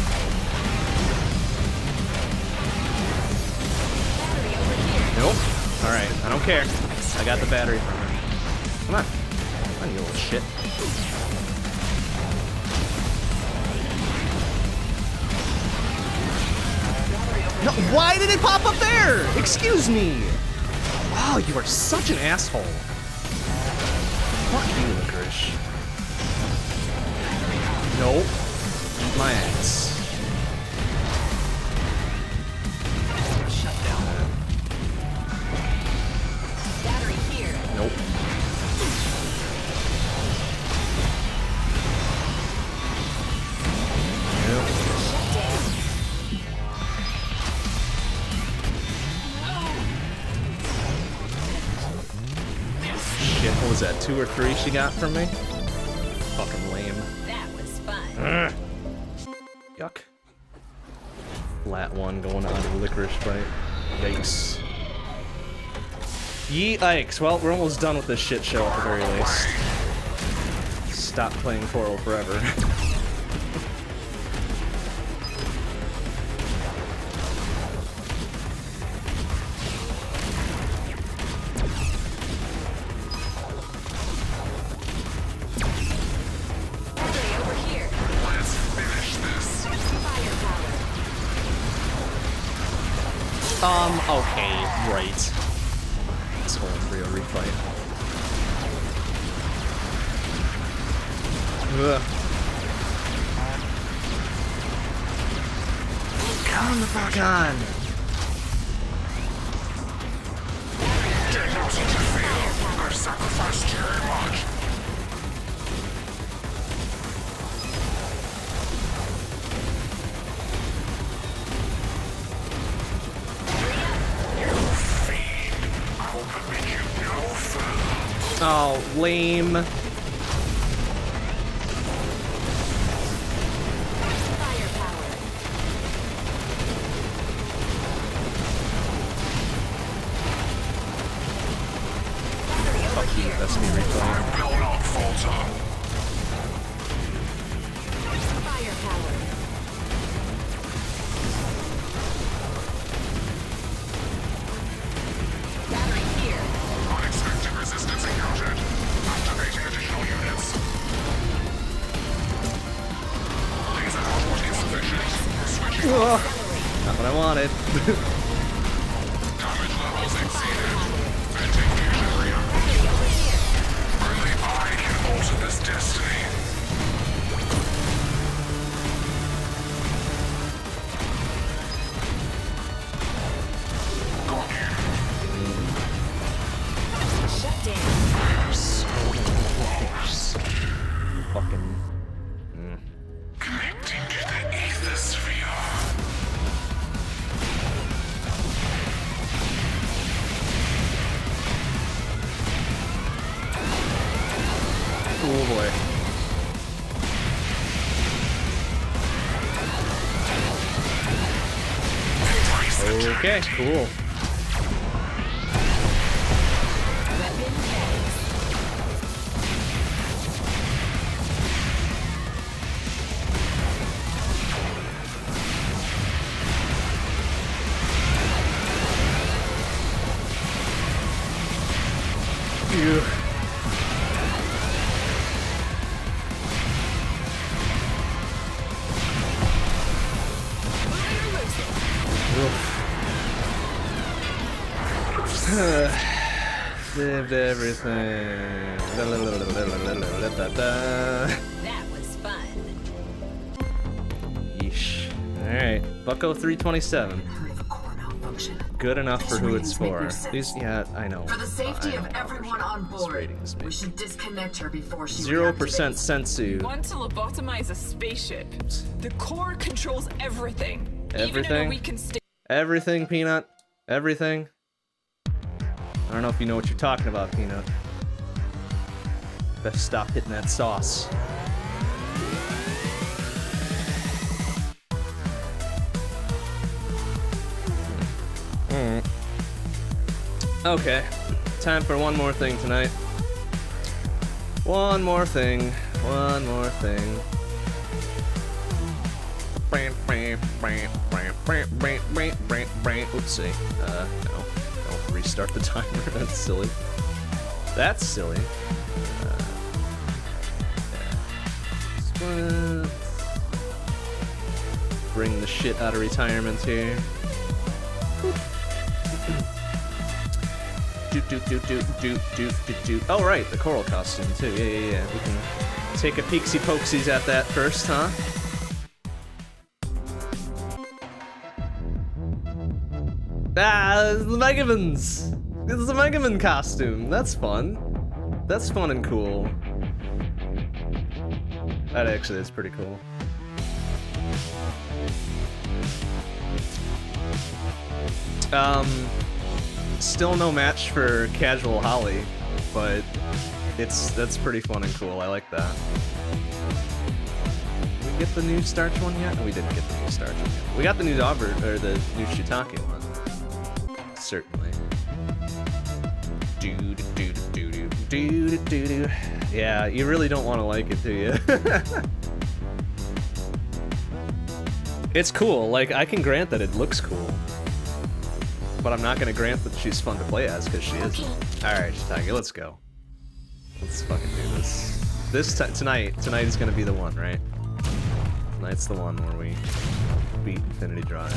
Battery over here. Nope. Alright, I don't care. I got the battery from her. Come on. Come on, you little shit. No, why did it pop up there? Excuse me. Oh, you are such an asshole. Fuck you, Licorice. Nope. Eat my ass. Battery here. Nope. Nope. Shut down. Shit, what was that? Two or three she got from me? Fucking lame. That was fun. Ugh. Yuck. Flat one going on a licorice bite. Yikes. Yikes. Well, we're almost done with this shit show at the very least. Stop playing Coral forever. Battery over here. Let's finish this. Firepower. Um, okay, right. This whole real refight. Ugh. Come the fuck on! I've sacrificed very much. You Oh, lame. Firepower. Battery over Fuck you, here. that's me replaying. Will not falter. Firepower. Battery here. Unexpected resistance encountered. Activating additional units. Laser output insufficient. Switching. Not what I wanted. Damage levels exceeded. Venting fusion reactor. Battery over here. Only I can alter this destiny. Got you. Shut down. Fucking. Connecting to the ethersphere. Oh boy. Okay, cool. Weapon tags. Phew. Saved everything. That was fun. Yeesh. Alright, Bucko three twenty-seven. I have a core malfunction. Good enough for These who it's ratings make for. no sense. These, yeah, I know. For the safety I of know how everyone these on board, ratings we make. should disconnect her before she Zero percent reactivates. sensu. Want to lobotomize a spaceship? The core controls everything. Even in Everything? a weakened state. Everything, Peanut. Everything. I don't know if you know what you're talking about, Peanut. Best stop hitting that sauce. Mm. Okay, time for one more thing tonight. One more thing. One more thing. Oopsie. Uh, no. Don't restart the timer. That's silly. That's silly. Uh, yeah. Split. Bring the shit out of retirement here. Do do do do do do do do. Oh right, the coral costume too. Yeah yeah yeah. We can take a peeksy pokesies at that first, huh? Ah, it's the Megamans! It's the Megaman costume. That's fun. That's fun and cool. That actually is pretty cool. Um, still no match for Casual Holly, but it's that's pretty fun and cool. I like that. Did we get the new Starch one yet? No, we didn't get the new Starch one yet. We got the new Daubert, or the new Shiitake one. Certainly. Do do do do do do do do. Yeah, you really don't want to like it, do you? It's cool. Like, I can grant that it looks cool, but I'm not gonna grant that she's fun to play as because she isn't. All right, Shiitake, let's go. Let's fucking do this. This t tonight, tonight is gonna be the one, right? Tonight's the one where we beat Infinity Drive.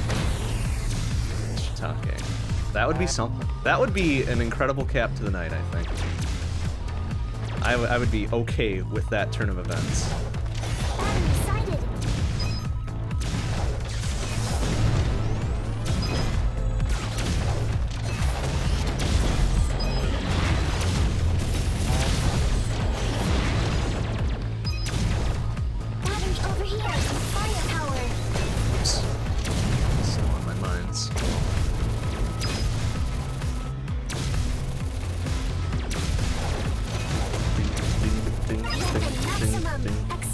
Shiitake. That would be something. That would be an incredible cap to the night, I think. I, w I would be okay with that turn of events. I'm excited. Battery over here. Firepower. Oops. Still on my minds.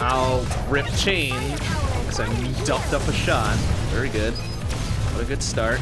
I'll rip chain because I ducked up a shot. Very good. What a good start.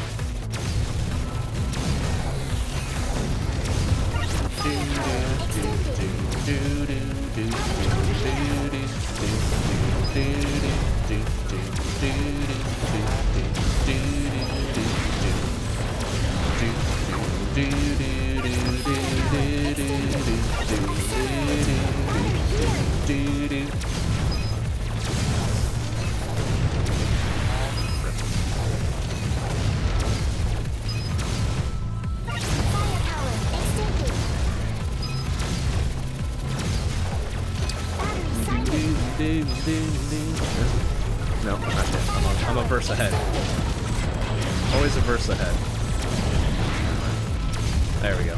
No, I'm not dead. I'm a, I'm a verse ahead. Always a verse ahead. There we go.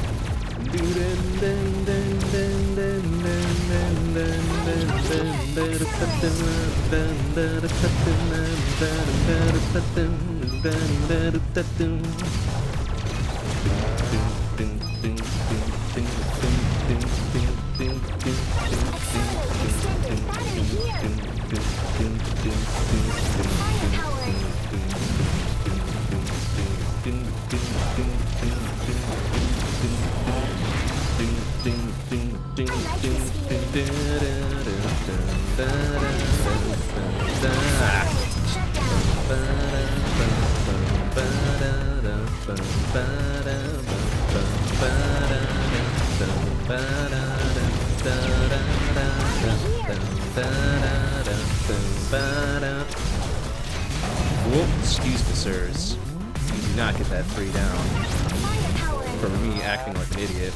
Whoop, excuse me, sirs. You do not get that three down for me acting like an idiot.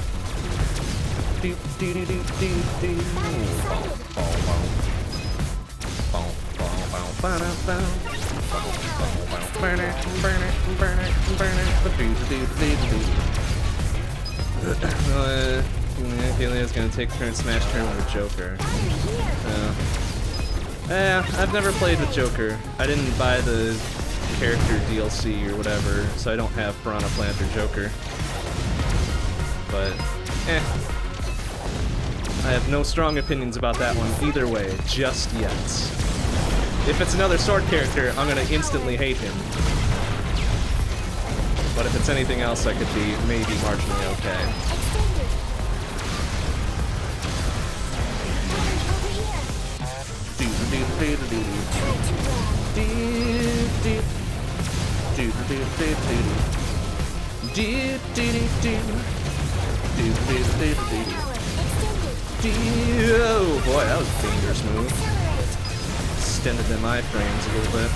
uh, Kaylena's gonna take turn smash turn with Joker. Uh, eh, I've never played with Joker. I didn't buy the character D L C or whatever, so I don't have Piranha Plant or Joker. But, eh. I have no strong opinions about that one either way, just yet. If it's another sword character, I'm gonna instantly hate him. But if it's anything else, I could be maybe marginally okay. Oh boy, that was a dangerous move. Extended the my frames a little bit.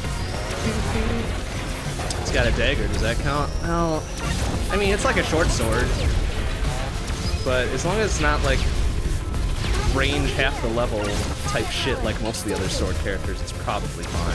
It's got a dagger, does that count? Well, I mean, it's like a short sword. But as long as it's not like range half the level type shit like most of the other sword characters, it's probably fine.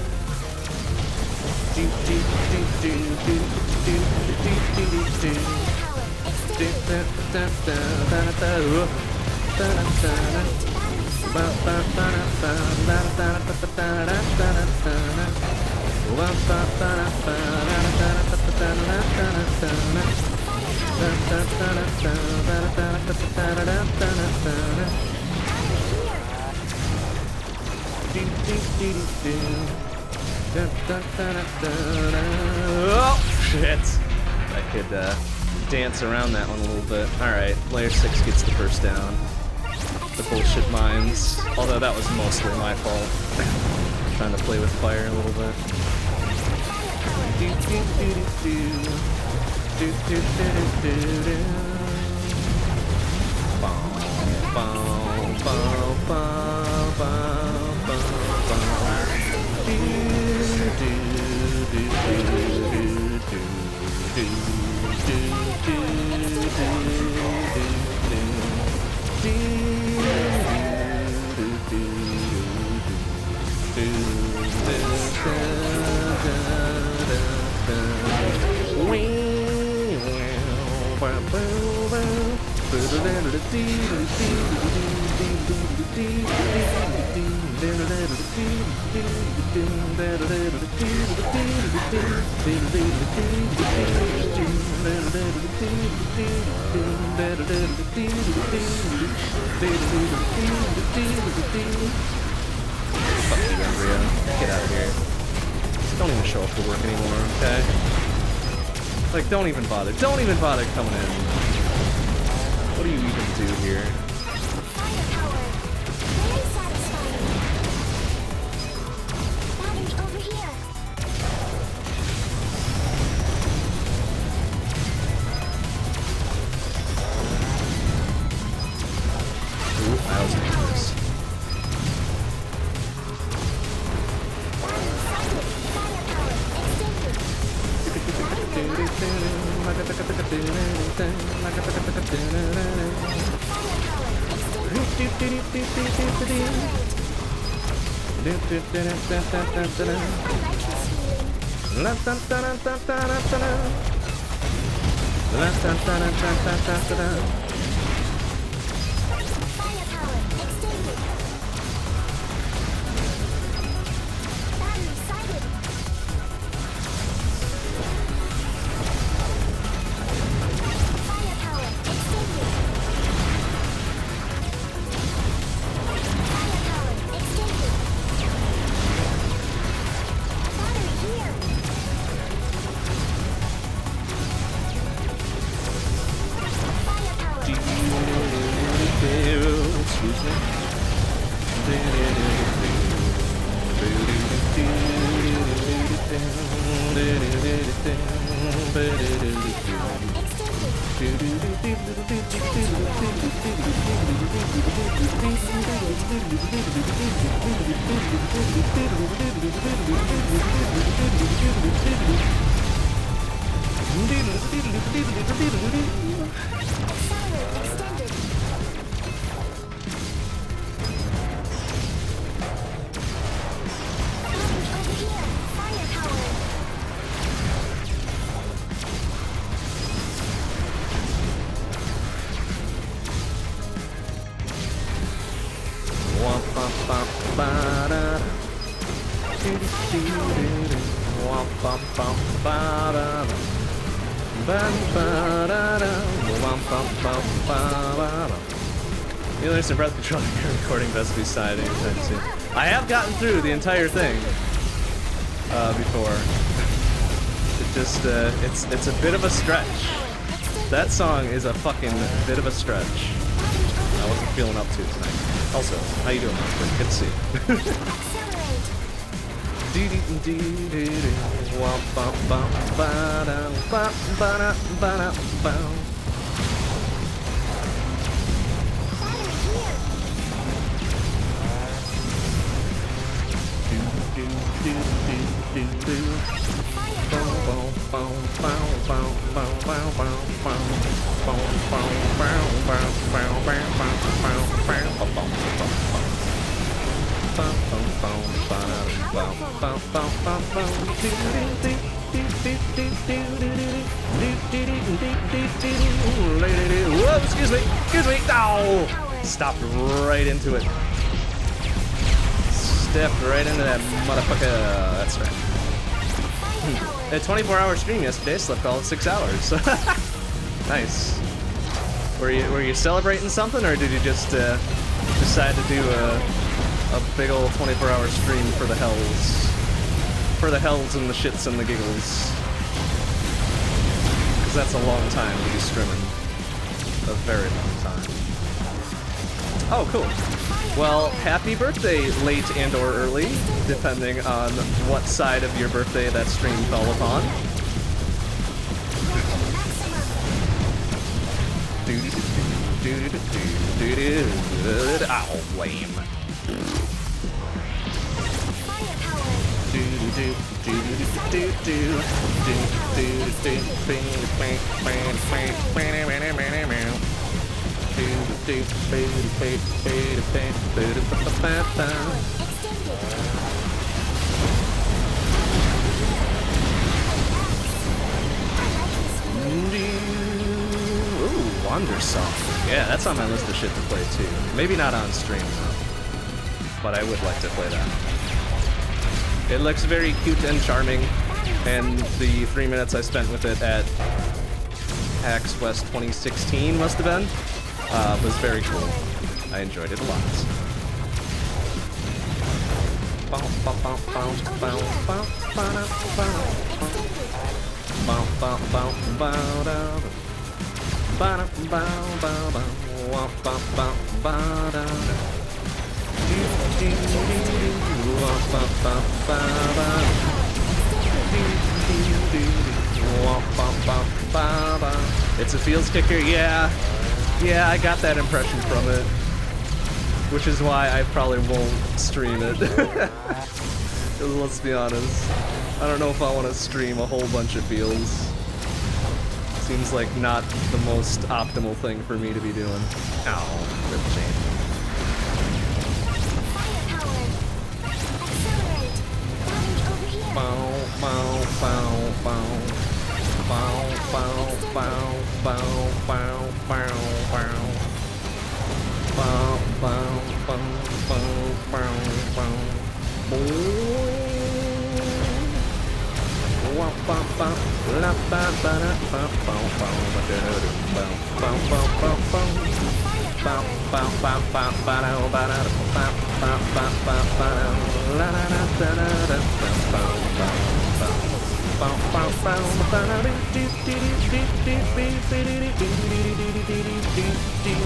Oh shit! I could uh, dance around that one a little bit. Alright, layer six gets the first down. The bullshit mines. Although that was mostly my fault. Trying to play with fire a little bit. Fuck you, Embryo. Get out of here. Just don't even show up for work anymore, okay? Like, don't even bother. Don't even bother coming in. What do you even do here? Firepower. Very satisfying. Battery over here. Ooh, I was gonna do this. You learn some breath control in your recording best be side anytime soon. I have gotten through the entire thing uh, before. It just uh, it's it's a bit of a stretch. That song is a fucking bit of a stretch. I wasn't feeling up to it tonight. Also, how you doing, Monster? Good to see you. Whoa, excuse me, excuse me. Oh, stopped right into it. Stepped right into that motherfucker. That's right. A twenty-four hour stream yesterday. Slept all at six hours. Nice. Were you were you celebrating something, or did you just uh, decide to do a a big old twenty-four hour stream for the hells, for the hells and the shits and the giggles? Because that's a long time to be streaming. A very long time. Oh, cool. Well, happy birthday, late and or early, depending on what side of your birthday that stream fell upon. Ow, lame. Ooh, Wandersong. Yeah, that's on my list of shit to play too. Maybe not on stream though, but I would like to play that. It looks very cute and charming, and the three minutes I spent with it at PAX West twenty sixteen must have been, uh, was very cool. I enjoyed it a lot. Bow, bow, bow, bow, bow, bow, bow, bow, bow, bow, bow, bow, down. Bow, bow, bow, bow, bow, bow, bow, bow, down. Do, do, do, do, bow, bow, bow, bow, bow. Do, do, do, do, bow, bow, bow, bow, bow. It's a feels kicker, yeah. Yeah, I got that impression from it. Which is why I probably won't stream it. Because let's be honest, I don't know if I want to stream a whole bunch of feels. Seems like not the most optimal thing for me to be doing. Ow, rip chain. Bow, bow, bow, bow. Bow, bow, bow, bow, bow, bow, bow. Bow, bow, bow, bow, bow, bow. Bow, bow, bow, la, ba, ba, da, ba, bow, bow, ba, da, da, da, bow, bow, bow, bow, bow. Bow, bow, bow, bow, ba, da, ba, da, da, bow, bow, bow, bow, ba, da, la, da, da, da, da, da, bow, bow, bow, bow. Bow, bow, bow, ba, da, do, do, do, do, do, do, do, do, do, do, do, do.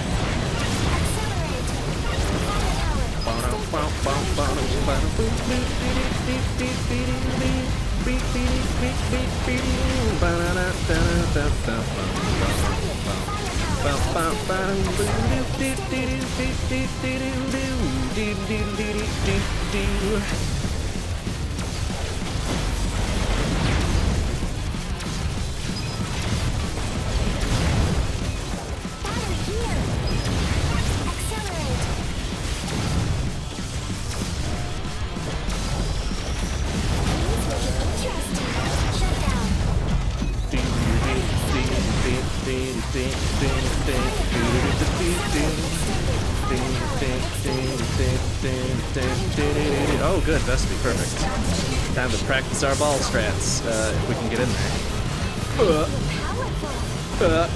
Oh, good, Vespi, perfect. Time to practice our ball strats, uh, if we can get in there. Uh, uh.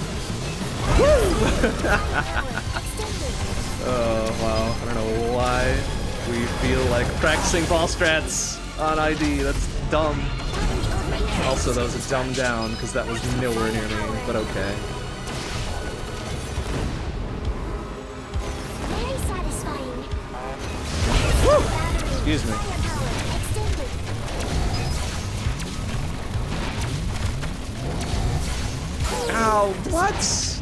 Oh, wow, I don't know why we feel like practicing ball strats on I D, that's dumb. Also, that was a dumb down, because that was nowhere near me, but okay. Very satisfying. Woo! Excuse me. Ow, what?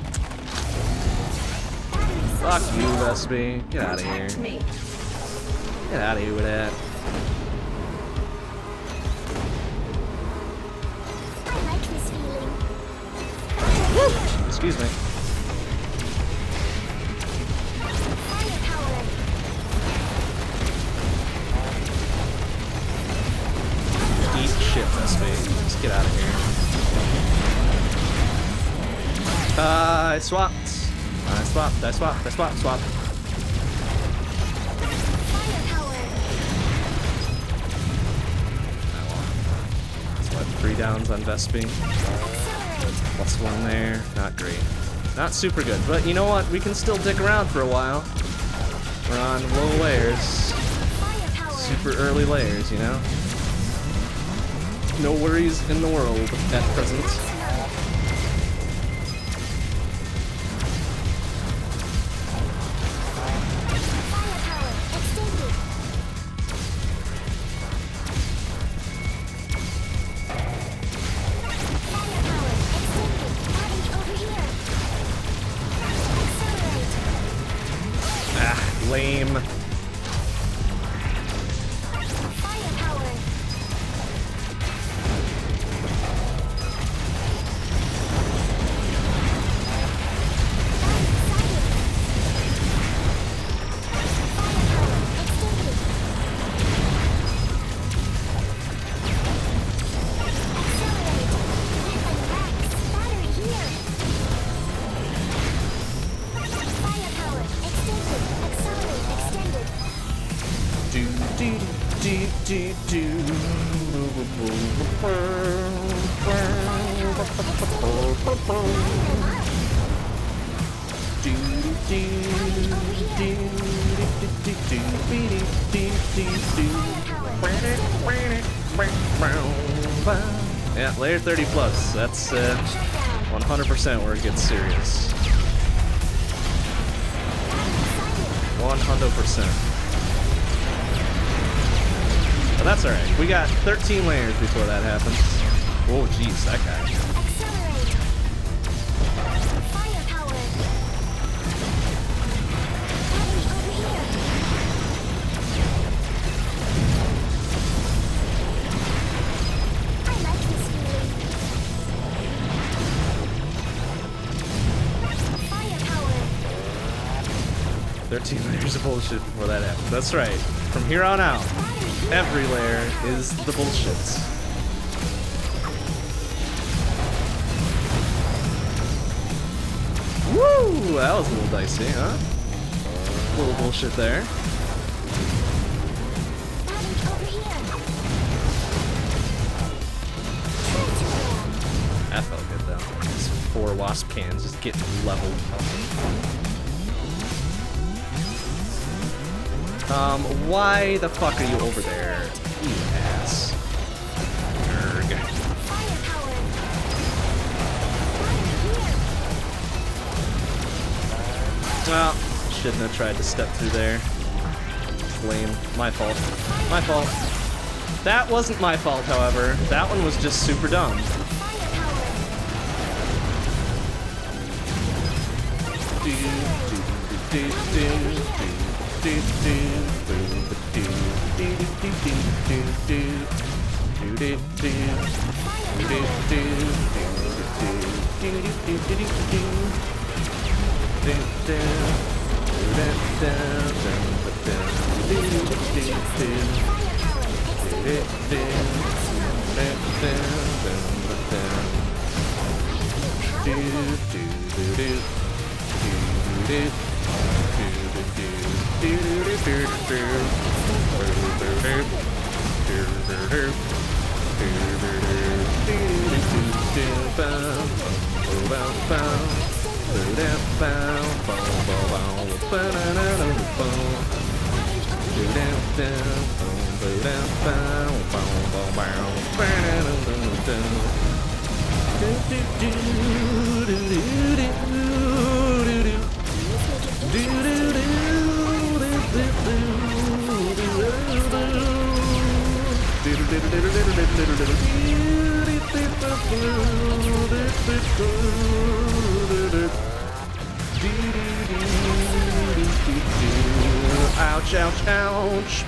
Fuck you, Vespi. Get out of here. Get out of here with that. I like this feeling. Woo! Excuse me. Firepower. Eat shit, Vespi. Just get out of here. Uh, I swapped. I swapped, I swapped, I swapped, swapped. So I have three downs on Vespi. Plus one there. Not great. Not super good, but you know what? We can still dick around for a while. We're on low layers. Super early layers, you know? No worries in the world at present. Lame. Yeah, layer thirty plus. That's uh, one hundred percent where it gets serious. one hundred percent. But that's alright. We got thirteen layers before that happens. Oh, jeez, that guy. Accelerate. Firepower. Enemy over here. I like this feeling. Firepower. thirteen layers of bullshit before that happens. That's right. From here on out, every layer is the bullshit. Woo! That was a little dicey, huh? A little bullshit there. Enemy over here. True. That felt good though. These four wasp cans just getting leveled. Um, why the fuck are you over there? You ass. Erg. Firepower. Well, shouldn't have tried to step through there. Lame. My fault. My fault. That wasn't my fault, however. That one was just super dumb. Ouch, ouch, ouch.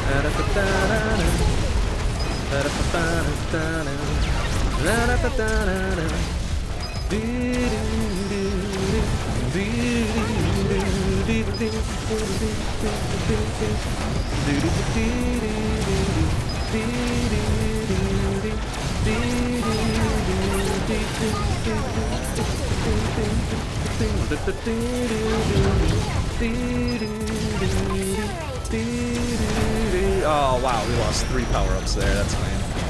Oh wow, we lost three power-ups there, that's fine.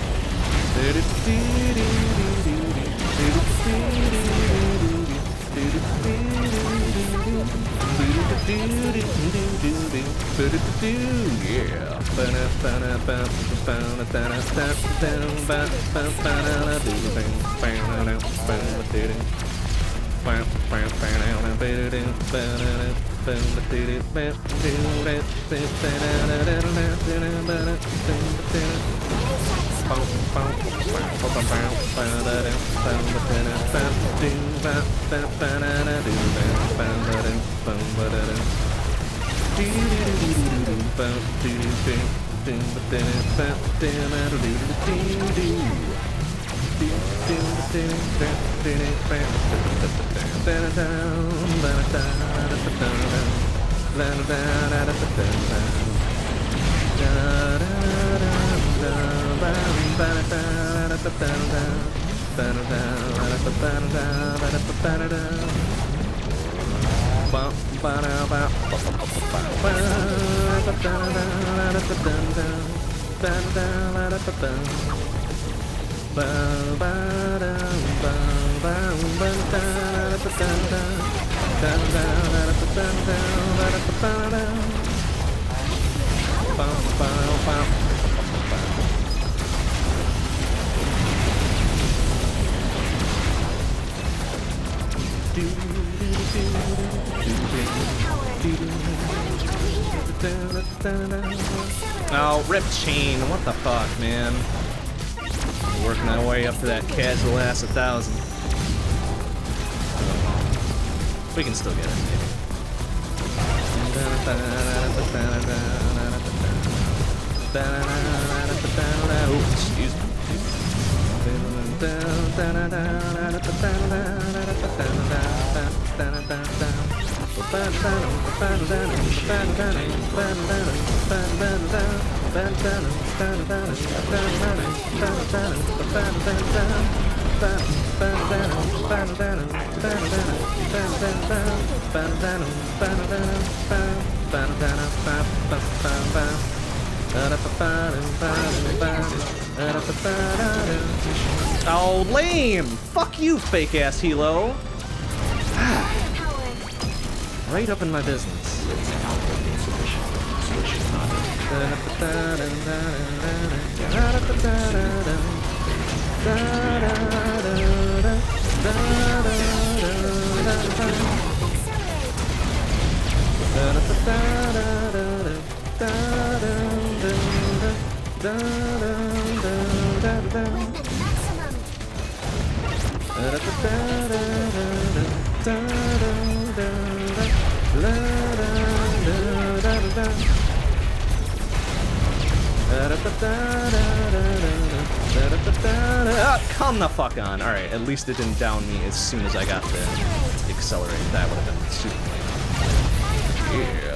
Oh, rip chain, what the fuck, man? Working my way up to that casual ass a thousand. We can still get it, maybe. Ooh, excuse me. Oh, lame! Fuck you, fake ass Hilo. Right up in my business. Oh, come the fuck on. Alright, at least it didn't down me as soon as I got the accelerate. That would have been super lame. Yeah.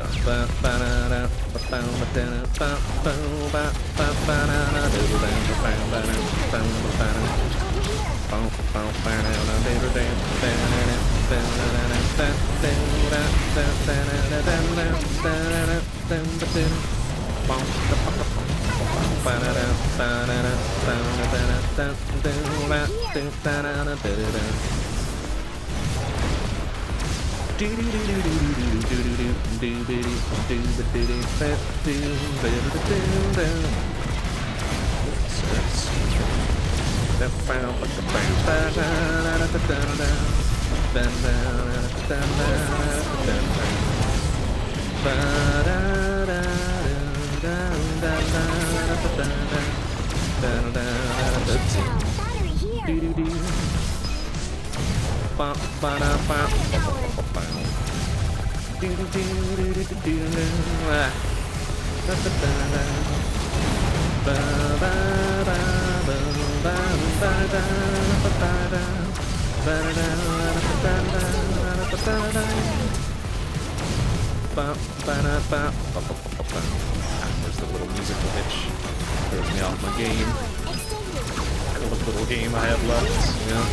There's the little musical hitch. Throws me off my game. What little game I have left, you know?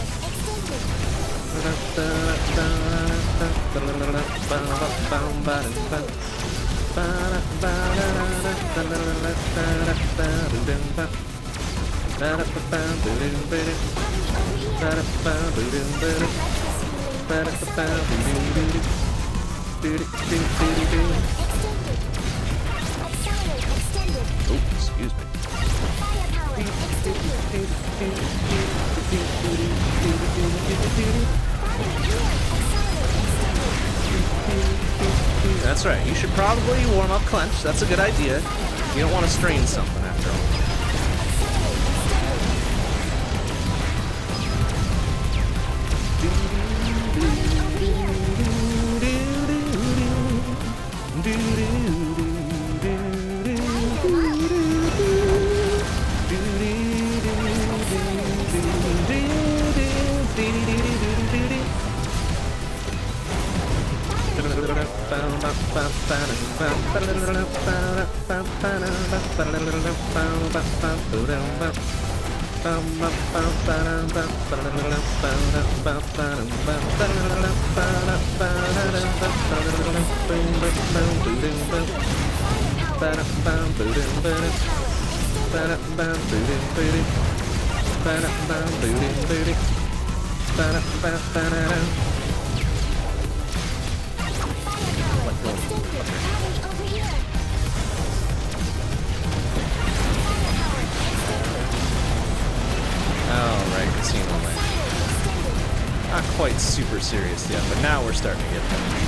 Oh, excuse me. That's right. You should probably warm up clench. That's a good idea. You don't want to strain something after all. Alright, casino land. Not quite super serious yet, but now we're starting to get there.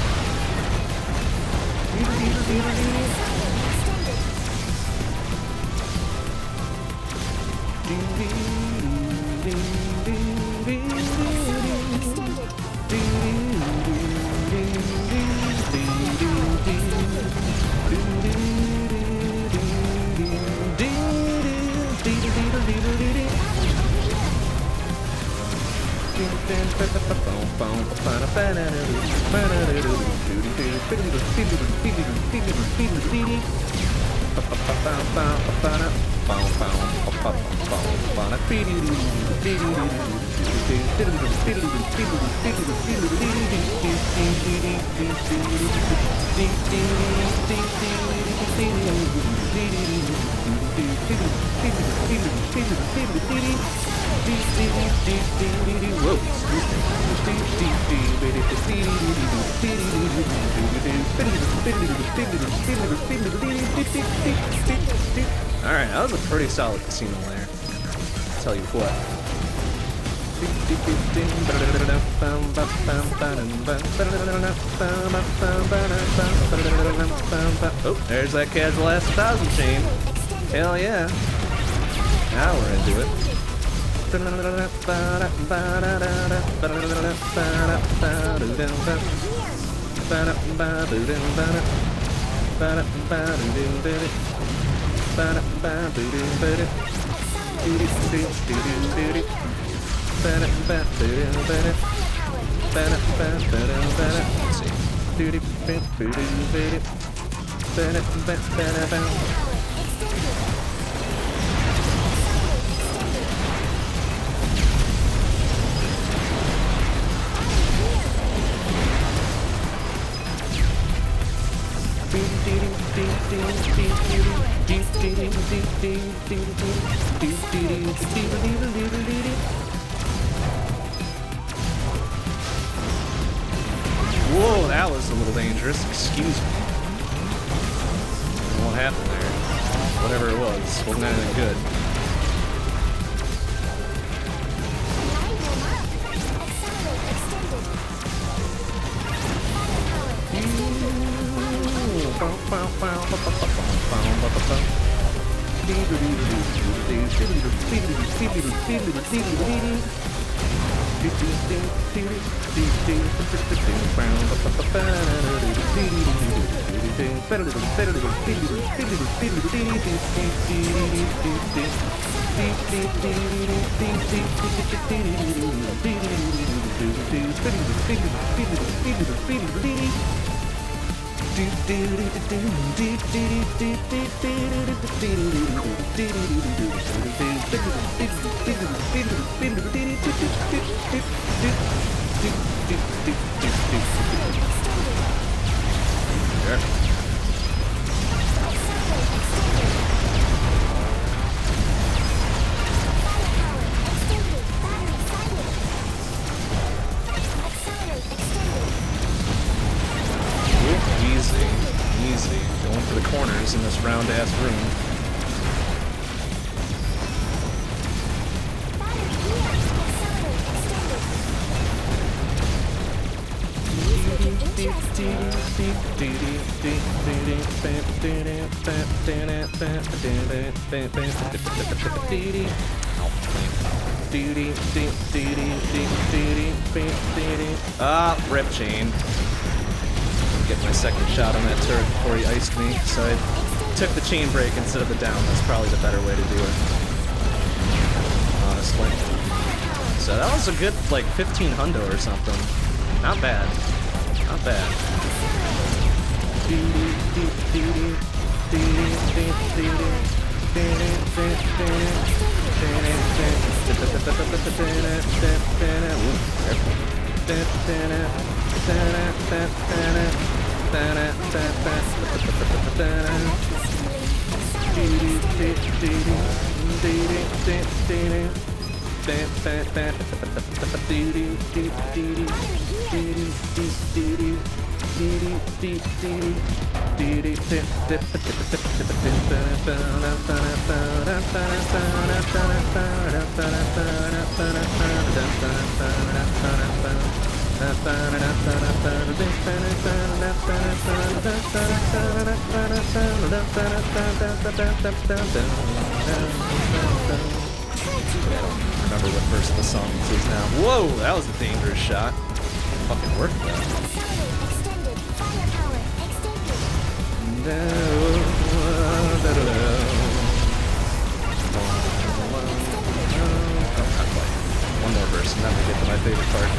Alright, that was a pretty solid casino layer. I'll tell you what. Oh, there's that casual ass thousand chain. Hell yeah. Now we're into it. Whoa, that was a little dangerous. Excuse me. What happened there? Whatever it was, wasn't anything good. In this round ass room. Ah, rip chain. Get my second shot on that turret before he iced me, so I took the chain break instead of the down. That's probably the better way to do it, honestly. So that was a good, like, fifteen hundo or something. Not bad. Not bad. I don't remember what verse of the song this is now. Whoa, that was a dangerous shot. Fucking worked though. One more verse and then we get to my favorite part.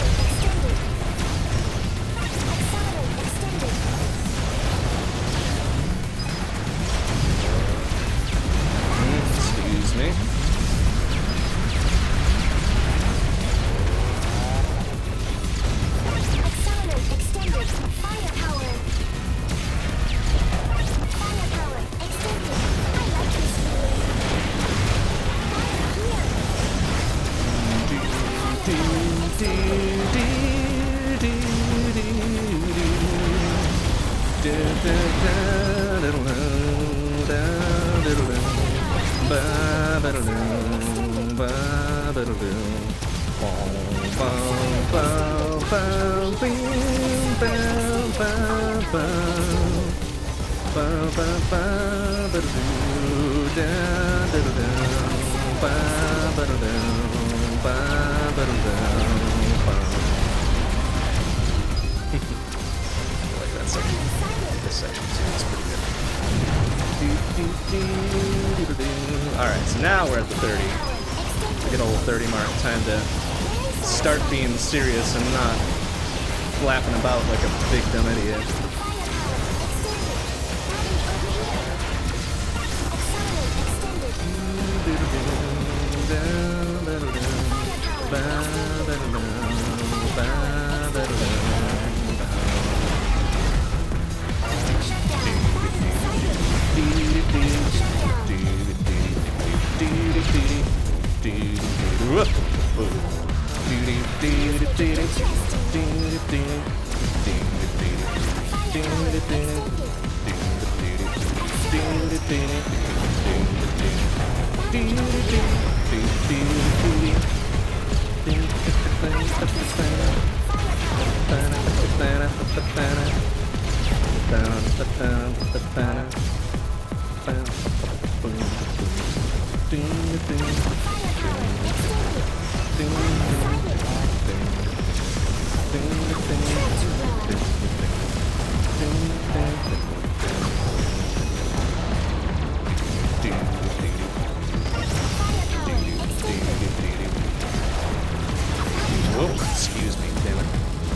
Excuse me. Alright, so now we're at the thirty. I get a little thirty mark. Time to start being serious and not flapping about like a big dumb idiot. Whoa, excuse me, damn it.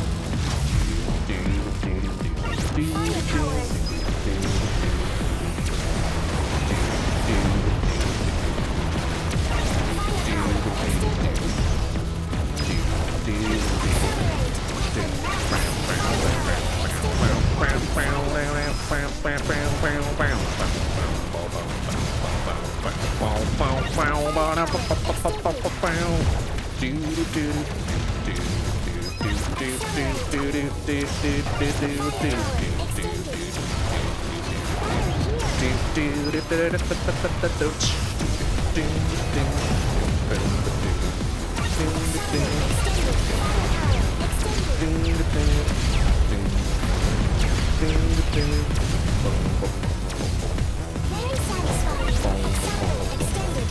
Very satisfying. Extended.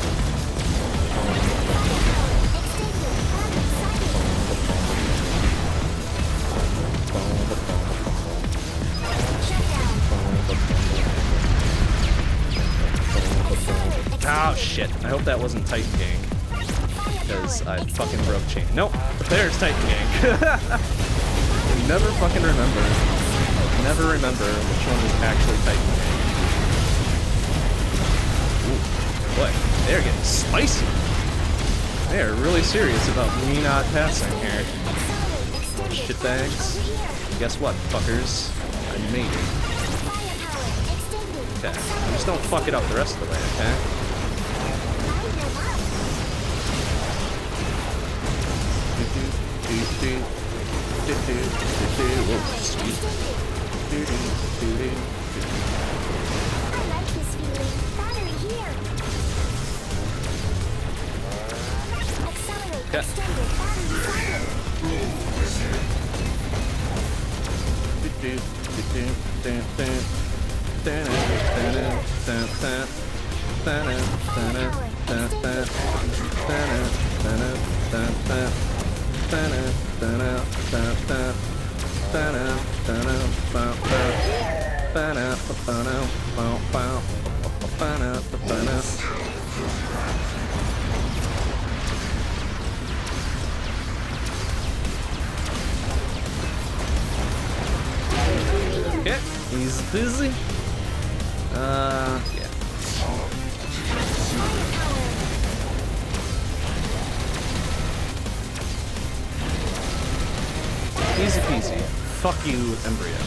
Oh shit, I hope that wasn't Titan Gang. Because I fucking broke chain. Nope, there's Titan Gang. Never fucking remember. Never remember which one was actually Titan Gang. Ooh, boy, they're getting spicy. They are really serious about me not passing here. Shitbags. Guess what, fuckers? I made it. Okay, just don't fuck it up the rest of the way, okay? Whoa, sweet. I like this feeling. Battery here. Accelerate. Okay. Extended. Okay, he's busy. Uh, yeah. Easy peasy. Fuck you, Embryo.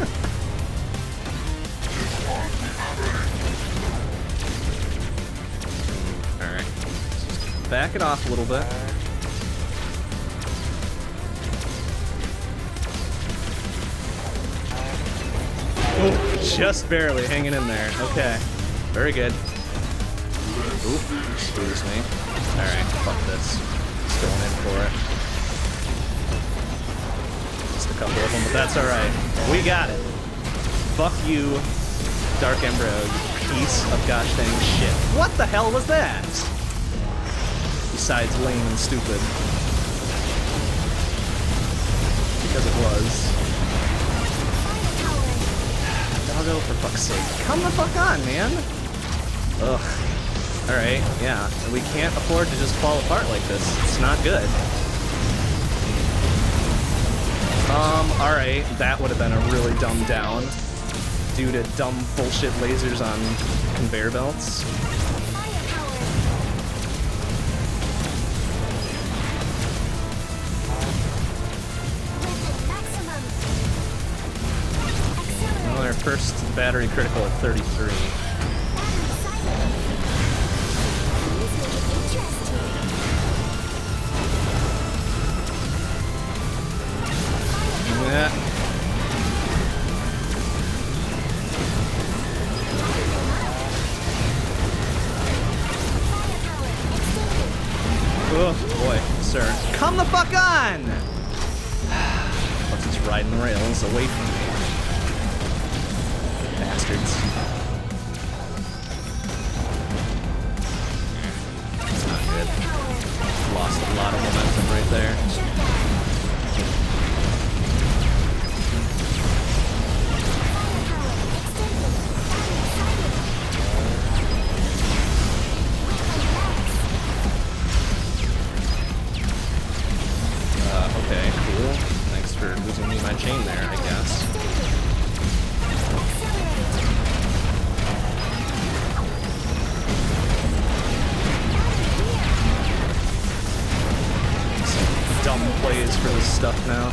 Alright. Back it off a little bit. Oh, just barely hanging in there. Okay. Very good. Oop, excuse me. Alright, fuck this. Just going in for it. Just a couple of them, but that's alright. We got it. Fuck you, Dark Embryo, you piece of gosh dang shit. What the hell was that? Besides lame and stupid. Because it was. Doggo, for fuck's sake. Come the fuck on, man! Ugh. Alright, yeah. We can't afford to just fall apart like this. It's not good. Um, alright. That would have been a really dumb down. Due to dumb bullshit lasers on conveyor belts. Well, our first battery critical at thirty-three. Yeah. Oh boy, sir. Come the fuck on! Plus it's riding the rails away from me. Bastards. A lot of momentum right there. Uh, okay, cool. Thanks for losing me my chain there, I guess. Dumb plays for this stuff now.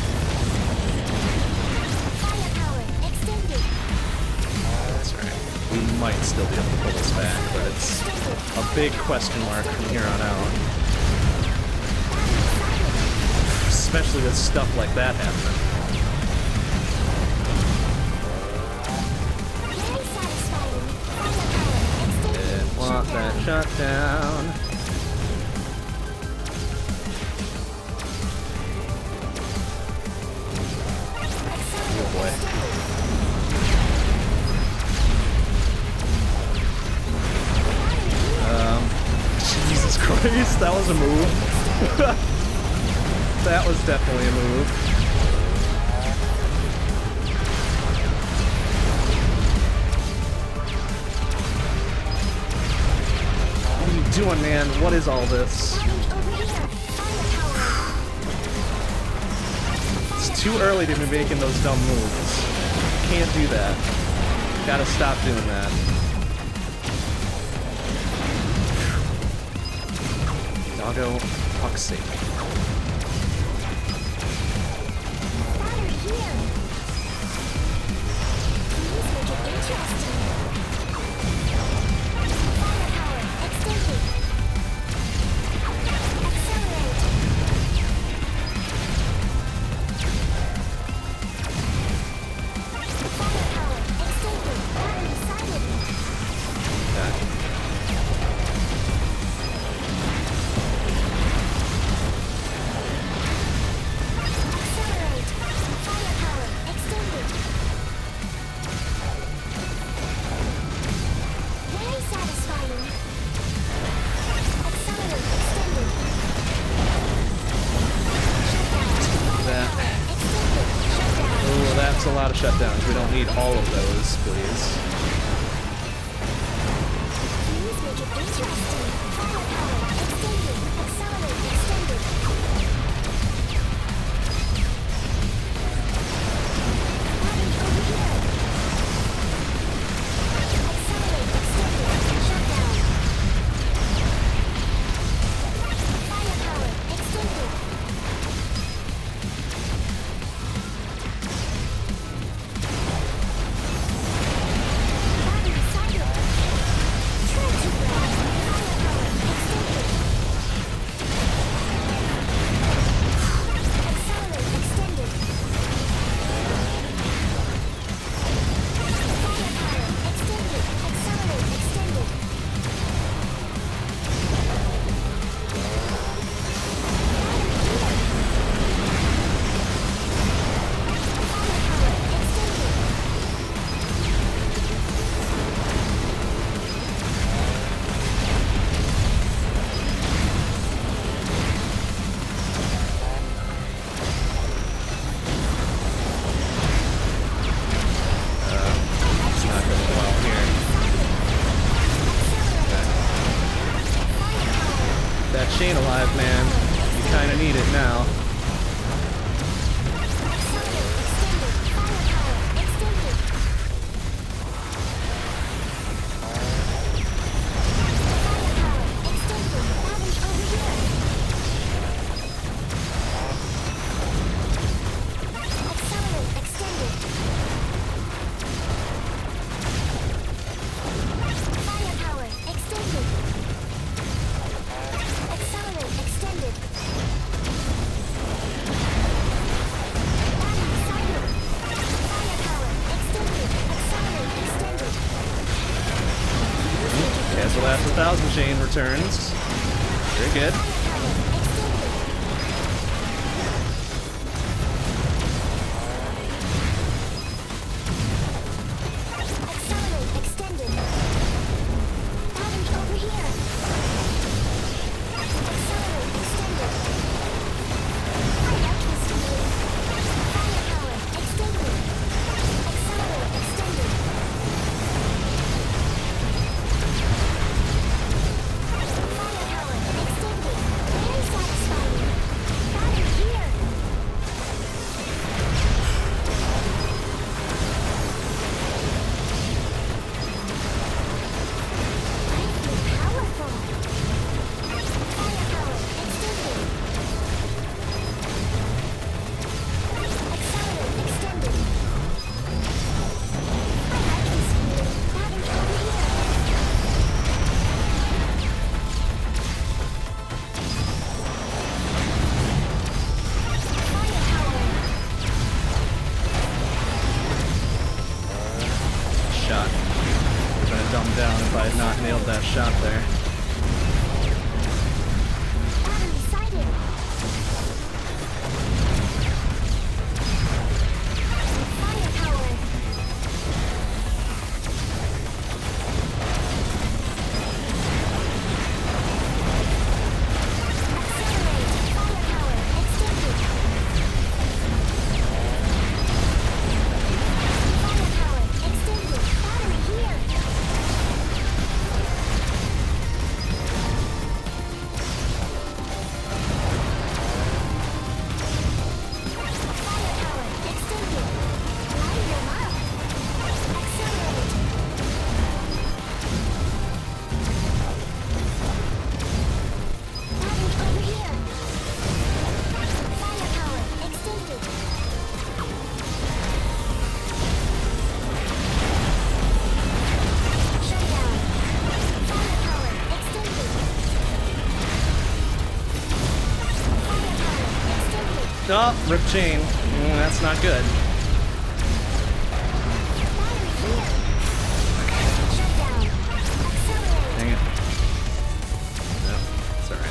That's right. We might still be able to pull this back, but it's a big question mark from here on out. Especially with stuff like that happening. Didn't want that shutdown. Oh boy. Um, Jesus Christ, that was a move. That was definitely a move. What are you doing, man? What is all this? It's too early to be making those dumb moves. Can't do that. Gotta stop doing that. Doggo, fuck's sake. A lot of shutdowns. We don't need all of those, please. Chain alive, man. You kinda need it now. Cancel after thousand chain returns. Very good. sighted. Firepower. Accelerate. Firepower extended. Firepower extended. Battery here. Firepower extended. Light them up. Accelerate. Battery over here. Firepower extended. Shutdown. Firepower extended. Firepower extended. Oh, rip chain. Mm, that's not good. Battery here. Shutdown. Accelerate. Dang it. No, it's alright.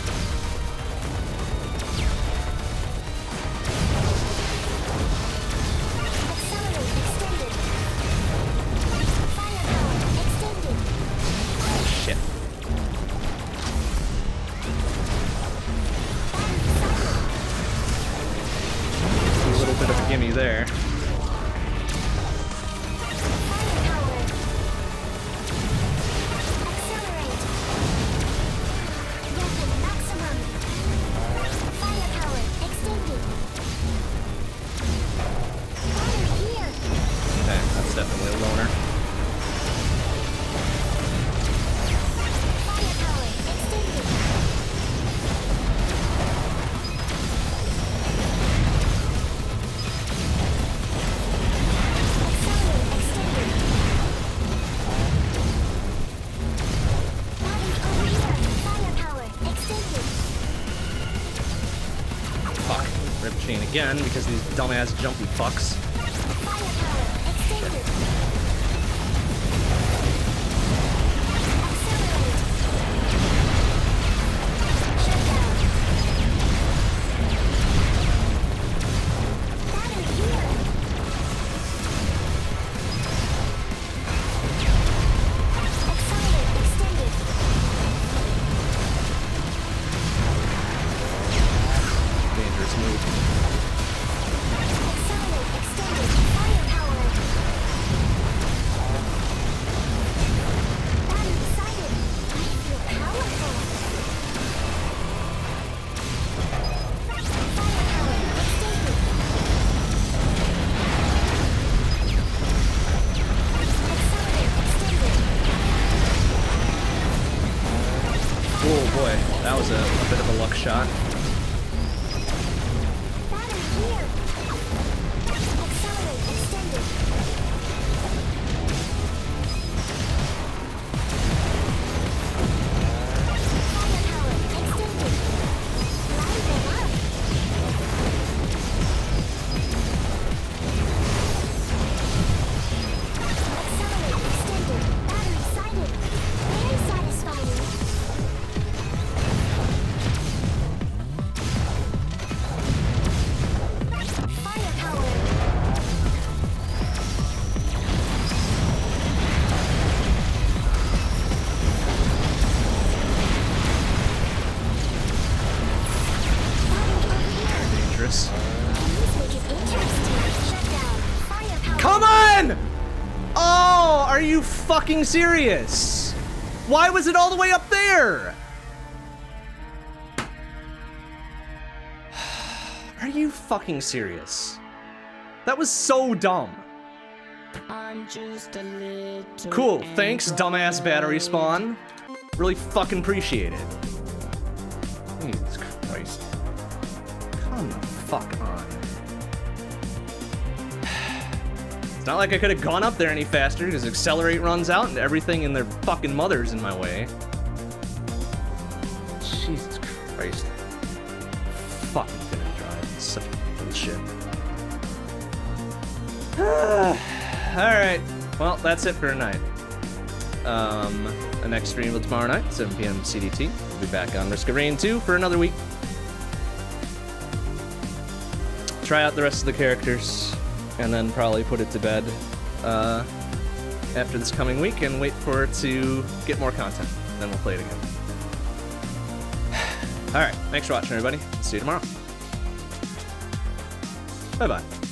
Accelerate extended. Firepower extended. Shit. A little bit of a gimme there. Firepower. Accelerate. Weapon maximum. Firepower extended. Battery here. Okay, that's definitely a loner. Firepower extended. Accelerate extended. Battery over here. Firepower extended. Fuck. Rip chain again because these dumbass jumpy fucks. Firepower extended. Accelerate. Shutdown. Battery here. Accelerate extended. Dangerous move. Accelerate extended. Firepower. Battery sighted. I feel powerful. Firepower extended. Accelerate extended. Oh boy, that was a, a bit of a luck shot. Battery here. Accelerate extended. Firepower extended. Light them up. Accelerate extended. Battery sighted. Very satisfying. Firepower. Battery over here. Dangerous. Please make it interesting. Shutdown. Firepower. Come on! Oh, are you fucking serious? Why was it all the way up there? Are you fucking serious? That was so dumb. I'm just a little Cool, thanks, dumbass battery spawn. Really fucking appreciate it. Jesus Christ. Come the fuck on. It's not like I could have gone up there any faster because accelerate runs out and everything in their fucking mother's in my way. Jesus Christ. Fucking gonna drive. It's such bullshit. Alright. Well, that's it for tonight. Um, the next stream will tomorrow night, seven p m C D T. We'll be back on Risk of Rain two for another week. try out the rest of the characters, and then probably put it to bed uh, after this coming week and wait for it to get more content. Then we'll play it again. Alright, thanks for watching, everybody. See you tomorrow. Bye-bye.